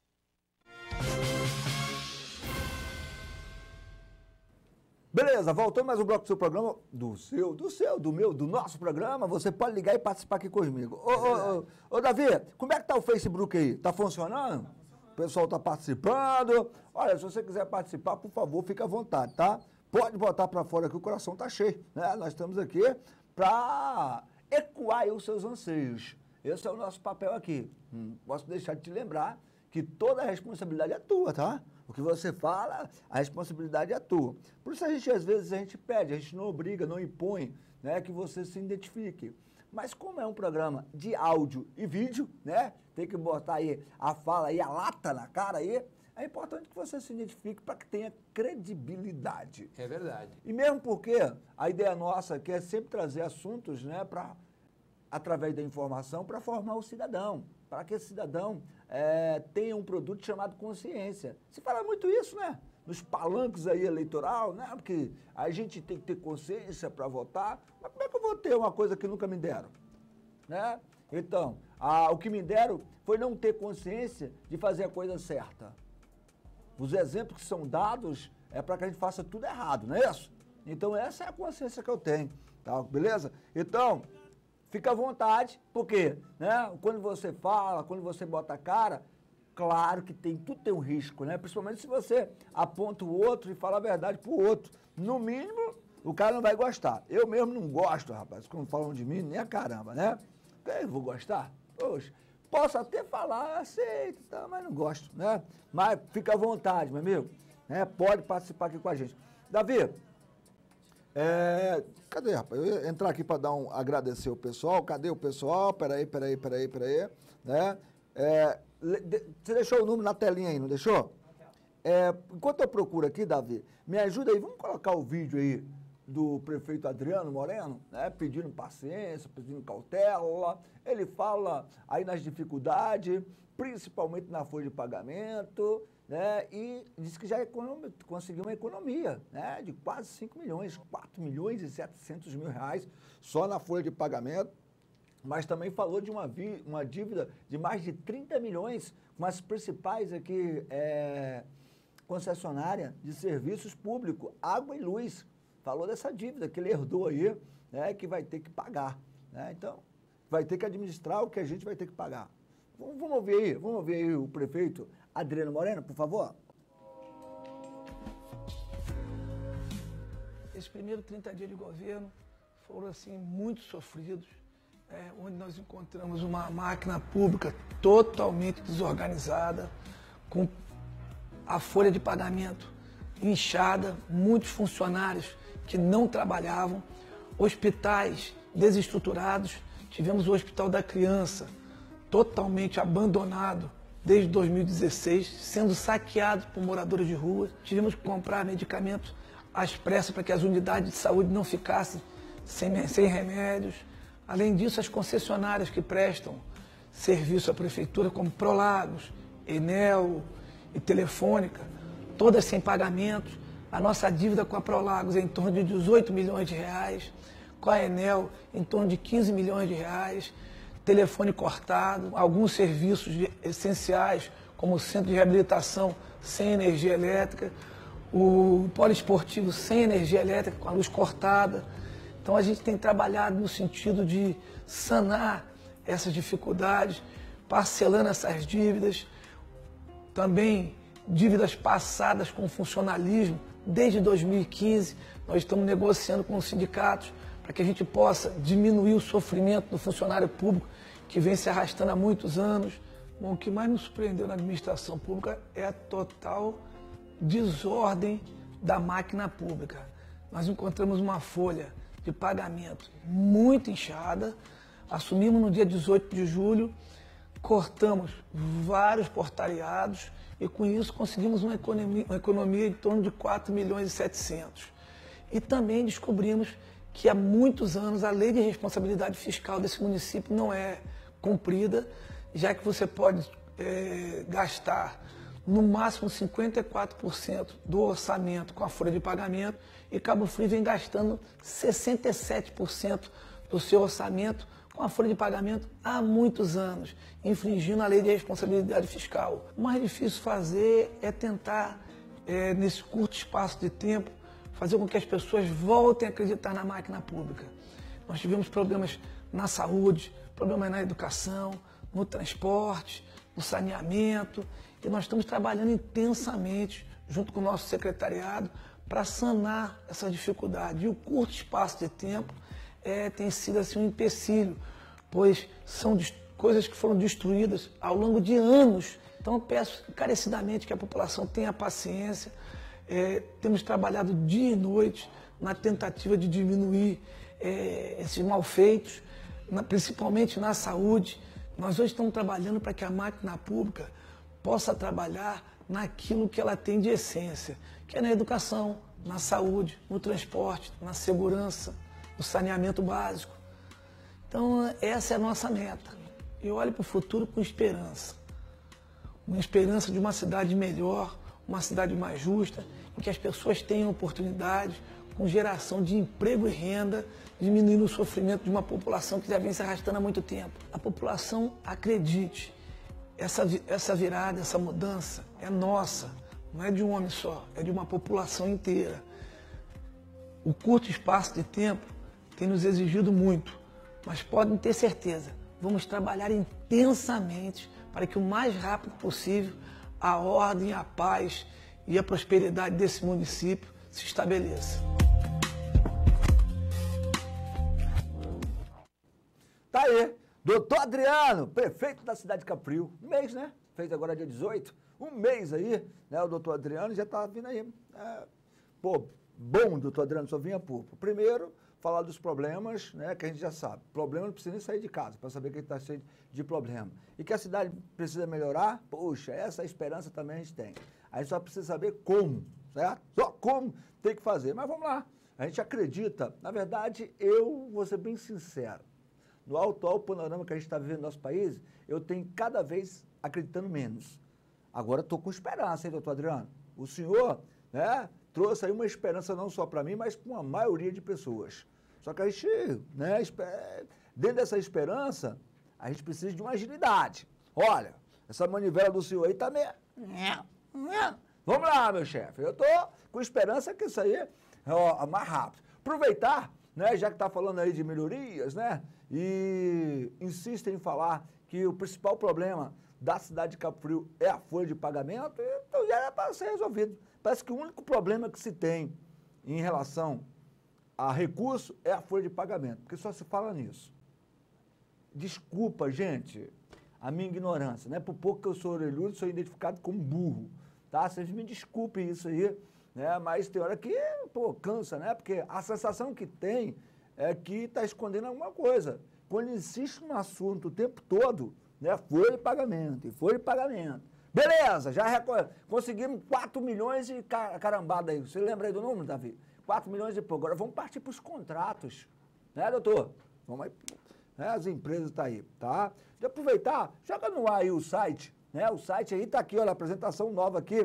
Beleza, voltou mais um bloco do seu programa, do nosso programa. Você pode ligar e participar aqui comigo. Ô, Davi, como é que tá o Facebook aí? Tá funcionando? O pessoal tá participando? Olha, se você quiser participar, por favor, fica à vontade, tá? Pode botar pra fora que o coração tá cheio, né? Nós estamos aqui pra ecoar aí os seus anseios. Esse é o nosso papel aqui. Posso deixar de te lembrar que toda a responsabilidade é tua, tá? O que você fala, a responsabilidade é tua. Por isso às vezes a gente pede, a gente não obriga, não impõe, né, que você se identifique. Mas como é um programa de áudio e vídeo, né, tem que botar aí a fala aí, a lata na cara aí, é importante que você se identifique para que tenha credibilidade. É verdade. E mesmo porque a ideia nossa aqui é sempre trazer assuntos, né, através da informação, para formar o cidadão, para que esse cidadão tenha um produto chamado consciência. Se fala muito isso, né? Nos palanques aí eleitoral, né? Porque a gente tem que ter consciência para votar. Mas como é que eu vou ter uma coisa que nunca me deram? Né? Então, o que me deram foi não ter consciência de fazer a coisa certa. Os exemplos que são dados é para que a gente faça tudo errado, não é isso? Então, essa é a consciência que eu tenho, tá? Beleza? Então, fica à vontade, porque, né, quando você fala, quando você bota a cara, claro que tudo tem um risco, né? Principalmente se você aponta o outro e fala a verdade pro outro. No mínimo, o cara não vai gostar. Eu mesmo não gosto, rapaz, quando falam de mim, nem a caramba, né? Eu vou gostar? Poxa, posso até falar, aceito, tá, mas não gosto, né? Mas fica à vontade, meu amigo, né? Pode participar aqui com a gente. Davi, cadê, rapaz? Eu ia entrar aqui para agradecer o pessoal. Cadê o pessoal? Peraí, né? Você deixou o número na telinha aí, não deixou? Enquanto eu procuro aqui, Davi, me ajuda aí, vamos colocar o vídeo aí do prefeito Adriano Moreno, né? Pedindo paciência, pedindo cautela. Ele fala aí nas dificuldades, principalmente na folha de pagamento, né? E diz que já conseguiu uma economia, né, de quase 5 milhões, 4 milhões e 700 mil reais só na folha de pagamento, mas também falou de uma dívida de mais de 30 milhões com as principais aqui concessionárias de serviços públicos, água e luz. Falou dessa dívida que ele herdou aí, né, que vai ter que pagar, né? Então, vai ter que administrar o que a gente vai ter que pagar. Vamos ouvir aí o prefeito Adriano Moreno, por favor. Esses primeiros 30 dias de governo foram, assim, muito sofridos, onde nós encontramos uma máquina pública totalmente desorganizada, com a folha de pagamento inchada, muitos funcionários que não trabalhavam, hospitais desestruturados. Tivemos o Hospital da Criança totalmente abandonado desde 2016, sendo saqueado por moradores de rua. Tivemos que comprar medicamentos às pressas para que as unidades de saúde não ficassem sem remédios. Além disso, as concessionárias que prestam serviço à prefeitura, como Prolagos, Enel e Telefônica, todas sem pagamento. A nossa dívida com a Prolagos é em torno de 18 milhões de reais, com a Enel em torno de 15 milhões de reais, telefone cortado, alguns serviços essenciais, como o centro de reabilitação sem energia elétrica, o poliesportivo sem energia elétrica, com a luz cortada. Então a gente tem trabalhado no sentido de sanar essas dificuldades, parcelando essas dívidas, também dívidas passadas com funcionalismo. Desde 2015, nós estamos negociando com os sindicatos para que a gente possa diminuir o sofrimento do funcionário público, que vem se arrastando há muitos anos. Bom, o que mais nos surpreendeu na administração pública é a total desordem da máquina pública. Nós encontramos uma folha de pagamento muito inchada, assumimos no dia 18 de julho, cortamos vários portariados e com isso conseguimos uma economia em torno de 4 milhões e 700. E também descobrimos que há muitos anos a lei de responsabilidade fiscal desse município não é comprida, já que você pode gastar no máximo 54% do orçamento com a folha de pagamento e Cabo Frio vem gastando 67% do seu orçamento com a folha de pagamento há muitos anos, infringindo a lei de responsabilidade fiscal. O mais difícil fazer é tentar, nesse curto espaço de tempo, fazer com que as pessoas voltem a acreditar na máquina pública. Nós tivemos problemas na saúde, problemas na educação, no transporte, no saneamento, e nós estamos trabalhando intensamente junto com o nosso secretariado para sanar essa dificuldade. E o curto espaço de tempo tem sido assim, um empecilho, pois são coisas que foram destruídas ao longo de anos. Então eu peço encarecidamente que a população tenha paciência. Temos trabalhado dia e noite na tentativa de diminuir esses malfeitos, principalmente na saúde. Nós hoje estamos trabalhando para que a máquina pública possa trabalhar naquilo que ela tem de essência, que é na educação, na saúde, no transporte, na segurança, no saneamento básico. Então, essa é a nossa meta. Eu olho para o futuro com esperança. Uma esperança de uma cidade melhor, uma cidade mais justa, em que as pessoas tenham oportunidades, com geração de emprego e renda, diminuindo o sofrimento de uma população que já vem se arrastando há muito tempo. A população acredite, essa virada, essa mudança é nossa, não é de um homem só, é de uma população inteira. O curto espaço de tempo tem nos exigido muito, mas podem ter certeza, vamos trabalhar intensamente para que o mais rápido possível a ordem, a paz e a prosperidade desse município se estabeleça. Tá aí, doutor Adriano, prefeito da cidade de Cabo Frio. Um mês, né? Fez agora dia 18. Um mês aí, né? O doutor Adriano já tá vindo aí. Bom, doutor Adriano, só vinha pouco. Primeiro, falar dos problemas, né? Que a gente já sabe. Problema não precisa nem sair de casa para saber que ele está cheio de problema. E que a cidade precisa melhorar, poxa, essa esperança também a gente tem. A gente só precisa saber como, certo? Só como tem que fazer. Mas vamos lá. A gente acredita. Na verdade, eu vou ser bem sincero. No atual panorama que a gente está vivendo no nosso país, eu tenho cada vez acreditando menos. Agora estou com esperança, hein, doutor Adriano? O senhor, né, trouxe aí uma esperança não só para mim, mas para uma maioria de pessoas. Só que a gente, né, dentro dessa esperança, a gente precisa de uma agilidade. Olha, essa manivela do senhor aí tá meio... Vamos lá, meu chefe. Eu estou com esperança que isso aí é mais rápido. Aproveitar, né, já que está falando aí de melhorias, né? E insistem em falar que o principal problema da cidade de Cabo Frio é a folha de pagamento, então já era para ser resolvido. Parece que o único problema que se tem em relação a recurso é a folha de pagamento, porque só se fala nisso. Desculpa, gente, a minha ignorância, não é por pouco que eu sou orelhudo, sou identificado como burro, tá? Vocês me desculpem isso aí, né? Mas tem hora que, pô, cansa, né? Porque a sensação que tem é que está escondendo alguma coisa. Quando insiste no assunto o tempo todo, né, folha de pagamento, e folha de pagamento. Beleza, já conseguimos 4 milhões e carambada aí. Você lembra aí do número, Davi? 4 milhões e pouco. Agora vamos partir para os contratos. Né, doutor? Vamos aí, né, as empresas estão aí, tá? De aproveitar, joga no ar aí o site, né? O site aí está aqui, olha, a apresentação nova aqui.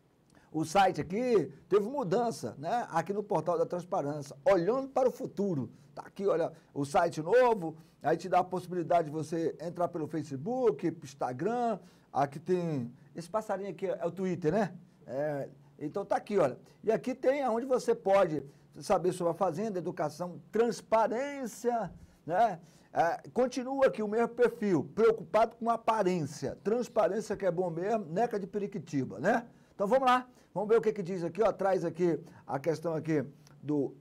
O site aqui teve mudança, né? Aqui no Portal da Transparência, olhando para o futuro. Tá aqui, olha, o site novo, aí te dá a possibilidade de você entrar pelo Facebook, Instagram, aqui tem, esse passarinho aqui é o Twitter, né? Então tá aqui, olha. E aqui tem onde você pode saber sobre a fazenda, educação, transparência, né? Continua aqui o mesmo perfil, preocupado com aparência, transparência que é bom mesmo, neca de Periquitiba, né? Então vamos lá, vamos ver o que diz aqui, ó, traz aqui a questão aqui do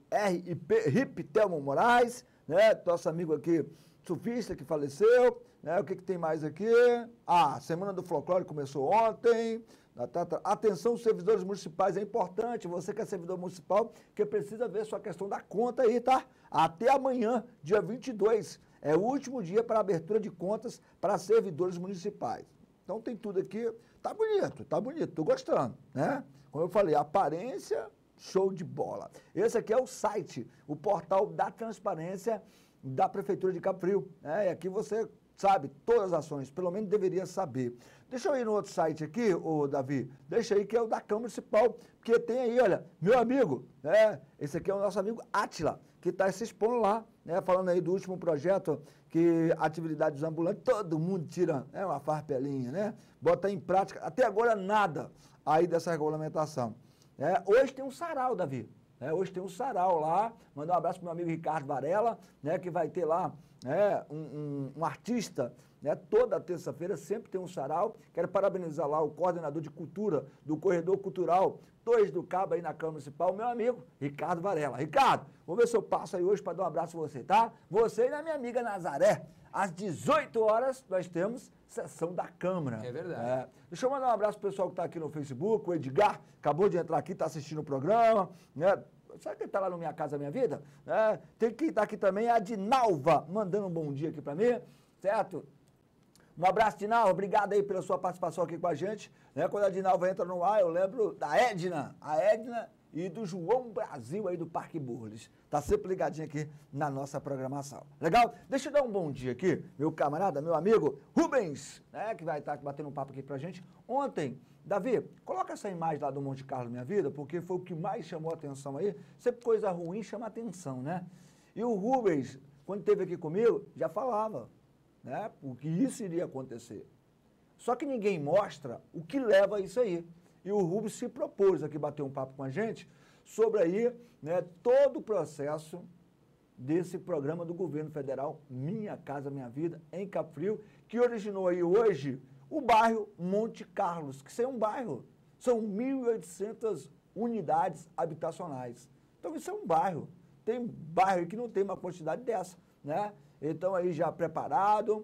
RIP Telmo Moraes, né, nosso amigo aqui, surfista que faleceu, né, o que tem mais aqui? A Semana do Folclore começou ontem, atenção servidores municipais, é importante, você que é servidor municipal, que precisa ver sua questão da conta aí, tá? Até amanhã, dia 22, é o último dia para abertura de contas para servidores municipais. Então tem tudo aqui, tá bonito, tô gostando, né? Como eu falei, aparência, show de bola. Esse aqui é o site, o portal da transparência da Prefeitura de Cabo Frio, né? E aqui você sabe todas as ações, pelo menos deveria saber. Deixa eu ir no outro site aqui, ô Davi, deixa aí que é o da Câmara Municipal, porque tem aí, olha, meu amigo, né, esse aqui é o nosso amigo Átila, que está se expondo lá, né, falando aí do último projeto, que atividades ambulantes, todo mundo tira uma farpelinha, né, bota em prática, até agora nada aí dessa regulamentação. Hoje tem um sarau, Davi, hoje tem um sarau lá, mandar um abraço para o meu amigo Ricardo Varela, né, que vai ter lá um artista, né, toda terça-feira sempre tem um sarau. Quero parabenizar lá o coordenador de cultura do Corredor Cultural 2 do Cabo aí na Câmara Municipal, meu amigo Ricardo Varela. Ricardo, vou ver se eu passo aí hoje para dar um abraço a você, tá? Você e a minha amiga Nazaré. Às 18 horas nós temos sessão da Câmara. É verdade. Deixa eu mandar um abraço pro pessoal que está aqui no Facebook, o Edgar, acabou de entrar aqui, está assistindo o programa, né? Sabe que ele está lá no Minha Casa Minha Vida? Tem que estar aqui também a Dinalva, mandando um bom dia aqui para mim, certo? Um abraço, Dinalva, obrigado aí pela sua participação aqui com a gente. Né? Quando a Dinalva entra no ar, eu lembro da Edna, e do João Brasil aí do Parque Burles. Tá sempre ligadinho aqui na nossa programação. Legal? Deixa eu dar um bom dia aqui, meu camarada, meu amigo Rubens, né? Que vai estar batendo um papo aqui pra gente. Ontem, Davi, coloca essa imagem lá do Monte Carlo Minha Vida, porque foi o que mais chamou a atenção aí. Sempre coisa ruim chama atenção, né? E o Rubens, quando esteve aqui comigo, já falava, né? Porque isso iria acontecer. Só que ninguém mostra o que leva a isso aí. E o Rubens se propôs aqui bater um papo com a gente sobre aí, né, todo o processo desse programa do governo federal Minha Casa Minha Vida em Cabo Frio, que originou aí hoje o bairro Monte Carlos, que isso é um bairro, são 1.800 unidades habitacionais. Então isso é um bairro. Tem bairro aí que não tem uma quantidade dessa, né? Então aí já preparado,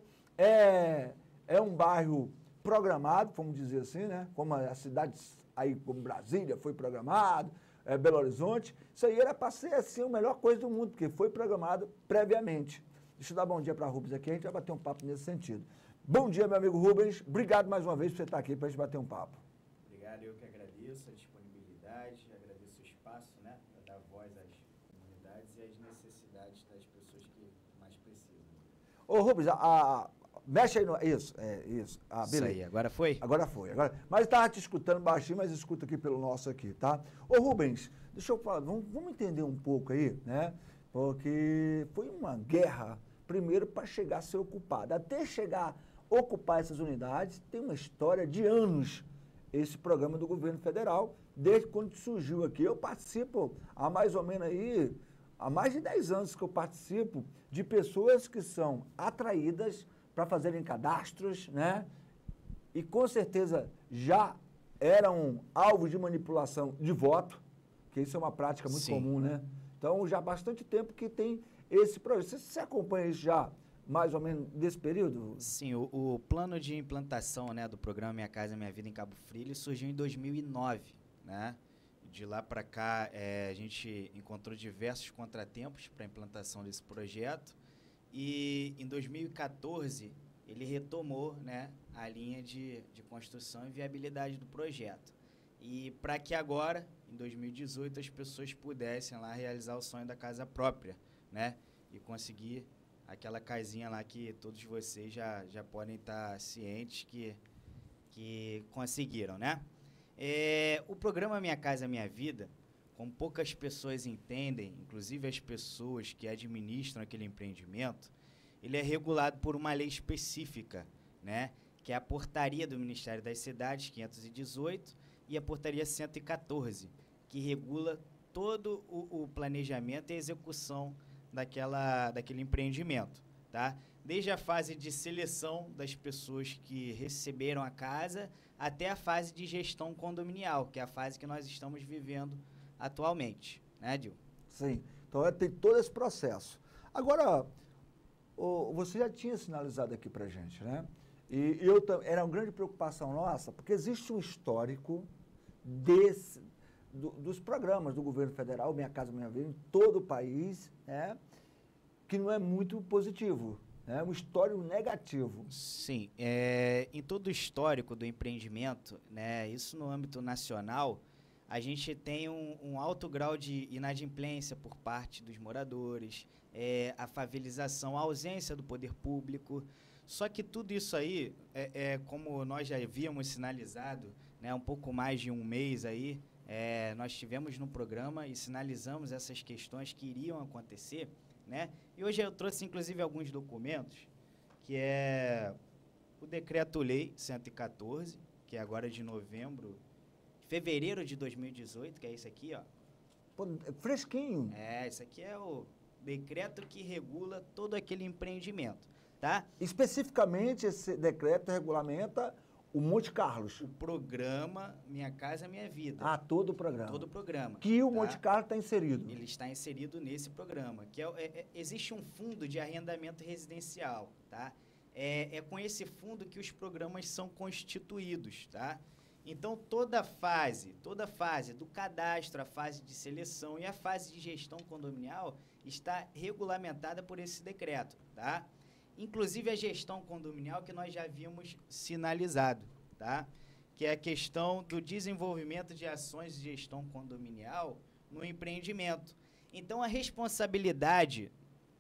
é um bairro programado, vamos dizer assim, né? Como as cidades aí, como Brasília foi programado, Belo Horizonte, isso aí era para ser assim a melhor coisa do mundo, porque foi programado previamente. Deixa eu dar bom dia para Rubens aqui, a gente vai bater um papo nesse sentido. Bom dia, meu amigo Rubens, obrigado mais uma vez por você estar aqui para a gente bater um papo. Obrigado, eu que agradeço a disponibilidade, agradeço o espaço, né, para dar voz às comunidades e às necessidades das pessoas que mais precisam. Ô Rubens, mexe aí no... Isso, isso. Isso aí, agora foi? Agora foi. Mas estava te escutando baixinho, mas escuta aqui pelo nosso aqui, tá? Ô Rubens, deixa eu falar, vamos entender um pouco aí, né? Porque foi uma guerra, primeiro, para chegar a ser ocupada. Até chegar a ocupar essas unidades, tem uma história de anos, esse programa do governo federal, desde quando surgiu aqui. Eu participo há mais ou menos aí, há mais de 10 anos que eu participo de pessoas que são atraídas para fazerem cadastros, né? E com certeza já eram alvos de manipulação de voto, que isso é uma prática muito comum, né? Então, já há bastante tempo que tem esse projeto. Você acompanha isso já, mais ou menos, desse período? Sim, o plano de implantação, né, do programa Minha Casa Minha Vida em Cabo Frio surgiu em 2009, né? De lá para cá, a gente encontrou diversos contratempos para a implantação desse projeto. E em 2014 ele retomou, né, a linha de construção e viabilidade do projeto. E para que agora, em 2018, as pessoas pudessem lá realizar o sonho da casa própria, né? E conseguir aquela casinha lá que todos vocês já podem estar cientes que conseguiram, né? O programa Minha Casa Minha Vida, como poucas pessoas entendem, inclusive as pessoas que administram aquele empreendimento, ele é regulado por uma lei específica, né? Que é a Portaria do Ministério das Cidades, 518, e a Portaria 114, que regula todo o planejamento e a execução daquele empreendimento, tá? Desde a fase de seleção das pessoas que receberam a casa até a fase de gestão condominial, que é a fase que nós estamos vivendo atualmente, né, Dil? Sim, então tem todo esse processo. Agora, você já tinha sinalizado aqui pra gente, né? E era uma grande preocupação nossa, porque existe um histórico dos programas do governo federal, Minha Casa Minha Vida, em todo o país, né? Que não é muito positivo, né? Um histórico negativo. Sim, em todo o histórico do empreendimento, né? Isso no âmbito nacional, a gente tem um alto grau de inadimplência por parte dos moradores, a favelização, a ausência do poder público. Só que tudo isso aí, como nós já havíamos sinalizado, né, um pouco mais de um mês aí, nós tivemos no programa e sinalizamos essas questões que iriam acontecer, né? E hoje eu trouxe, inclusive, alguns documentos, que é o Decreto-Lei 114, que é agora de fevereiro de 2018, que é isso aqui, ó. Pô, fresquinho. Isso aqui é o decreto que regula todo aquele empreendimento, tá? Especificamente, esse decreto regulamenta o Monte Carlos. O programa Minha Casa Minha Vida. Todo o programa. Todo o programa. Que o Monte Carlos está inserido. Ele está inserido nesse programa, que existe um fundo de arrendamento residencial, tá? É com esse fundo que os programas são constituídos, tá? Então, toda fase do cadastro, a fase de seleção e a fase de gestão condominial está regulamentada por esse decreto, tá? Inclusive a gestão condominial que nós já havíamos sinalizado, tá? Que é a questão do desenvolvimento de ações de gestão condominial no empreendimento. Então, a responsabilidade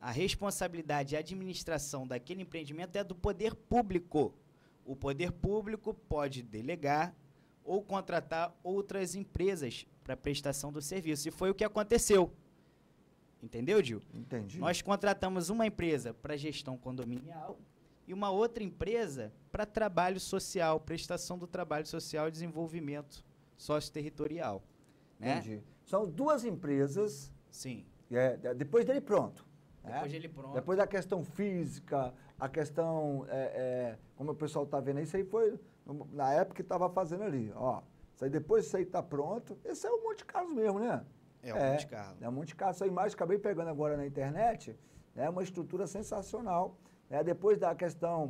e a administração daquele empreendimento é do poder público. O poder público pode delegar ou contratar outras empresas para prestação do serviço. E foi o que aconteceu. Entendeu, Gil? Entendi. Nós contratamos uma empresa para gestão condominial e uma outra empresa para trabalho social, prestação do trabalho social e desenvolvimento socioterritorial. Né? Entendi. São duas empresas. Sim. Depois dele pronto. Depois dele pronto. Depois da questão física, a questão, como o pessoal está vendo aí, isso aí foi na época que estava fazendo ali. Ó, isso aí, depois isso aí está pronto. Esse é o Monte Carlos mesmo, né? É o Monte Carlos. É o Monte Carlos. Essa imagem que acabei pegando agora na internet, é uma estrutura sensacional. Depois da questão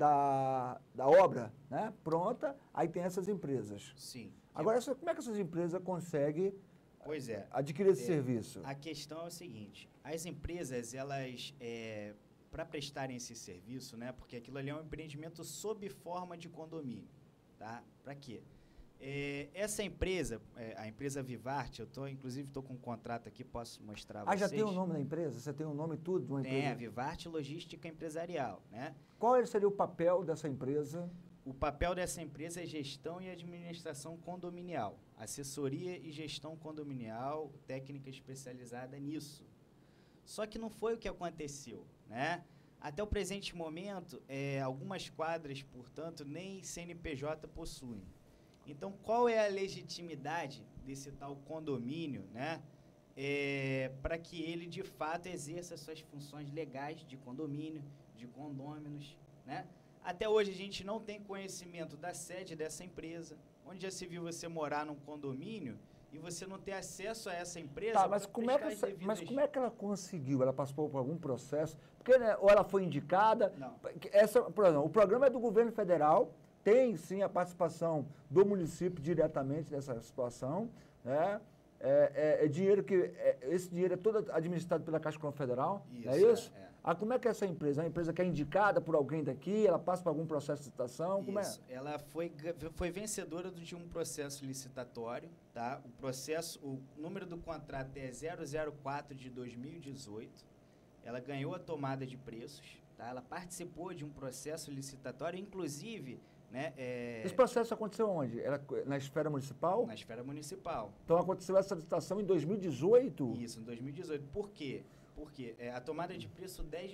da obra, né, pronta, aí tem essas empresas. Sim. Agora, como é que essas empresas conseguem adquirir esse serviço? A questão é o seguinte, as empresas, elas, para prestarem esse serviço, né, porque aquilo ali é um empreendimento sob forma de condomínio, tá? Para quê? Essa empresa, a empresa Vivarte, inclusive estou com um contrato aqui, posso mostrar a vocês. Já tem o nome da empresa? Você tem o nome e tudo de uma empresa? Tem, a Vivarte Logística Empresarial, né? Qual seria o papel dessa empresa? O papel dessa empresa é gestão e administração condominial, assessoria e gestão condominial, técnica especializada nisso. Só que não foi o que aconteceu, né? Até o presente momento, algumas quadras, portanto, nem CNPJ possuem. Então, qual é a legitimidade desse tal condomínio, né, para que ele, de fato, exerça suas funções legais de condomínio, de condôminos, né? Até hoje, a gente não tem conhecimento da sede dessa empresa. Onde já se viu você morar num condomínio e você não ter acesso a essa empresa? Tá, mas como é que ela conseguiu? Ela passou por algum processo? Porque, né, ou ela foi indicada? Não. Por exemplo, o programa é do governo federal, tem sim a participação do município diretamente nessa situação, né? Dinheiro esse dinheiro é todo administrado pela Caixa Econômica Federal, isso, é isso? Como é que é essa empresa? É uma empresa que é indicada por alguém daqui, ela passa por algum processo de licitação, como isso. Ela foi vencedora de um processo licitatório, tá? O número do contrato é 004 de 2018, ela ganhou a tomada de preços, tá? Ela participou de um processo licitatório, inclusive... Né, Esse processo aconteceu onde? Era na esfera municipal? Na esfera municipal. Então aconteceu essa licitação em 2018? Isso, em 2018. Por quê? Porque a tomada de preço 10 de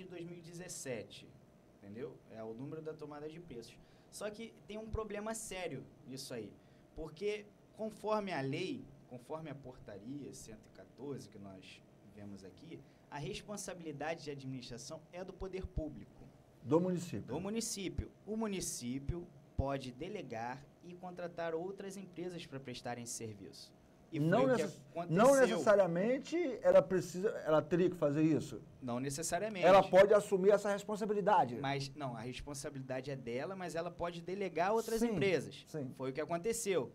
2017, entendeu? É o número da tomada de preços. Só que tem um problema sério nisso aí, porque conforme a lei, conforme a portaria 114 que nós vemos aqui, a responsabilidade de administração é do poder público. Do município? Do município. O município pode delegar e contratar outras empresas para prestarem esse serviço. E não necessariamente ela teria que fazer isso? Não necessariamente. Ela pode assumir essa responsabilidade? Mas, não, a responsabilidade é dela, mas ela pode delegar a outras empresas. Sim. Foi o que aconteceu.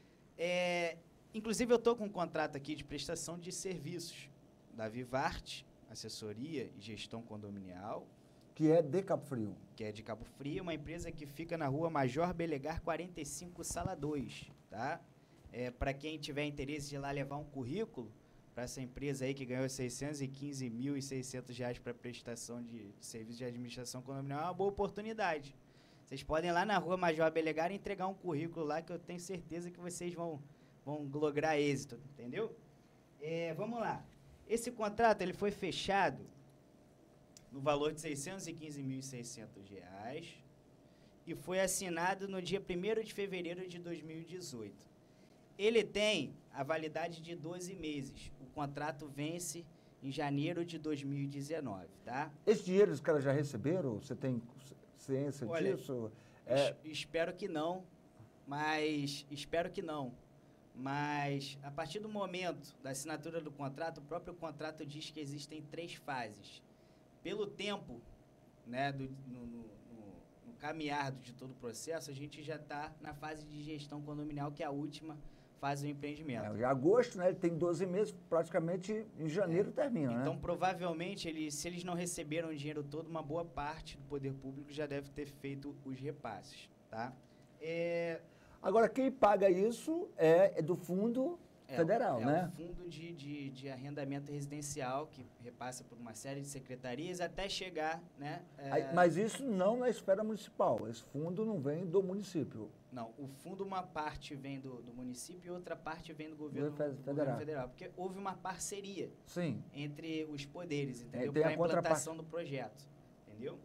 Inclusive, eu estou com um contrato aqui de prestação de serviços da Vivarte, assessoria e gestão condominial. Que é de Cabo Frio. Que é de Cabo Frio, uma empresa que fica na rua Major Belegar 45, sala 2, tá? Para quem tiver interesse de ir lá levar um currículo, para essa empresa aí que ganhou R$ 615.600 para prestação de serviço de administração condominial, é uma boa oportunidade. Vocês podem ir lá na rua Major Belegar e entregar um currículo lá que eu tenho certeza que vocês vão lograr êxito, entendeu? Vamos lá. Esse contrato ele foi fechado no valor de R$ 615.600 e foi assinado no dia 1º de fevereiro de 2018. Ele tem a validade de 12 meses. O contrato vence em janeiro de 2019, tá? Esse dinheiro os caras já receberam? Você tem ciência disso? Espero que não, mas a partir do momento da assinatura do contrato, o próprio contrato diz que existem 3 fases. Pelo tempo, né, no caminhar de todo o processo, a gente já está na fase de gestão condominial, que é a última fase do empreendimento. Em agosto, né, ele tem 12 meses, praticamente em janeiro termina, então, né? provavelmente, se eles não receberam o dinheiro todo, uma boa parte do poder público já deve ter feito os repasses, tá? Agora, quem paga isso é do Fundo Federal, né? É o Fundo de Arrendamento Residencial, que repassa por uma série de secretarias até chegar, né? Mas isso não na esfera municipal, esse fundo não vem do município. Não, o fundo, uma parte vem do município e outra parte vem do governo federal, porque houve uma parceria entre os poderes, entendeu? Para a implantação do projeto, entendeu?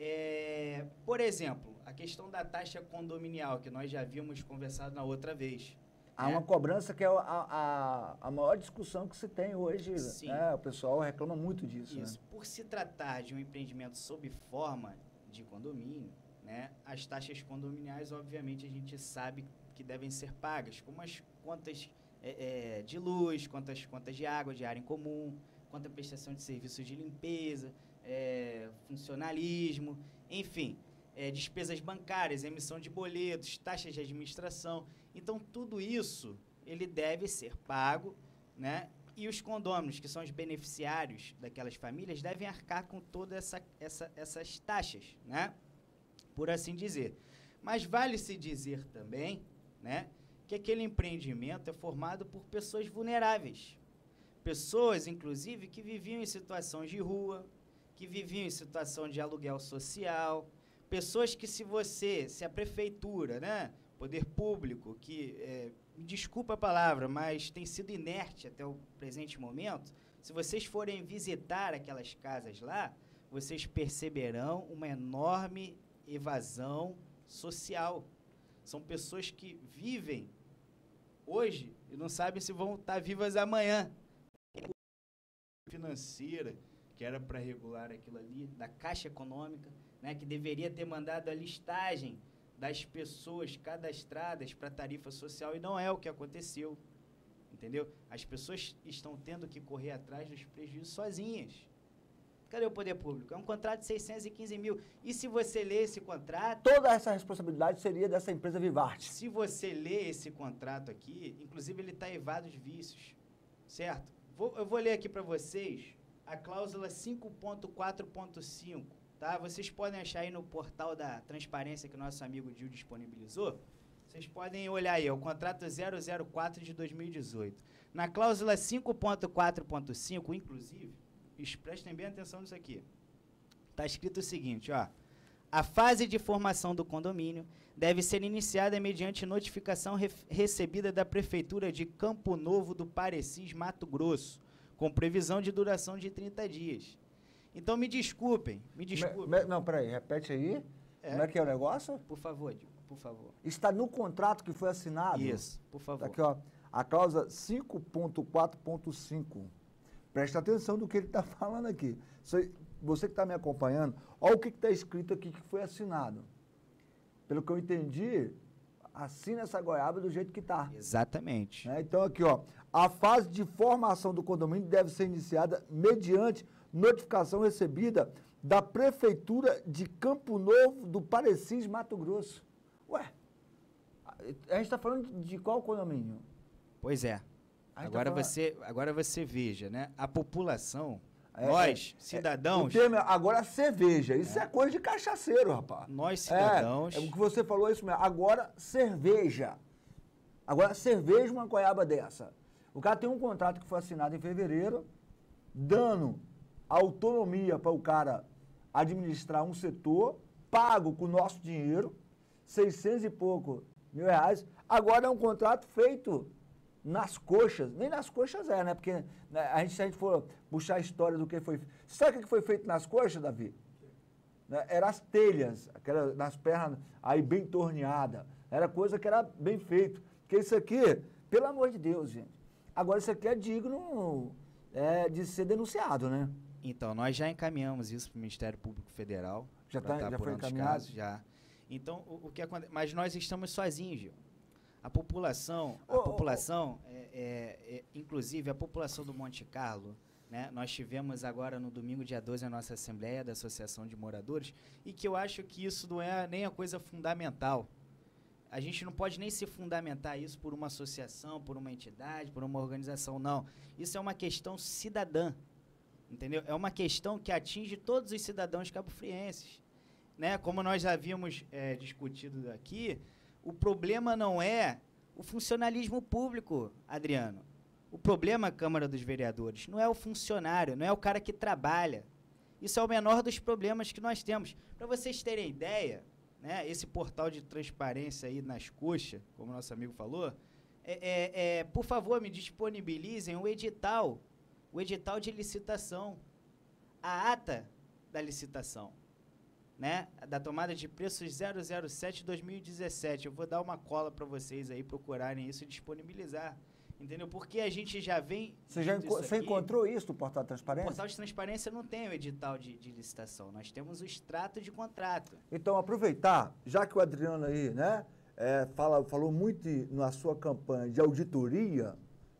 Por exemplo, a questão da taxa condominial, que nós já havíamos conversado na outra vez. Há uma cobrança que é a maior discussão que se tem hoje. Sim. O pessoal reclama muito disso. Isso. Né? Por se tratar de um empreendimento sob forma de condomínio, né, as taxas condominiais, obviamente, a gente sabe que devem ser pagas, como as contas de luz, contas de água, de área em comum, quanto a prestação de serviços de limpeza, funcionalismo, enfim, despesas bancárias, emissão de boletos, taxas de administração. Então, tudo isso, ele deve ser pago, né? E os condôminos, que são os beneficiários daquelas famílias, devem arcar com todas essas taxas, né? Por assim dizer. Mas vale-se dizer também, né, que aquele empreendimento é formado por pessoas vulneráveis. Pessoas, inclusive, que viviam em situação de rua, que viviam em situação de aluguel social, pessoas que se a prefeitura, né, poder público, que, me desculpa a palavra, mas tem sido inerte até o presente momento, se vocês forem visitar aquelas casas lá, vocês perceberão uma enorme evasão social. São pessoas que vivem hoje e não sabem se vão estar vivas amanhã. Financeira, que era para regular aquilo ali, da Caixa Econômica, né, que deveria ter mandado a listagem das pessoas cadastradas para tarifa social, e não é o que aconteceu, entendeu? As pessoas estão tendo que correr atrás dos prejuízos sozinhas. Cadê o poder público? É um contrato de 615 mil. E se você ler esse contrato... Toda essa responsabilidade seria dessa empresa Vivarte. Se você ler esse contrato aqui, inclusive ele está evado de vícios, certo? Eu vou ler aqui para vocês a cláusula 5.4.5. Tá? Vocês podem achar aí no portal da transparência que o nosso amigo Gil disponibilizou. Vocês podem olhar aí, é o contrato 004 de 2018. Na cláusula 5.4.5, inclusive, prestem bem atenção nisso aqui. Está escrito o seguinte, ó. A fase de formação do condomínio deve ser iniciada mediante notificação recebida da Prefeitura de Campo Novo do Parecis, Mato Grosso, com previsão de duração de 30 dias. Então, me desculpem. Não, peraí, repete aí. Como é que é o negócio? Por favor, por favor. Está no contrato que foi assinado? Isso, por favor. Aqui, ó, a cláusula 5.4.5. Presta atenção do que ele está falando aqui. Você que está me acompanhando, olha o que está escrito aqui que foi assinado. Pelo que eu entendi, assina essa goiaba do jeito que está. Exatamente. Então, aqui, ó, a fase de formação do condomínio deve ser iniciada mediante notificação recebida da Prefeitura de Campo Novo do Parecis, Mato Grosso. Ué, a gente está falando de qual condomínio? Pois é. Agora você veja, né? A população, nós, cidadãos... O termo agora cerveja, isso é coisa de cachaceiro, rapaz. Nós, cidadãos... É o que você falou, isso mesmo. Agora cerveja, uma goiaba dessa. O cara tem um contrato que foi assinado em fevereiro, dando autonomia para o cara administrar um setor, pago com o nosso dinheiro, 600 e pouco mil reais. Agora é um contrato feito nas coxas, nem nas coxas né? Porque né, se a gente for puxar a história do que foi... Sabe o que foi feito nas coxas, Davi? Eram as telhas, aquelas, nas pernas aí bem torneadas. Era coisa que era bem feito. Porque isso aqui, pelo amor de Deus, gente. Agora isso aqui é digno de ser denunciado, né? Então, nós já encaminhamos isso para o Ministério Público Federal. Já foi encaminhado? Já. Então, o que acontece? Mas nós estamos sozinhos, Gil. A população, inclusive a população do Monte Carlo, né? Nós tivemos agora no domingo, dia 12, a nossa Assembleia da Associação de Moradores, e que eu acho que isso não é nem a coisa fundamental. A gente não pode nem se fundamentar isso por uma associação, por uma entidade, por uma organização, não. Isso é uma questão cidadã, entendeu? É uma questão que atinge todos os cidadãos cabofrienses, né? Como nós já havíamos discutido aqui, o problema não é o funcionalismo público, Adriano. O problema, Câmara dos Vereadores, não é o funcionário, não é o cara que trabalha. Isso é o menor dos problemas que nós temos. Para vocês terem ideia, né, esse portal de transparência aí nas coxas, como nosso amigo falou, por favor, me disponibilizem o edital de licitação, a ata da licitação, né, da tomada de preços 007/2017. Eu vou dar uma cola para vocês aí procurarem isso e disponibilizar. Entendeu? Porque a gente já vem... Você encontrou isso no portal de transparência? O portal de transparência não tem o edital de licitação. Nós temos o extrato de contrato. Então, aproveitar, já que o Adriano aí, né, falou muito na sua campanha de auditoria,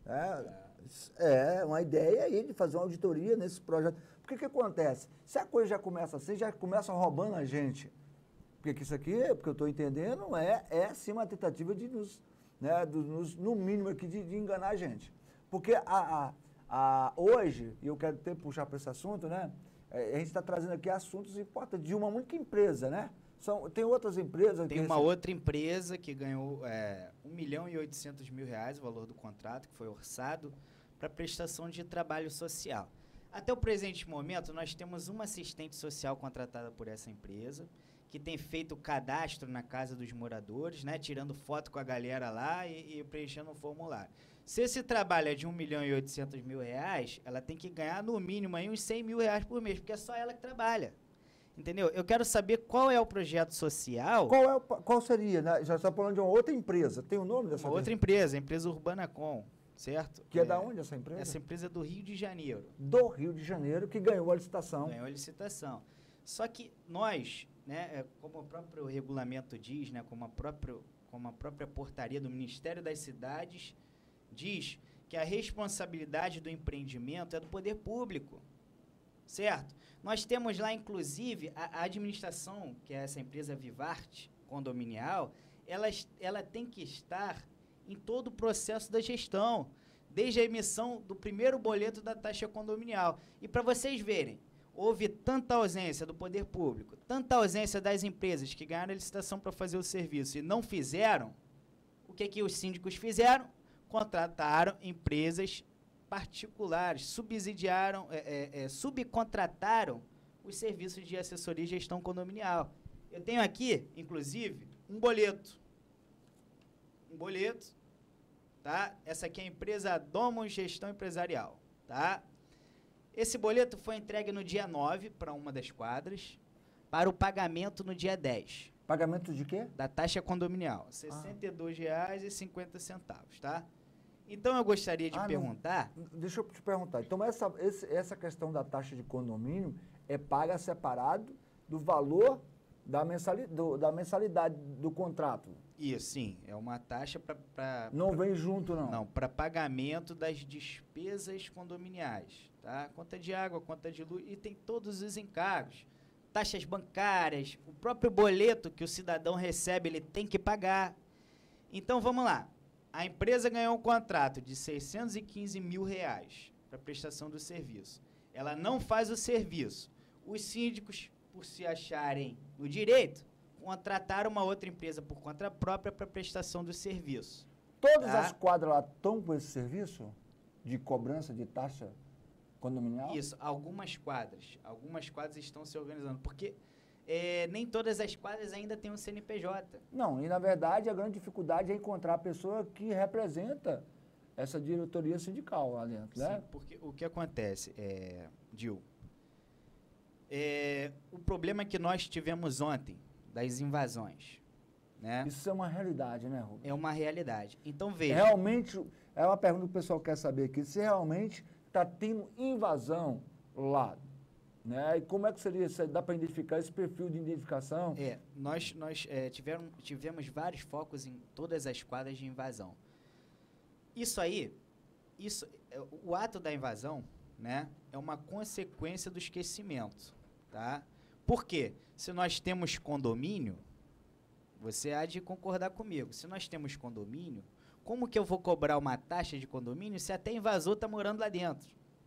né, uma ideia aí de fazer uma auditoria nesse projeto. Porque o que acontece? Se a coisa já começa assim, já começa roubando a gente. Porque isso aqui, porque eu estou entendendo, é sim uma tentativa de nos... Né, no mínimo aqui de enganar a gente. Porque hoje, e eu quero até puxar para esse assunto, né, a gente está trazendo aqui assuntos importantes de uma única empresa, né? Tem outras empresas... Tem uma outra empresa que ganhou R$1.800.000, o valor do contrato, que foi orçado para prestação de trabalho social. Até o presente momento, nós temos uma assistente social contratada por essa empresa, que tem feito o cadastro na casa dos moradores, né, tirando foto com a galera lá e preenchendo um formulário. Se esse trabalho é de R$1.800.000, ela tem que ganhar no mínimo aí uns R$100.000 por mês, porque é só ela que trabalha. Entendeu? Eu quero saber qual é o projeto social... Qual seria, né? Já está falando de uma outra empresa. Tem o nome dessa empresa? Outra empresa, a empresa Urbanacom, certo? Que é da onde essa empresa? Essa empresa é do Rio de Janeiro. Do Rio de Janeiro, que ganhou a licitação. Ganhou a licitação. Só que nós... né, como o próprio regulamento diz, né, como a própria portaria do Ministério das Cidades diz que a responsabilidade do empreendimento é do poder público, certo? Nós temos lá, inclusive, a administração, que é essa empresa Vivarte condominial, ela tem que estar em todo o processo da gestão, desde a emissão do primeiro boleto da taxa condominial. E para vocês verem, houve tanta ausência do poder público, tanta ausência das empresas que ganharam a licitação para fazer o serviço e não fizeram, o que os síndicos fizeram? Contrataram empresas particulares, subcontrataram os serviços de assessoria e gestão condominial. Eu tenho aqui, inclusive, um boleto, tá? Essa aqui é a empresa Domos Gestão Empresarial, tá? Esse boleto foi entregue no dia 9 para uma das quadras, para o pagamento no dia 10. Pagamento de quê? Da taxa condominial, R$ 62,50, tá? Então, eu gostaria de perguntar... Deixa eu te perguntar. Então, essa questão da taxa de condomínio é paga separado do valor da mensalidade do contrato? Isso, sim. É uma taxa para... Não vem junto, não? Não, para pagamento das despesas condominiais, tá? Conta de água, conta de luz, e tem todos os encargos. Taxas bancárias, o próprio boleto que o cidadão recebe, ele tem que pagar. Então, vamos lá. A empresa ganhou um contrato de R$615.000 para prestação do serviço. Ela não faz o serviço. Os síndicos, por se acharem no direito, contrataram uma outra empresa por conta própria para prestação do serviço. Todas tá? as quadras lá estão com esse serviço de cobrança de taxa condominial? Isso, algumas quadras estão se organizando, porque nem todas as quadras ainda têm um CNPJ. Não, e na verdade a grande dificuldade é encontrar a pessoa que representa essa diretoria sindical lá dentro, né? Sim, porque o que acontece, Dil, o problema que nós tivemos ontem, das invasões, né? Isso é uma realidade, né, Rubens? É uma realidade. Então, veja... Realmente, é uma pergunta que o pessoal quer saber aqui, se realmente está tendo invasão lá, né? E como é que seria, dá para identificar esse perfil de identificação? Nós tivemos vários focos em todas as quadras de invasão. O ato da invasão, né, é uma consequência do esquecimento, tá? Por quê? Se nós temos condomínio, você há de concordar comigo, se nós temos condomínio, como que eu vou cobrar uma taxa de condomínio se até invasor está morando lá dentro?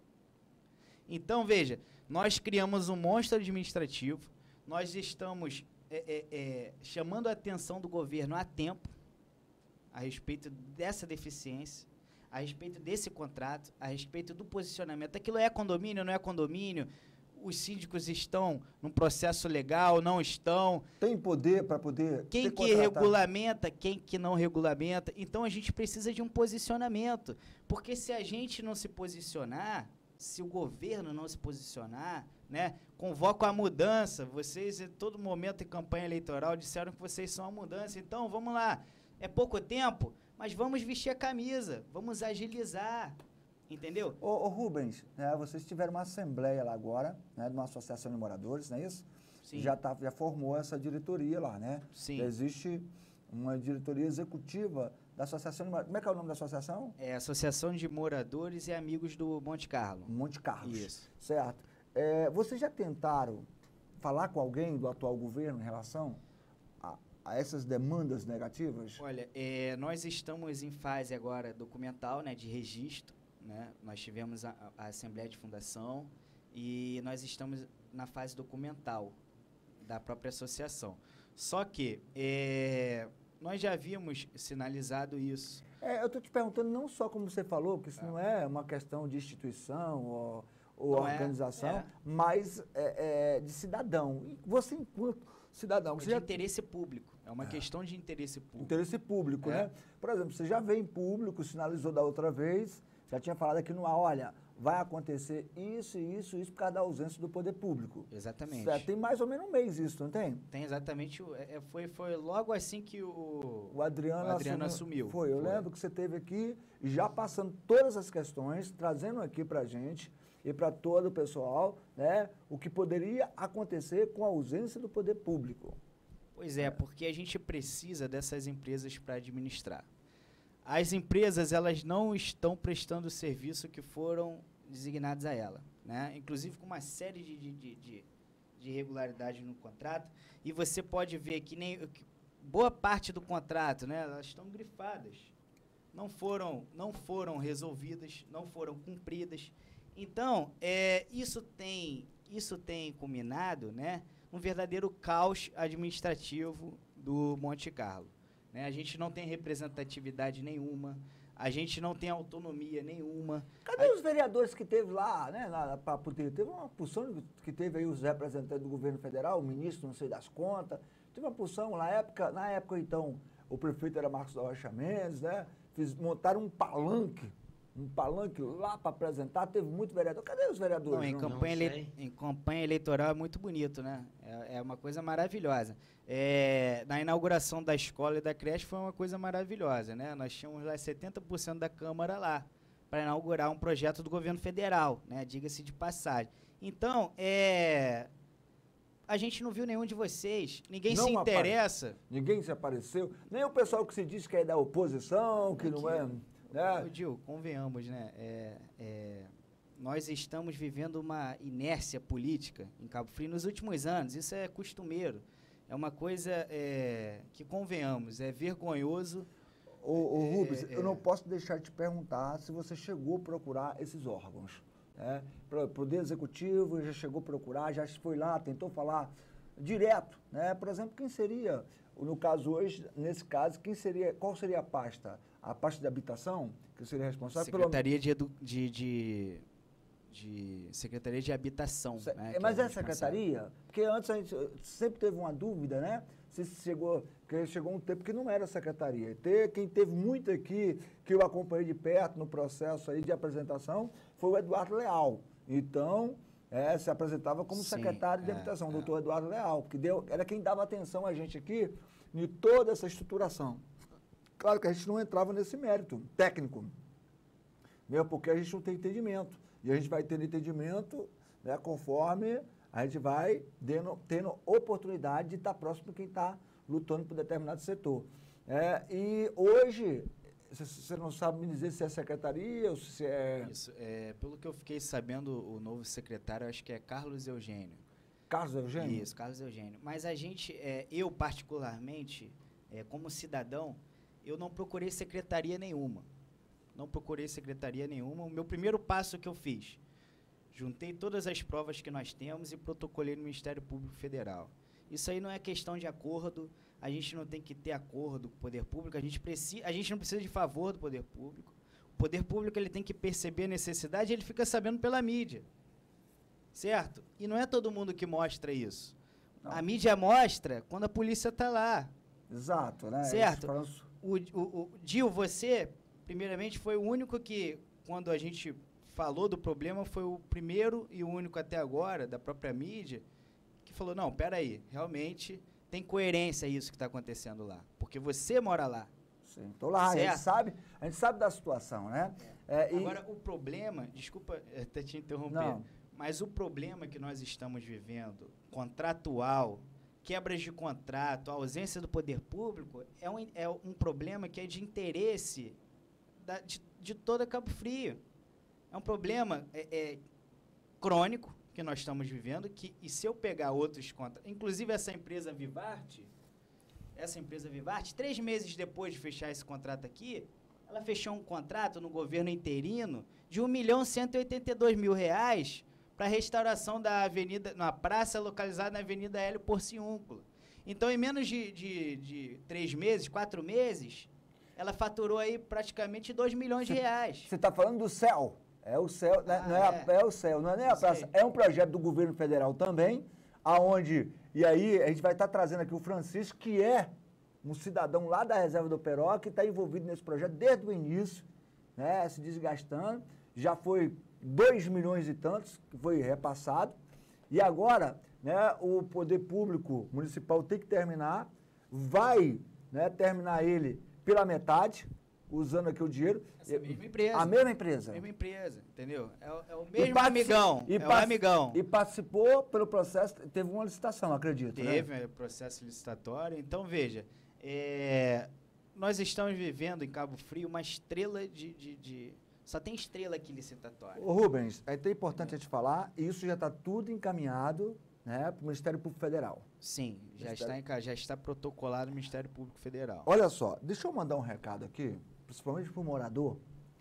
Então, veja, nós criamos um monstro administrativo, nós estamos chamando a atenção do governo a tempo a respeito dessa deficiência, a respeito desse contrato, a respeito do posicionamento. Aquilo é condomínio, não é condomínio? Os síndicos estão num processo legal, não estão? Tem poder para poder... Quem que regulamenta, quem que não regulamenta? Então, a gente precisa de um posicionamento, porque se a gente não se posicionar, se o governo não se posicionar, né, convoca a mudança. Vocês, em todo momento em campanha eleitoral, disseram que vocês são a mudança. Então, vamos lá. É pouco tempo, mas vamos vestir a camisa, vamos agilizar, entendeu? Ô Rubens, vocês tiveram uma assembleia lá agora, né, de uma associação de moradores, não é isso? Sim. Já formou essa diretoria lá, né? Sim. Já existe uma diretoria executiva da associação de moradores. Como é que é o nome da associação? É Associação de Moradores e Amigos do Monte Carlo. Monte Carlos. Isso. Certo. Vocês já tentaram falar com alguém do atual governo em relação a essas demandas negativas? Olha, nós estamos em fase agora documental, né, de registro, né? Nós tivemos a Assembleia de Fundação e nós estamos na fase documental da própria associação. Só que nós já havíamos sinalizado isso. Eu estou te perguntando não só como você falou, que isso não é uma questão de instituição ou organização, mas de cidadão. E você, enquanto cidadão... De interesse público. É uma questão de interesse público. Interesse público, né? Por exemplo, você já veio em público, sinalizou da outra vez, já tinha falado aqui no ar, olha, vai acontecer isso, isso, isso por causa da ausência do poder público. Exatamente. Tem mais ou menos um mês isso, não tem? Tem exatamente. Foi logo assim que o Adriano assumiu. Eu lembro que você esteve aqui já passando todas as questões, trazendo aqui pra gente e para todo o pessoal, né, o que poderia acontecer com a ausência do poder público. Pois porque a gente precisa dessas empresas para administrar. As empresas, elas não estão prestando o serviço que foram designados a ela, né? Inclusive com uma série de irregularidades no contrato, e você pode ver que boa parte do contrato, né, elas estão grifadas, não foram resolvidas, não foram cumpridas. Então, isso tem culminado, né, um verdadeiro caos administrativo do Monte Carlo, né? A gente não tem representatividade nenhuma, a gente não tem autonomia nenhuma. Cadê os vereadores que teve lá, né, para poder... Teve uma porção que teve aí os representantes do governo federal, o ministro, não sei das contas, teve uma porção, na época então, o prefeito era Marcos da Rocha Mendes, né, montaram um palanque lá para apresentar, teve muito vereador. Cadê os vereadores? Não, em campanha eleitoral é muito bonito, né? É uma coisa maravilhosa. Na inauguração da escola e da creche foi uma coisa maravilhosa, né? Nós tínhamos lá 70% da Câmara lá para inaugurar um projeto do governo federal, né? Diga-se de passagem. Então, a gente não viu nenhum de vocês, ninguém se interessa. Ninguém se apareceu, nem o pessoal que se diz que é da oposição, que não é... Gil, convenhamos, né? Nós estamos vivendo uma inércia política em Cabo Frio nos últimos anos. Isso é costumeiro. É uma coisa que, convenhamos, é vergonhoso. Rubens, eu não posso deixar de te perguntar se você chegou a procurar esses órgãos. O Poder Executivo já chegou a procurar, já foi lá, tentou falar direto, né? Por exemplo, quem seria no caso hoje, nesse caso, qual seria a pasta? A pasta de habitação, que seria responsável Secretaria Secretaria de Habitação. Né, mas é secretaria? Porque antes a gente sempre teve uma dúvida, né? Chegou um tempo que não era secretaria. Quem teve muito aqui, que eu acompanhei de perto no processo aí de apresentação, foi o Eduardo Leal. Então, se apresentava como secretário de habitação, o doutor Eduardo Leal, porque era quem dava atenção a gente aqui em toda essa estruturação. Claro que a gente não entrava nesse mérito técnico, mesmo porque a gente não tem entendimento. E a gente vai tendo entendimento, né, conforme a gente vai tendo oportunidade de estar próximo de quem está lutando por determinado setor. E hoje, você não sabe me dizer se é secretaria ou se é... Isso, pelo que eu fiquei sabendo, o novo secretário, acho que é Carlos Eugênio. Carlos Eugênio? Isso, Carlos Eugênio. Mas a gente, eu particularmente, como cidadão, eu não procurei secretaria nenhuma. O meu primeiro passo que eu fiz, juntei todas as provas que nós temos e protocolei no Ministério Público Federal. Isso aí não é questão de acordo, a gente não tem que ter acordo com o poder público, a gente não precisa de favor do poder público. O poder público ele tem que perceber a necessidade e ele fica sabendo pela mídia. Certo? E não é todo mundo que mostra isso. Não. A mídia mostra quando a polícia está lá. Exato, né? Certo? O Dil, você... Primeiramente, foi o único que, quando a gente falou do problema, foi o primeiro e o único até agora, da própria mídia, que falou, não, peraí, realmente tem coerência isso que está acontecendo lá, porque você mora lá. Sim, estou lá, a gente sabe da situação, né? Agora, o problema, desculpa até te interromper, mas o problema que nós estamos vivendo, contratual, quebras de contrato, a ausência do poder público, é um problema que é de interesse de toda Cabo Frio. É um problema crônico que nós estamos vivendo, e se eu pegar outros contratos, inclusive essa empresa Vivarte, 3 meses depois de fechar esse contrato aqui, ela fechou um contrato no governo interino de R$1.182.000 para a restauração da avenida, na praça localizada na Avenida Hélio Porciúncula. Então, em menos de 3 meses, 4 meses, ela faturou aí praticamente R$2 milhões. Você está falando do CEL. É o CEL, é o CEL, não é nem a praça. É um projeto do governo federal também, aonde, e aí a gente vai estar trazendo aqui o Francisco, que é um cidadão lá da reserva do Operói, que está envolvido nesse projeto desde o início, né, se desgastando. Já foi 2 milhões e tantos que foi repassado. E agora, né, o poder público municipal tem que terminar, vai, né, terminar ele pela metade, usando aqui o dinheiro. Essa mesma empresa. A mesma empresa. A mesma empresa, entendeu? É o mesmo amigão. É o amigão. E participou pelo processo, teve uma licitação, acredito. Teve processo licitatório. Então, veja, nós estamos vivendo em Cabo Frio uma estrela só tem estrela aqui licitatória. Ô Rubens, é até importante a gente falar, e isso já está tudo encaminhado, né, para o Ministério Público Federal. Sim, já está protocolado no Ministério Público Federal. Olha só, deixa eu mandar um recado aqui, principalmente para o morador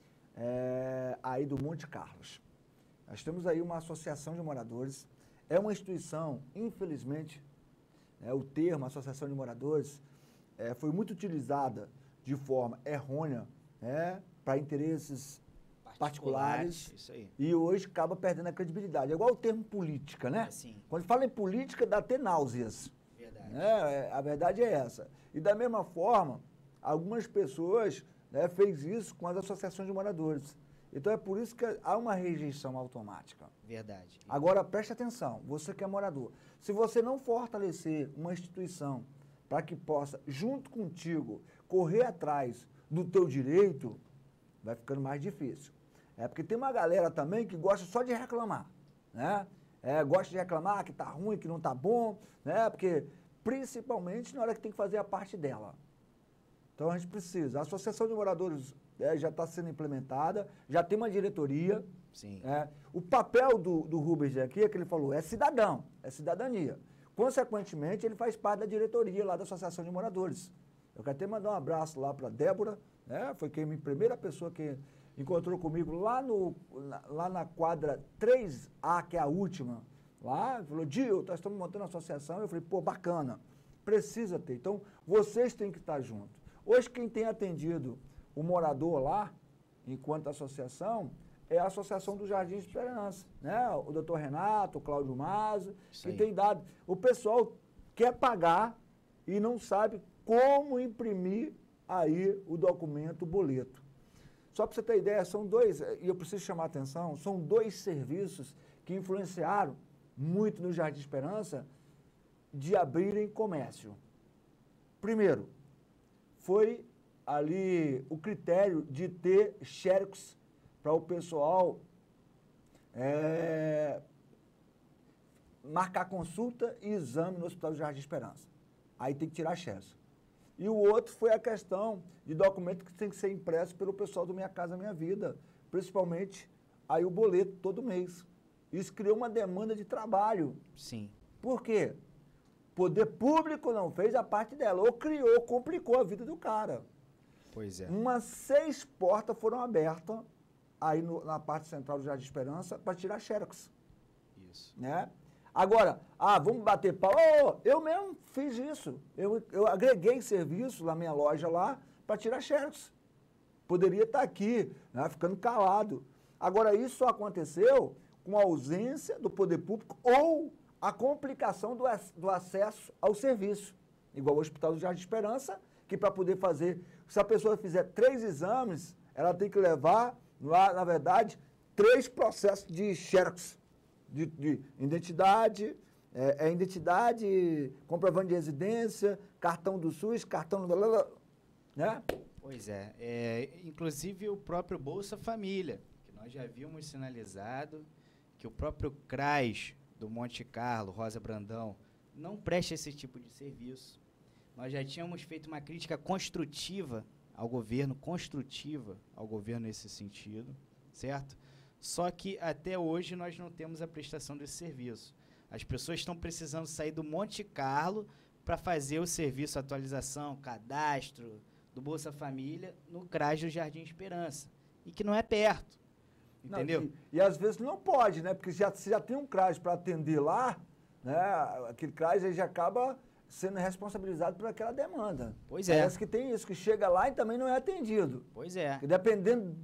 aí do Monte Carlos. Nós temos aí uma associação de moradores, é uma instituição, infelizmente, o termo associação de moradores foi muito utilizada de forma errônea, para interesses particulares, isso aí. E hoje acaba perdendo a credibilidade. É igual o termo política, né? Sim. Quando fala em política, dá até náuseas. Verdade. A verdade é essa. E da mesma forma, algumas pessoas fez isso com as associações de moradores. Então é por isso que há uma rejeição automática. Verdade. Agora, preste atenção, você que é morador. Se você não fortalecer uma instituição para que possa, junto contigo, correr atrás do teu direito, vai ficando mais difícil. Porque tem uma galera também que gosta só de reclamar, né? Gosta de reclamar que tá ruim, que não tá bom, né? Porque, principalmente, na hora que tem que fazer a parte dela. Então, a gente precisa. A Associação de Moradores já está sendo implementada, já tem uma diretoria. Sim. O papel do Rubens aqui, é que ele falou, é cidadão, é cidadania. Consequentemente, ele faz parte da diretoria lá da Associação de Moradores. Eu quero até mandar um abraço lá para a Débora, foi a primeira pessoa que encontrou comigo lá na quadra 3A, que é a última, lá, falou, Dil, nós estamos montando uma associação. Eu falei, pô, bacana. Precisa ter. Então, vocês têm que estar juntos. Hoje, quem tem atendido o morador lá, enquanto associação, é a Associação do Jardim de Esperança, né? O doutor Renato, o Cláudio Mazo, que tem dado. O pessoal quer pagar e não sabe como imprimir aí o documento, o boleto. Só para você ter ideia, são dois, e eu preciso chamar a atenção, são dois serviços que influenciaram muito no Jardim Esperança de abrirem comércio. Primeiro, foi ali o critério de ter xerox para o pessoal marcar consulta e exame no Hospital do Jardim Esperança. Aí tem que tirar xerox. E o outro foi a questão de documento que tem que ser impresso pelo pessoal do Minha Casa Minha Vida, principalmente aí o boleto todo mês. Isso criou uma demanda de trabalho. Sim. Por quê? O poder público não fez a parte dela, ou criou, complicou a vida do cara. Pois é. Umas 6 portas foram abertas aí na parte central do Jardim Esperança para tirar xerox. Isso. Né? Agora, vamos bater pau. Eu mesmo fiz isso. Eu agreguei serviço na minha loja lá para tirar xerox. Poderia estar aqui, né, ficando calado. Agora, isso só aconteceu com a ausência do poder público ou a complicação do acesso ao serviço. Igual o Hospital do Jardim Esperança, que para poder fazer, se a pessoa fizer 3 exames, ela tem que levar, lá, na verdade, 3 processos de xerox. De identidade, identidade, comprovante de residência, cartão do SUS, cartão do... né? Pois é. Inclusive o próprio Bolsa Família, que nós já havíamos sinalizado que o próprio CRAS do Monte Carlo, Rosa Brandão, não presta esse tipo de serviço. Nós já tínhamos feito uma crítica construtiva ao governo nesse sentido, certo? Só que até hoje nós não temos a prestação desse serviço. As pessoas estão precisando sair do Monte Carlo para fazer o serviço, atualização, cadastro do Bolsa Família no CRAS do Jardim Esperança. E que não é perto. Entendeu? Não, e às vezes não pode, né? Porque se já tem um CRAS para atender lá, né? Aquele CRAS aí já acaba sendo responsabilizado por aquela demanda. Pois é. Parece que tem isso, que chega lá e também não é atendido. Pois é. E dependendo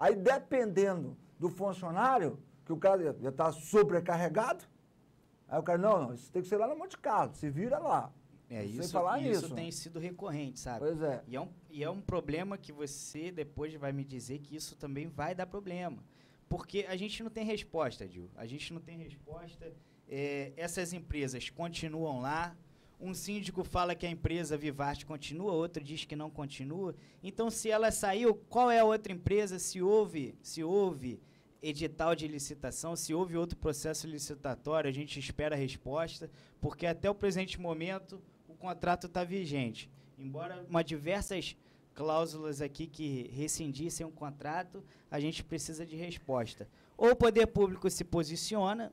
do funcionário, que o cara já está sobrecarregado, aí o cara, não, isso tem que ser lá no Monte Carlo, se vira lá. Isso tem sido recorrente, sabe? Pois é. E é um problema que você depois vai me dizer que isso também vai dar problema. Porque a gente não tem resposta, Dil. A gente não tem resposta. Essas empresas continuam lá. Um síndico fala que a empresa Vivarte continua, outro diz que não continua. Então, se ela saiu, qual é a outra empresa? Se houve edital de licitação, se houve outro processo licitatório, a gente espera a resposta, porque até o presente momento o contrato está vigente. Embora diversas cláusulas aqui que rescindissem o contrato, a gente precisa de resposta. Ou o poder público se posiciona,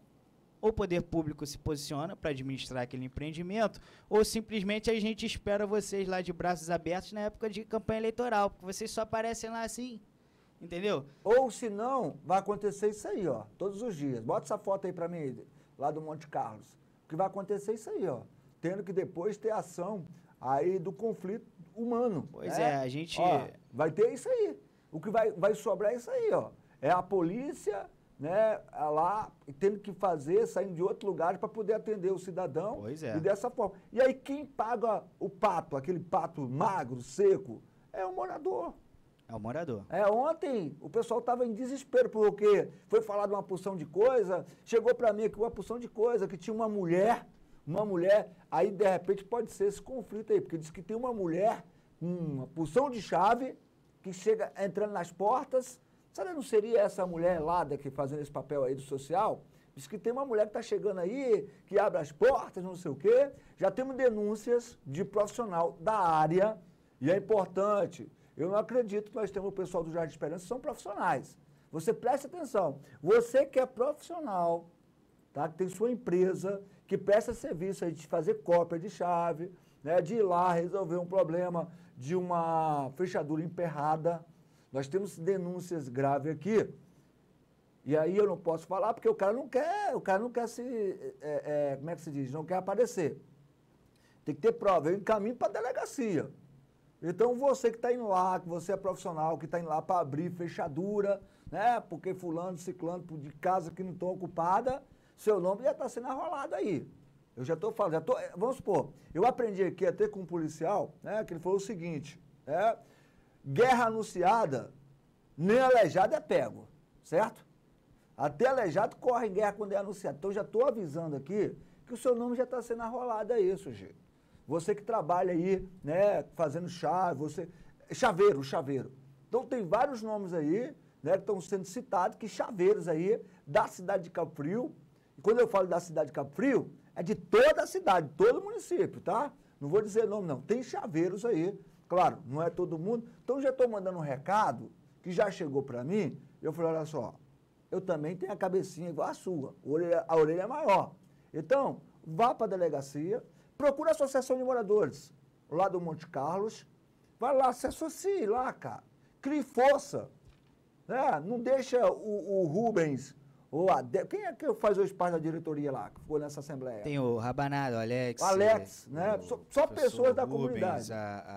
para administrar aquele empreendimento, ou simplesmente a gente espera vocês lá de braços abertos na época de campanha eleitoral, porque vocês só aparecem lá assim, entendeu? Ou se não, vai acontecer isso aí, ó, todos os dias. Bota essa foto aí para mim, lá do Monte Carlos. O que vai acontecer isso aí, ó, tendo que depois ter ação aí do conflito humano. Pois é, a gente... Ó, vai ter isso aí. O que vai sobrar é isso aí, ó. É a polícia, né, lá, tendo que fazer, saindo de outro lugar para poder atender o cidadão. Pois é. E dessa forma. E aí quem paga o pato, aquele pato magro, seco, é o morador. É o morador. Ontem o pessoal estava em desespero, porque foi falado uma porção de coisa, chegou para mim aqui uma porção de coisa, que tinha uma mulher, aí de repente pode ser esse conflito aí, porque diz que tem uma mulher, uma porção de chave, que chega entrando nas portas. Sabe, não seria essa mulher lá que fazendo esse papel aí do social? Diz que tem uma mulher que está chegando aí, que abre as portas, não sei o quê. Já temos denúncias de profissional da área, e é importante. Eu não acredito que nós temos o pessoal do Jardim Esperança, são profissionais. Você preste atenção. Você que é profissional, tá? Que tem sua empresa, que presta serviço aí de fazer cópia de chave, né? De ir lá resolver um problema de uma fechadura emperrada. Nós temos denúncias graves aqui, e aí eu não posso falar porque o cara não quer se, como é que se diz, não quer aparecer. Tem que ter prova. Eu encaminho para a delegacia. Então, você que está indo lá, que você é profissional, que está indo lá para abrir fechadura, né? Porque fulano, ciclano, de casa que não estão ocupada, seu nome já está sendo arrolado aí. Eu já estou falando, vamos supor, eu aprendi aqui até com um policial, né? Que ele falou o seguinte, guerra anunciada, nem aleijado é pego, certo? Até aleijado corre em guerra quando é anunciado. Então, já estou avisando aqui que o seu nome já está sendo arrolado aí, sujeito. Você que trabalha aí, né, fazendo chave, chaveiro. Então, tem vários nomes aí, né, que estão sendo citados, que chaveiros aí da cidade de Cabo Frio. E quando eu falo da cidade de Cabo Frio, é de toda a cidade, todo o município, tá? Não vou dizer nome, não. Tem chaveiros aí. Claro, não é todo mundo. Então, já estou mandando um recado que já chegou para mim. Eu falei, olha só, eu também tenho a cabecinha igual a sua. A orelha é maior. Então, vá para a delegacia, procura a associação de moradores lá do Monte Carlos, vai lá, se associe lá, cara. Crie força. Né? Não deixa o Rubens, ou quem é que faz hoje parte da diretoria lá, que ficou nessa assembleia? Tem o Rabanado, o Alex. Né? Só pessoas da Rubens, comunidade.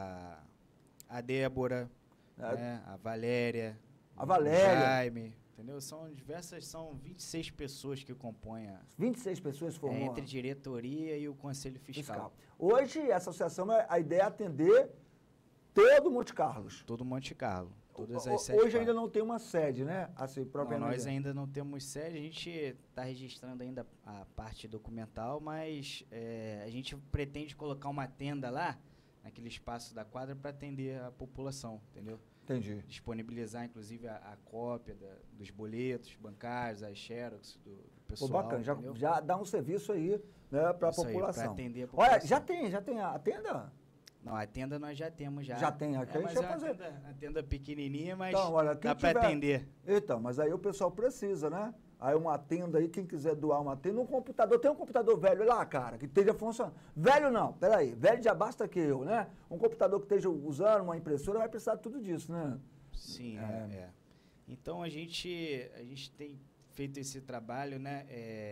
A Débora, né? A Valéria. A Valéria. O Jaime. Entendeu? São 26 pessoas que compõem 26 pessoas formam. Entre diretoria e o Conselho Fiscal. Hoje, essa associação, a ideia é atender todo o Monte Carlos. Todo o Monte Carlo. Todas as sete hoje partes. ainda não tem uma sede, né? Assim, propriamente. Nós ainda não temos sede, a gente está registrando ainda a parte documental, mas a gente pretende colocar uma tenda lá, naquele espaço da quadra, para atender a população, entendeu? Entendi. Disponibilizar, inclusive, a cópia dos boletos bancários, as xerox do pessoal. Pô, bacana, já dá um serviço aí, né, para a população. Para atender a população. Olha, já tem a tenda? Não, a tenda nós já temos já. Já tem aqui, mas a tenda pequenininha, mas então, olha, dá para atender. Então, mas aí o pessoal precisa, né? Aí uma tenda aí, quem quiser doar uma tenda, um computador, tem um computador velho lá, cara, que esteja funcionando. Velho não, peraí, velho já basta que eu, né? Um computador que esteja usando, uma impressora, vai precisar de tudo disso, né? Sim, Então a gente tem feito esse trabalho, né,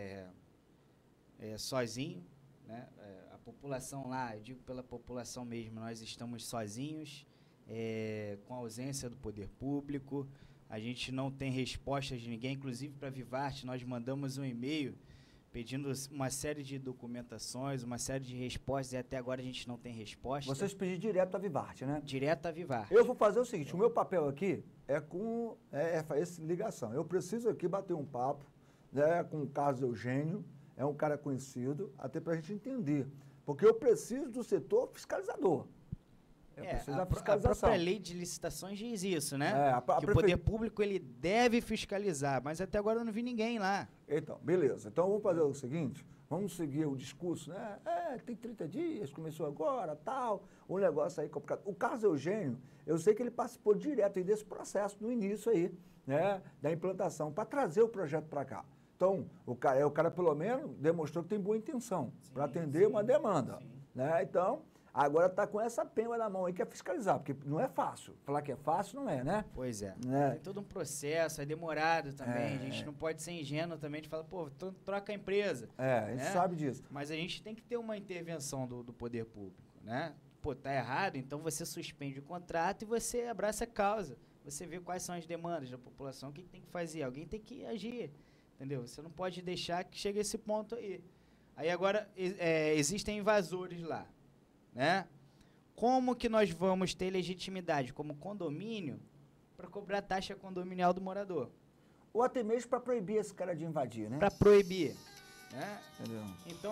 sozinho, né? A população lá, eu digo pela população mesmo, nós estamos sozinhos, com a ausência do poder público. A gente não tem respostas de ninguém, inclusive para a Vivarte nós mandamos um e-mail pedindo uma série de documentações, uma série de respostas, e até agora a gente não tem resposta. Vocês pediram direto à Vivarte, né? Direto à Vivarte. Eu vou fazer o seguinte, o meu papel aqui é com essa ligação. Eu preciso aqui bater um papo, né, com o Carlos Eugênio, é um cara conhecido, até para a gente entender. Porque eu preciso do setor fiscalizador. A própria lei de licitações diz isso, né? Que o poder público ele deve fiscalizar, mas até agora eu não vi ninguém lá. Então, beleza. Então vamos fazer o seguinte, vamos seguir o discurso, né? Tem 30 dias, começou agora, tal, um negócio aí complicado. O Carlos Eugênio, eu sei que ele participou direto aí desse processo no início aí, né? Da implantação, para trazer o projeto para cá. Então, o cara pelo menos demonstrou que tem boa intenção para atender uma demanda, né? Então, agora está com essa penha na mão aí que é fiscalizar, porque não é fácil. Falar que é fácil não é, né? Pois é. Tem todo um processo, é demorado também. A gente não pode ser ingênuo também de falar, pô, troca a empresa. A gente sabe disso. Mas a gente tem que ter uma intervenção do poder público, né? Pô, tá errado, então você suspende o contrato e você abraça a causa. Você vê quais são as demandas da população, o que tem que fazer. Alguém tem que agir, entendeu? Você não pode deixar que chegue a esse ponto aí. Aí agora, existem invasores lá. Né? Como que nós vamos ter legitimidade como condomínio para cobrar taxa condominial do morador? Ou até mesmo para proibir esse cara de invadir, né? Para proibir, né? Entendeu? Então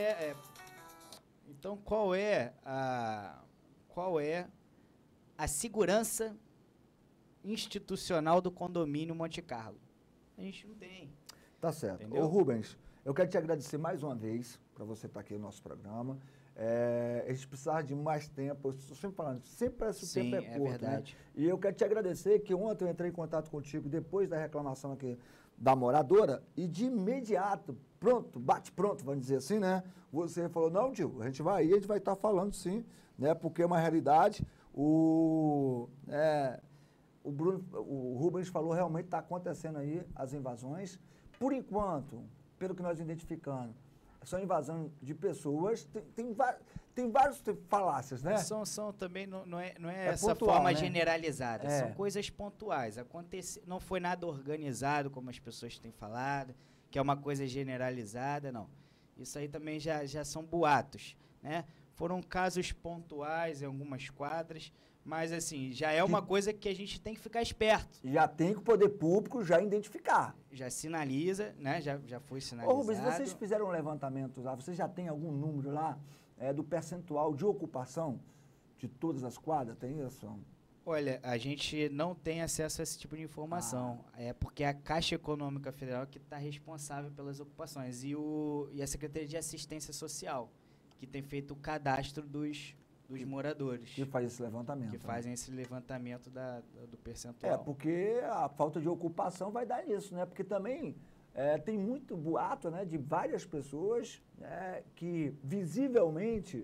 qual é a segurança institucional do condomínio Monte Carlo? A gente não tem. Tá certo. Entendeu? Ô Rubens, eu quero te agradecer mais uma vez para você estar aqui no nosso programa. A gente precisava de mais tempo, eu estou sempre falando, sempre parece que o tempo é curto, verdade. Né? E eu quero te agradecer que ontem eu entrei em contato contigo depois da reclamação aqui da moradora e de imediato, bate pronto, vamos dizer assim, né? Você falou, não, Dil, a gente vai estar falando sim, né? Porque é uma realidade, o Rubens falou, realmente está acontecendo aí as invasões. Por enquanto, pelo que nós identificamos, são invasão de pessoas, tem vários falácias, né? São também, não é É essa pontual, forma né? generalizada, É. são coisas pontuais. Não foi nada organizado, como as pessoas têm falado, que é uma coisa generalizada, não. Isso aí também já são boatos, né? Foram casos pontuais em algumas quadras, mas assim, já é uma coisa que a gente tem que ficar esperto. Já tem que o poder público já identificar. Já sinaliza, né? Já foi Ô, sinalizado. Rubens, vocês fizeram um levantamento lá, vocês já têm algum número lá do percentual de ocupação de todas as quadras? Tem isso? Olha, a gente não tem acesso a esse tipo de informação. É porque a Caixa Econômica Federal que está responsável pelas ocupações e a Secretaria de Assistência Social, que tem feito o cadastro dos moradores. Que faz esse levantamento. Que né? fazem esse levantamento do percentual. É, porque a falta de ocupação vai dar nisso, né? Porque também tem muito boato, né, de várias pessoas, né, que visivelmente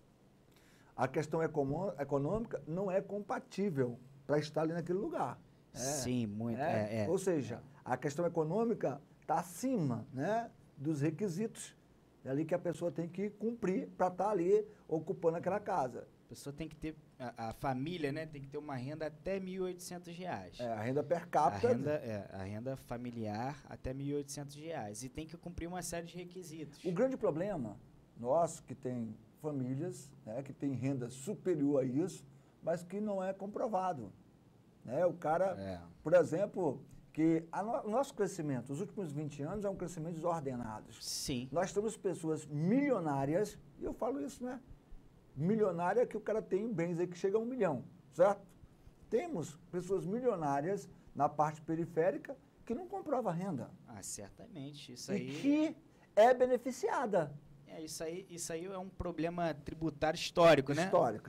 a questão econômica não é compatível para estar ali naquele lugar. Sim, muito. Ou seja, a questão econômica está acima, né, dos requisitos ali que a pessoa tem que cumprir para estar ali ocupando aquela casa. A pessoa tem que ter, a família, né, tem que ter uma renda até R$ 1.800. A renda per capita. A renda familiar até R$ 1.800. E tem que cumprir uma série de requisitos. O grande problema nosso, que tem famílias, né, que tem renda superior a isso, mas que não é comprovado. Né? O cara, por exemplo, que o nosso crescimento, os últimos 20 anos, é um crescimento desordenado. Sim. Nós temos pessoas milionárias, e eu falo isso, né? Milionária que o cara tem bens aí que chega a 1 milhão, certo? Temos pessoas milionárias na parte periférica que não comprova renda. Ah, certamente. Isso E aí... que é beneficiada. Isso aí é um problema tributário histórico, né? Histórico.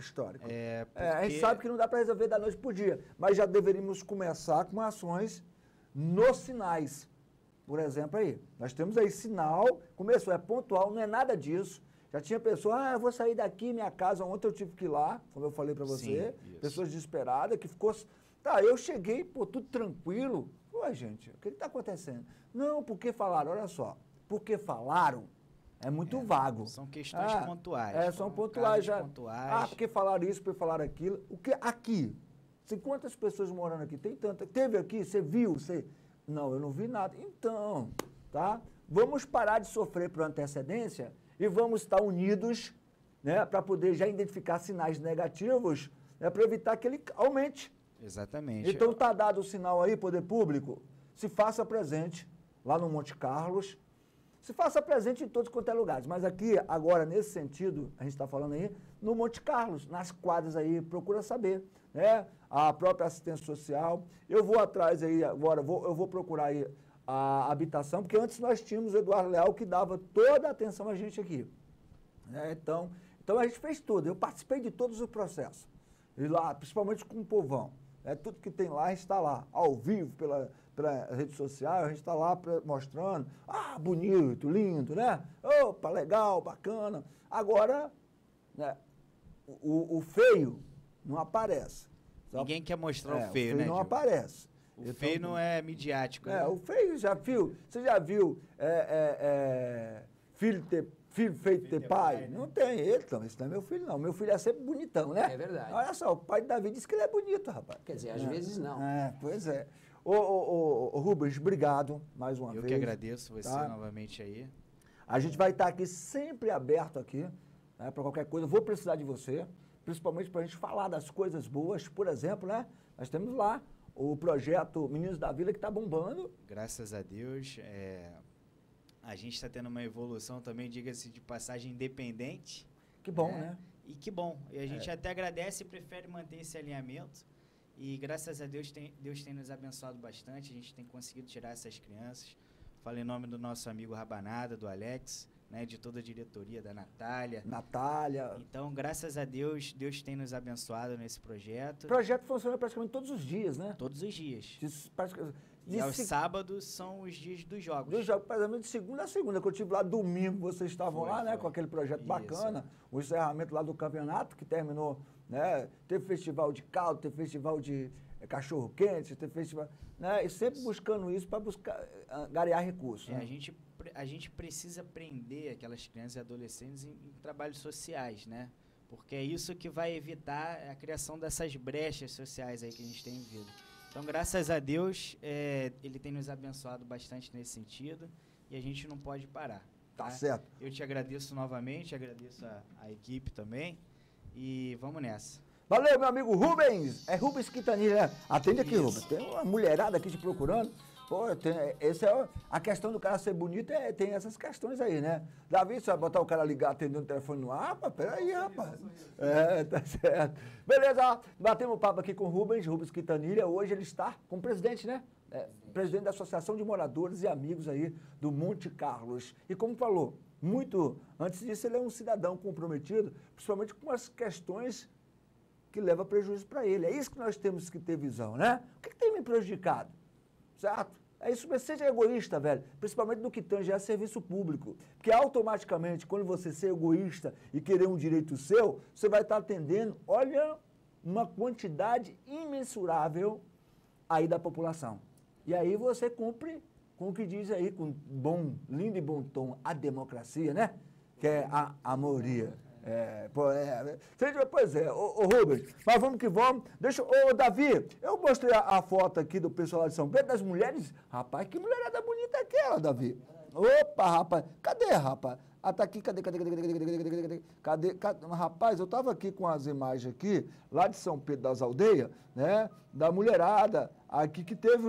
A gente Porque- sabe que não dá para resolver da noite por dia, mas já deveríamos começar com ações nos sinais. Por exemplo, aí, nós temos aí sinal, começou, é pontual, não é nada disso. Já tinha pessoa, eu vou sair daqui, minha casa, ontem eu tive que ir lá, como eu falei para você, Sim, isso. pessoas desesperadas, que ficou... Tá, eu cheguei, pô, tudo tranquilo. Ué, gente, o que está acontecendo? Não, porque falaram, olha só, porque falaram, é muito vago. São questões pontuais. São Foram pontuais casos já. pontuais. Porque falaram isso, porque falaram aquilo. O que aqui? Quantas pessoas morando aqui? Tem tanta. Teve aqui, você viu? Não, eu não vi nada. Então, tá? Vamos parar de sofrer por antecedência e vamos estar unidos, né, para poder já identificar sinais negativos, né, para evitar que ele aumente. Exatamente. Então está dado o sinal aí, poder público, se faça presente lá no Monte Carlos, se faça presente em todos quanto é lugares, mas aqui, agora, nesse sentido, a gente está falando aí, no Monte Carlos, nas quadras aí, procura saber, né? A própria assistência social, eu vou atrás aí agora, eu vou procurar aí a habitação, porque antes nós tínhamos o Eduardo Leal que dava toda a atenção a gente aqui, né? Então a gente fez tudo, eu participei de todos os processos, e lá, principalmente com o povão, né? Tudo que tem lá, a gente está lá, ao vivo, pela rede social, a gente está lá mostrando, bonito, lindo, né? Opa, legal, bacana. Agora, né, o feio não aparece. Ninguém quer mostrar o feio, né? O feio não Diogo? aparece. O feio não é midiático, né? O feio você já viu filho feito ter pai? Não tem ele, então, esse não é meu filho, não. Meu filho é sempre bonitão, né? É verdade. Olha só, o pai de Davi disse que ele é bonito, rapaz. Quer dizer, às vezes não. Pois é. Ô, Rubens, obrigado mais uma vez. Eu que agradeço você tá? novamente aí. A gente vai estar aqui sempre aberto aqui, né, para qualquer coisa. Eu vou precisar de você, principalmente para a gente falar das coisas boas. Por exemplo, né, nós temos lá o projeto Meninos da Vila que está bombando. Graças a Deus. A gente está tendo uma evolução também, diga-se de passagem, independente. Que bom, né? E que bom. E a gente até agradece e prefere manter esse alinhamento. E graças a Deus, Deus tem nos abençoado bastante. A gente tem conseguido tirar essas crianças. Falo em nome do nosso amigo Rabanada, do Alex, né, de toda a diretoria, da Natália. Então, graças a Deus, Deus tem nos abençoado nesse projeto. O projeto funciona praticamente todos os dias, né? Todos os dias. E aos sábados são os dias dos jogos. Dos jogos, praticamente de segunda a segunda, que eu tive lá domingo, vocês estavam lá, né, com aquele projeto bacana, o encerramento lá do campeonato, que terminou, né, teve festival de caldo, teve festival de cachorro-quente, teve festival, né, e sempre buscando isso para buscar, garear recursos. A gente a gente precisa prender aquelas crianças e adolescentes em trabalhos sociais, né? Porque é isso que vai evitar a criação dessas brechas sociais aí que a gente tem vivido. Então, graças a Deus, ele tem nos abençoado bastante nesse sentido e a gente não pode parar. Tá certo. Eu te agradeço novamente, agradeço a equipe também e vamos nessa. Valeu, meu amigo Rubens. É Rubens Quintanilha, né? Atende aqui, Rubens. Tem uma mulherada aqui te procurando. Pô, a questão do cara ser bonito, tem essas questões aí, né? Davi, você vai botar o cara ligar atendendo o telefone no ar? Rapaz, peraí, rapaz. Tá certo. Beleza, batemos papo aqui com o Rubens Quintanilha. Hoje ele está como presidente, né? Presidente da Associação de Moradores e Amigos aí do Monte Carlos. E como falou, muito antes disso, ele é um cidadão comprometido, principalmente com as questões que levam prejuízo para ele. É isso que nós temos que ter visão, né? O que tem me prejudicado? Certo? É isso, mas seja egoísta, velho, principalmente no que tange a serviço público, porque automaticamente, quando você ser egoísta e querer um direito seu, você vai estar atendendo, olha, uma quantidade imensurável aí da população. E aí você cumpre com o que diz aí, com lindo e bom tom, a democracia, né? Que é a amoria. Pois é, ô Rubens, mas vamos que vamos. Ô Davi, eu mostrei a foto aqui do pessoal lá de São Pedro, das mulheres. Rapaz, que mulherada bonita é aquela, Davi. Opa, rapaz, cadê, rapaz? Ah, tá aqui, cadê? Rapaz, eu tava aqui com as imagens aqui, lá de São Pedro das Aldeias, né? Da mulherada, aqui que teve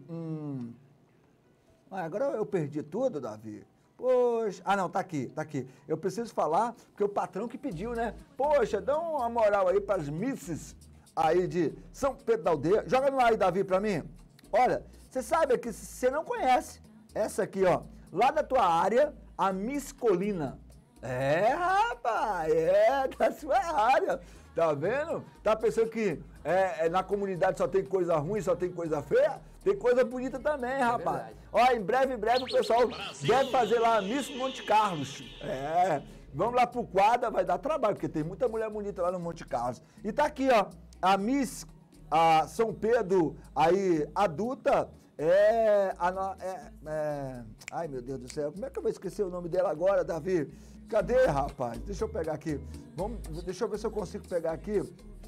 agora eu perdi tudo, Davi. Poxa, não, tá aqui. Eu preciso falar, porque o patrão que pediu, né? Poxa, dá uma moral aí pras misses aí de São Pedro da Aldeia. Joga no ar aí, Davi, pra mim. Olha, você sabe que você não conhece essa aqui, ó. Lá da tua área, a Miss Colina. Rapaz, da sua área. Tá vendo? Tá pensando que na comunidade só tem coisa ruim, só tem coisa feia? Tem coisa bonita também, rapaz. Verdade. Ó, em breve o pessoal deve fazer lá a Miss Monte Carlos. Vamos lá pro quadro, vai dar trabalho, porque tem muita mulher bonita lá no Monte Carlos. E tá aqui, ó, a Miss São Pedro, aí, adulta, ai, meu Deus do céu, como é que eu vou esquecer o nome dela agora, Davi? Cadê, rapaz? Deixa eu pegar aqui. Deixa eu ver se eu consigo pegar aqui.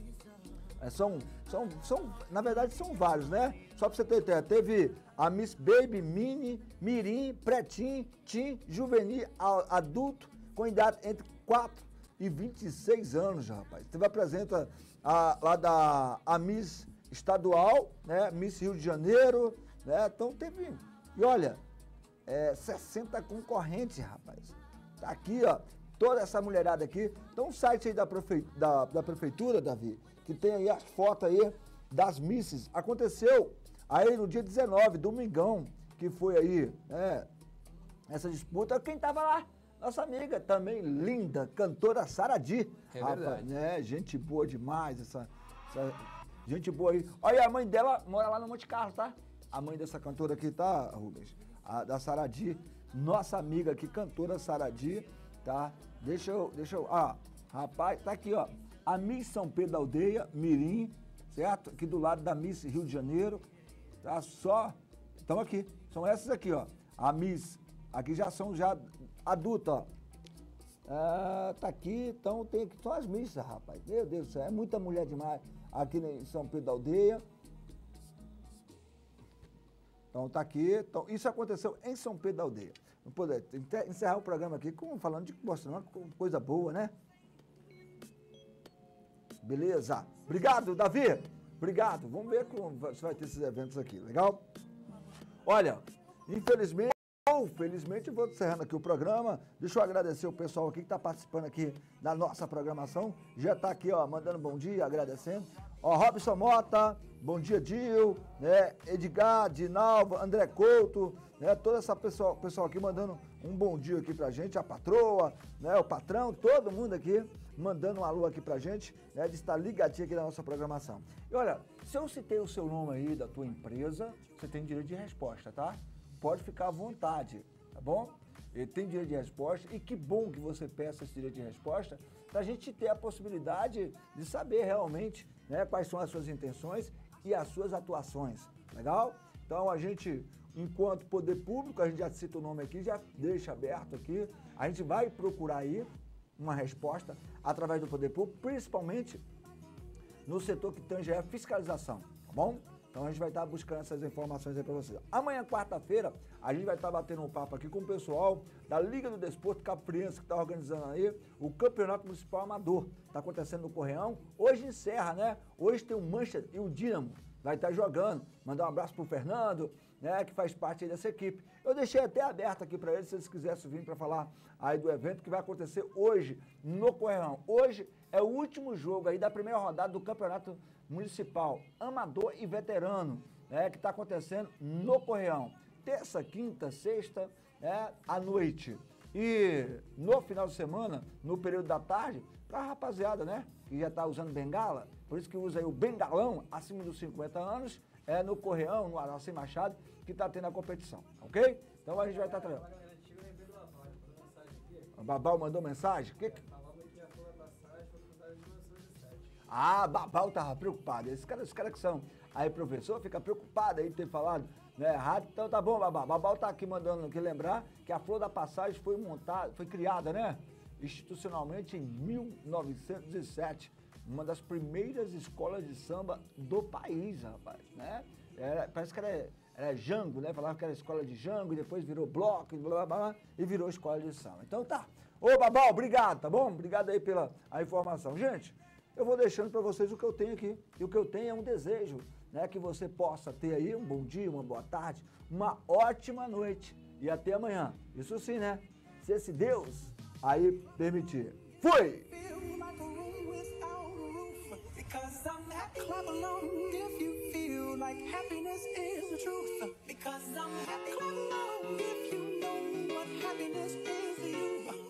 Na verdade, são vários, né? Só pra você ter ideia, teve a Miss Baby, Mini, Mirim, Pretinho, Teen, Juvenil, Adulto, com idade entre 4 e 26 anos, rapaz. Teve apresenta lá a Miss Estadual, né? Miss Rio de Janeiro, né? Então teve, e olha, 60 concorrentes, rapaz. Tá aqui, ó, toda essa mulherada aqui. Então, um site aí da prefeitura, Davi, que tem aí as fotos aí das misses. Aconteceu aí no dia 19, domingão, que foi aí, essa disputa. Quem tava lá? Nossa amiga também, linda, cantora Saradi. Verdade. Né? Gente boa demais, essa gente boa aí. Olha, a mãe dela mora lá no Monte Carlos, tá? A mãe dessa cantora aqui, tá, Rubens? Da Saradi, nossa amiga aqui, cantora Saradi, tá? Deixa eu, rapaz, tá aqui, ó. A Miss São Pedro da Aldeia, Mirim, certo? Aqui do lado da Miss Rio de Janeiro, tá? Estão aqui, são essas aqui, ó. A Miss, aqui já são adulta, ó. Tá aqui, então tem aqui só as missas, rapaz. Meu Deus do céu, é muita mulher demais aqui em São Pedro da Aldeia. Então tá aqui, então, isso aconteceu em São Pedro da Aldeia. Vou poder encerrar o programa aqui falando de mostrando coisa boa, né? Beleza? Obrigado, Davi. Obrigado. Vamos ver se vai ter esses eventos aqui, legal? Olha, infelizmente ou felizmente, vou encerrando aqui o programa. Deixa eu agradecer o pessoal aqui que está participando aqui da nossa programação. Já está aqui, ó, mandando bom dia, agradecendo. Ó, Robson Mota, bom dia, Dil, né? Edgar, Dinalva, André Couto, né? Toda essa pessoal aqui mandando um bom dia aqui pra gente, a patroa, né? O patrão, todo mundo aqui mandando um alô aqui pra gente, né? De estar ligadinho aqui na nossa programação. E olha, se eu citei o seu nome aí, da tua empresa, você tem direito de resposta, tá? Pode ficar à vontade, tá bom? Ele tem direito de resposta e que bom que você peça esse direito de resposta para a gente ter a possibilidade de saber realmente, né, quais são as suas intenções e as suas atuações, legal? Então a gente, enquanto poder público, a gente já cita o nome aqui, já deixa aberto aqui, a gente vai procurar aí uma resposta através do poder público, principalmente no setor que tange a fiscalização, tá bom? Então a gente vai estar buscando essas informações aí para vocês. Amanhã, quarta-feira, a gente vai estar batendo um papo aqui com o pessoal da Liga do Desporto Capofriense, que está organizando aí o Campeonato Municipal Amador. Está acontecendo no Correão. Hoje encerra, né? Hoje tem o Manchester e o Dínamo. Vai estar jogando. Mandar um abraço pro Fernando, né? Que faz parte aí dessa equipe. Eu deixei até aberto aqui para eles, se eles quisessem vir para falar aí do evento que vai acontecer hoje no Correão. Hoje é o último jogo aí da primeira rodada do Campeonato Municipal Amador e Veterano, né, que está acontecendo no Correão. Terça, quinta, sexta, né, à noite. E no final de semana, no período da tarde, para a rapaziada, né, que já está usando bengala, por isso que usa aí o bengalão acima dos 50 anos, é no Correão, no Araci Machado, que está tendo a competição, ok? Então a gente vai estar trabalhando. O Babal mandou mensagem? Ah, Babal tava preocupado. Esses caras que são aí professor, fica preocupado aí de ter falado, né, errado. Então tá bom, Babal. Babal tá aqui mandando aqui lembrar que a Flor da Passagem foi montada, foi criada, né, institucionalmente em 1907. Uma das primeiras escolas de samba do país, rapaz, né? Parece que era Jango, né? Falava que era escola de Jango e depois virou bloco, blá, blá, blá, e virou escola de samba. Então tá. Ô, Babal, obrigado, tá bom? Obrigado aí pela a informação. Gente, eu vou deixando para vocês o que eu tenho aqui. E o que eu tenho é um desejo, né? Que você possa ter aí um bom dia, uma boa tarde, uma ótima noite. E até amanhã. Isso sim, né? Se esse Deus aí permitir. Fui! Because I'm happy, clap along if you feel like happiness is the truth. Because I'm happy, clap along if you know what happiness is to you.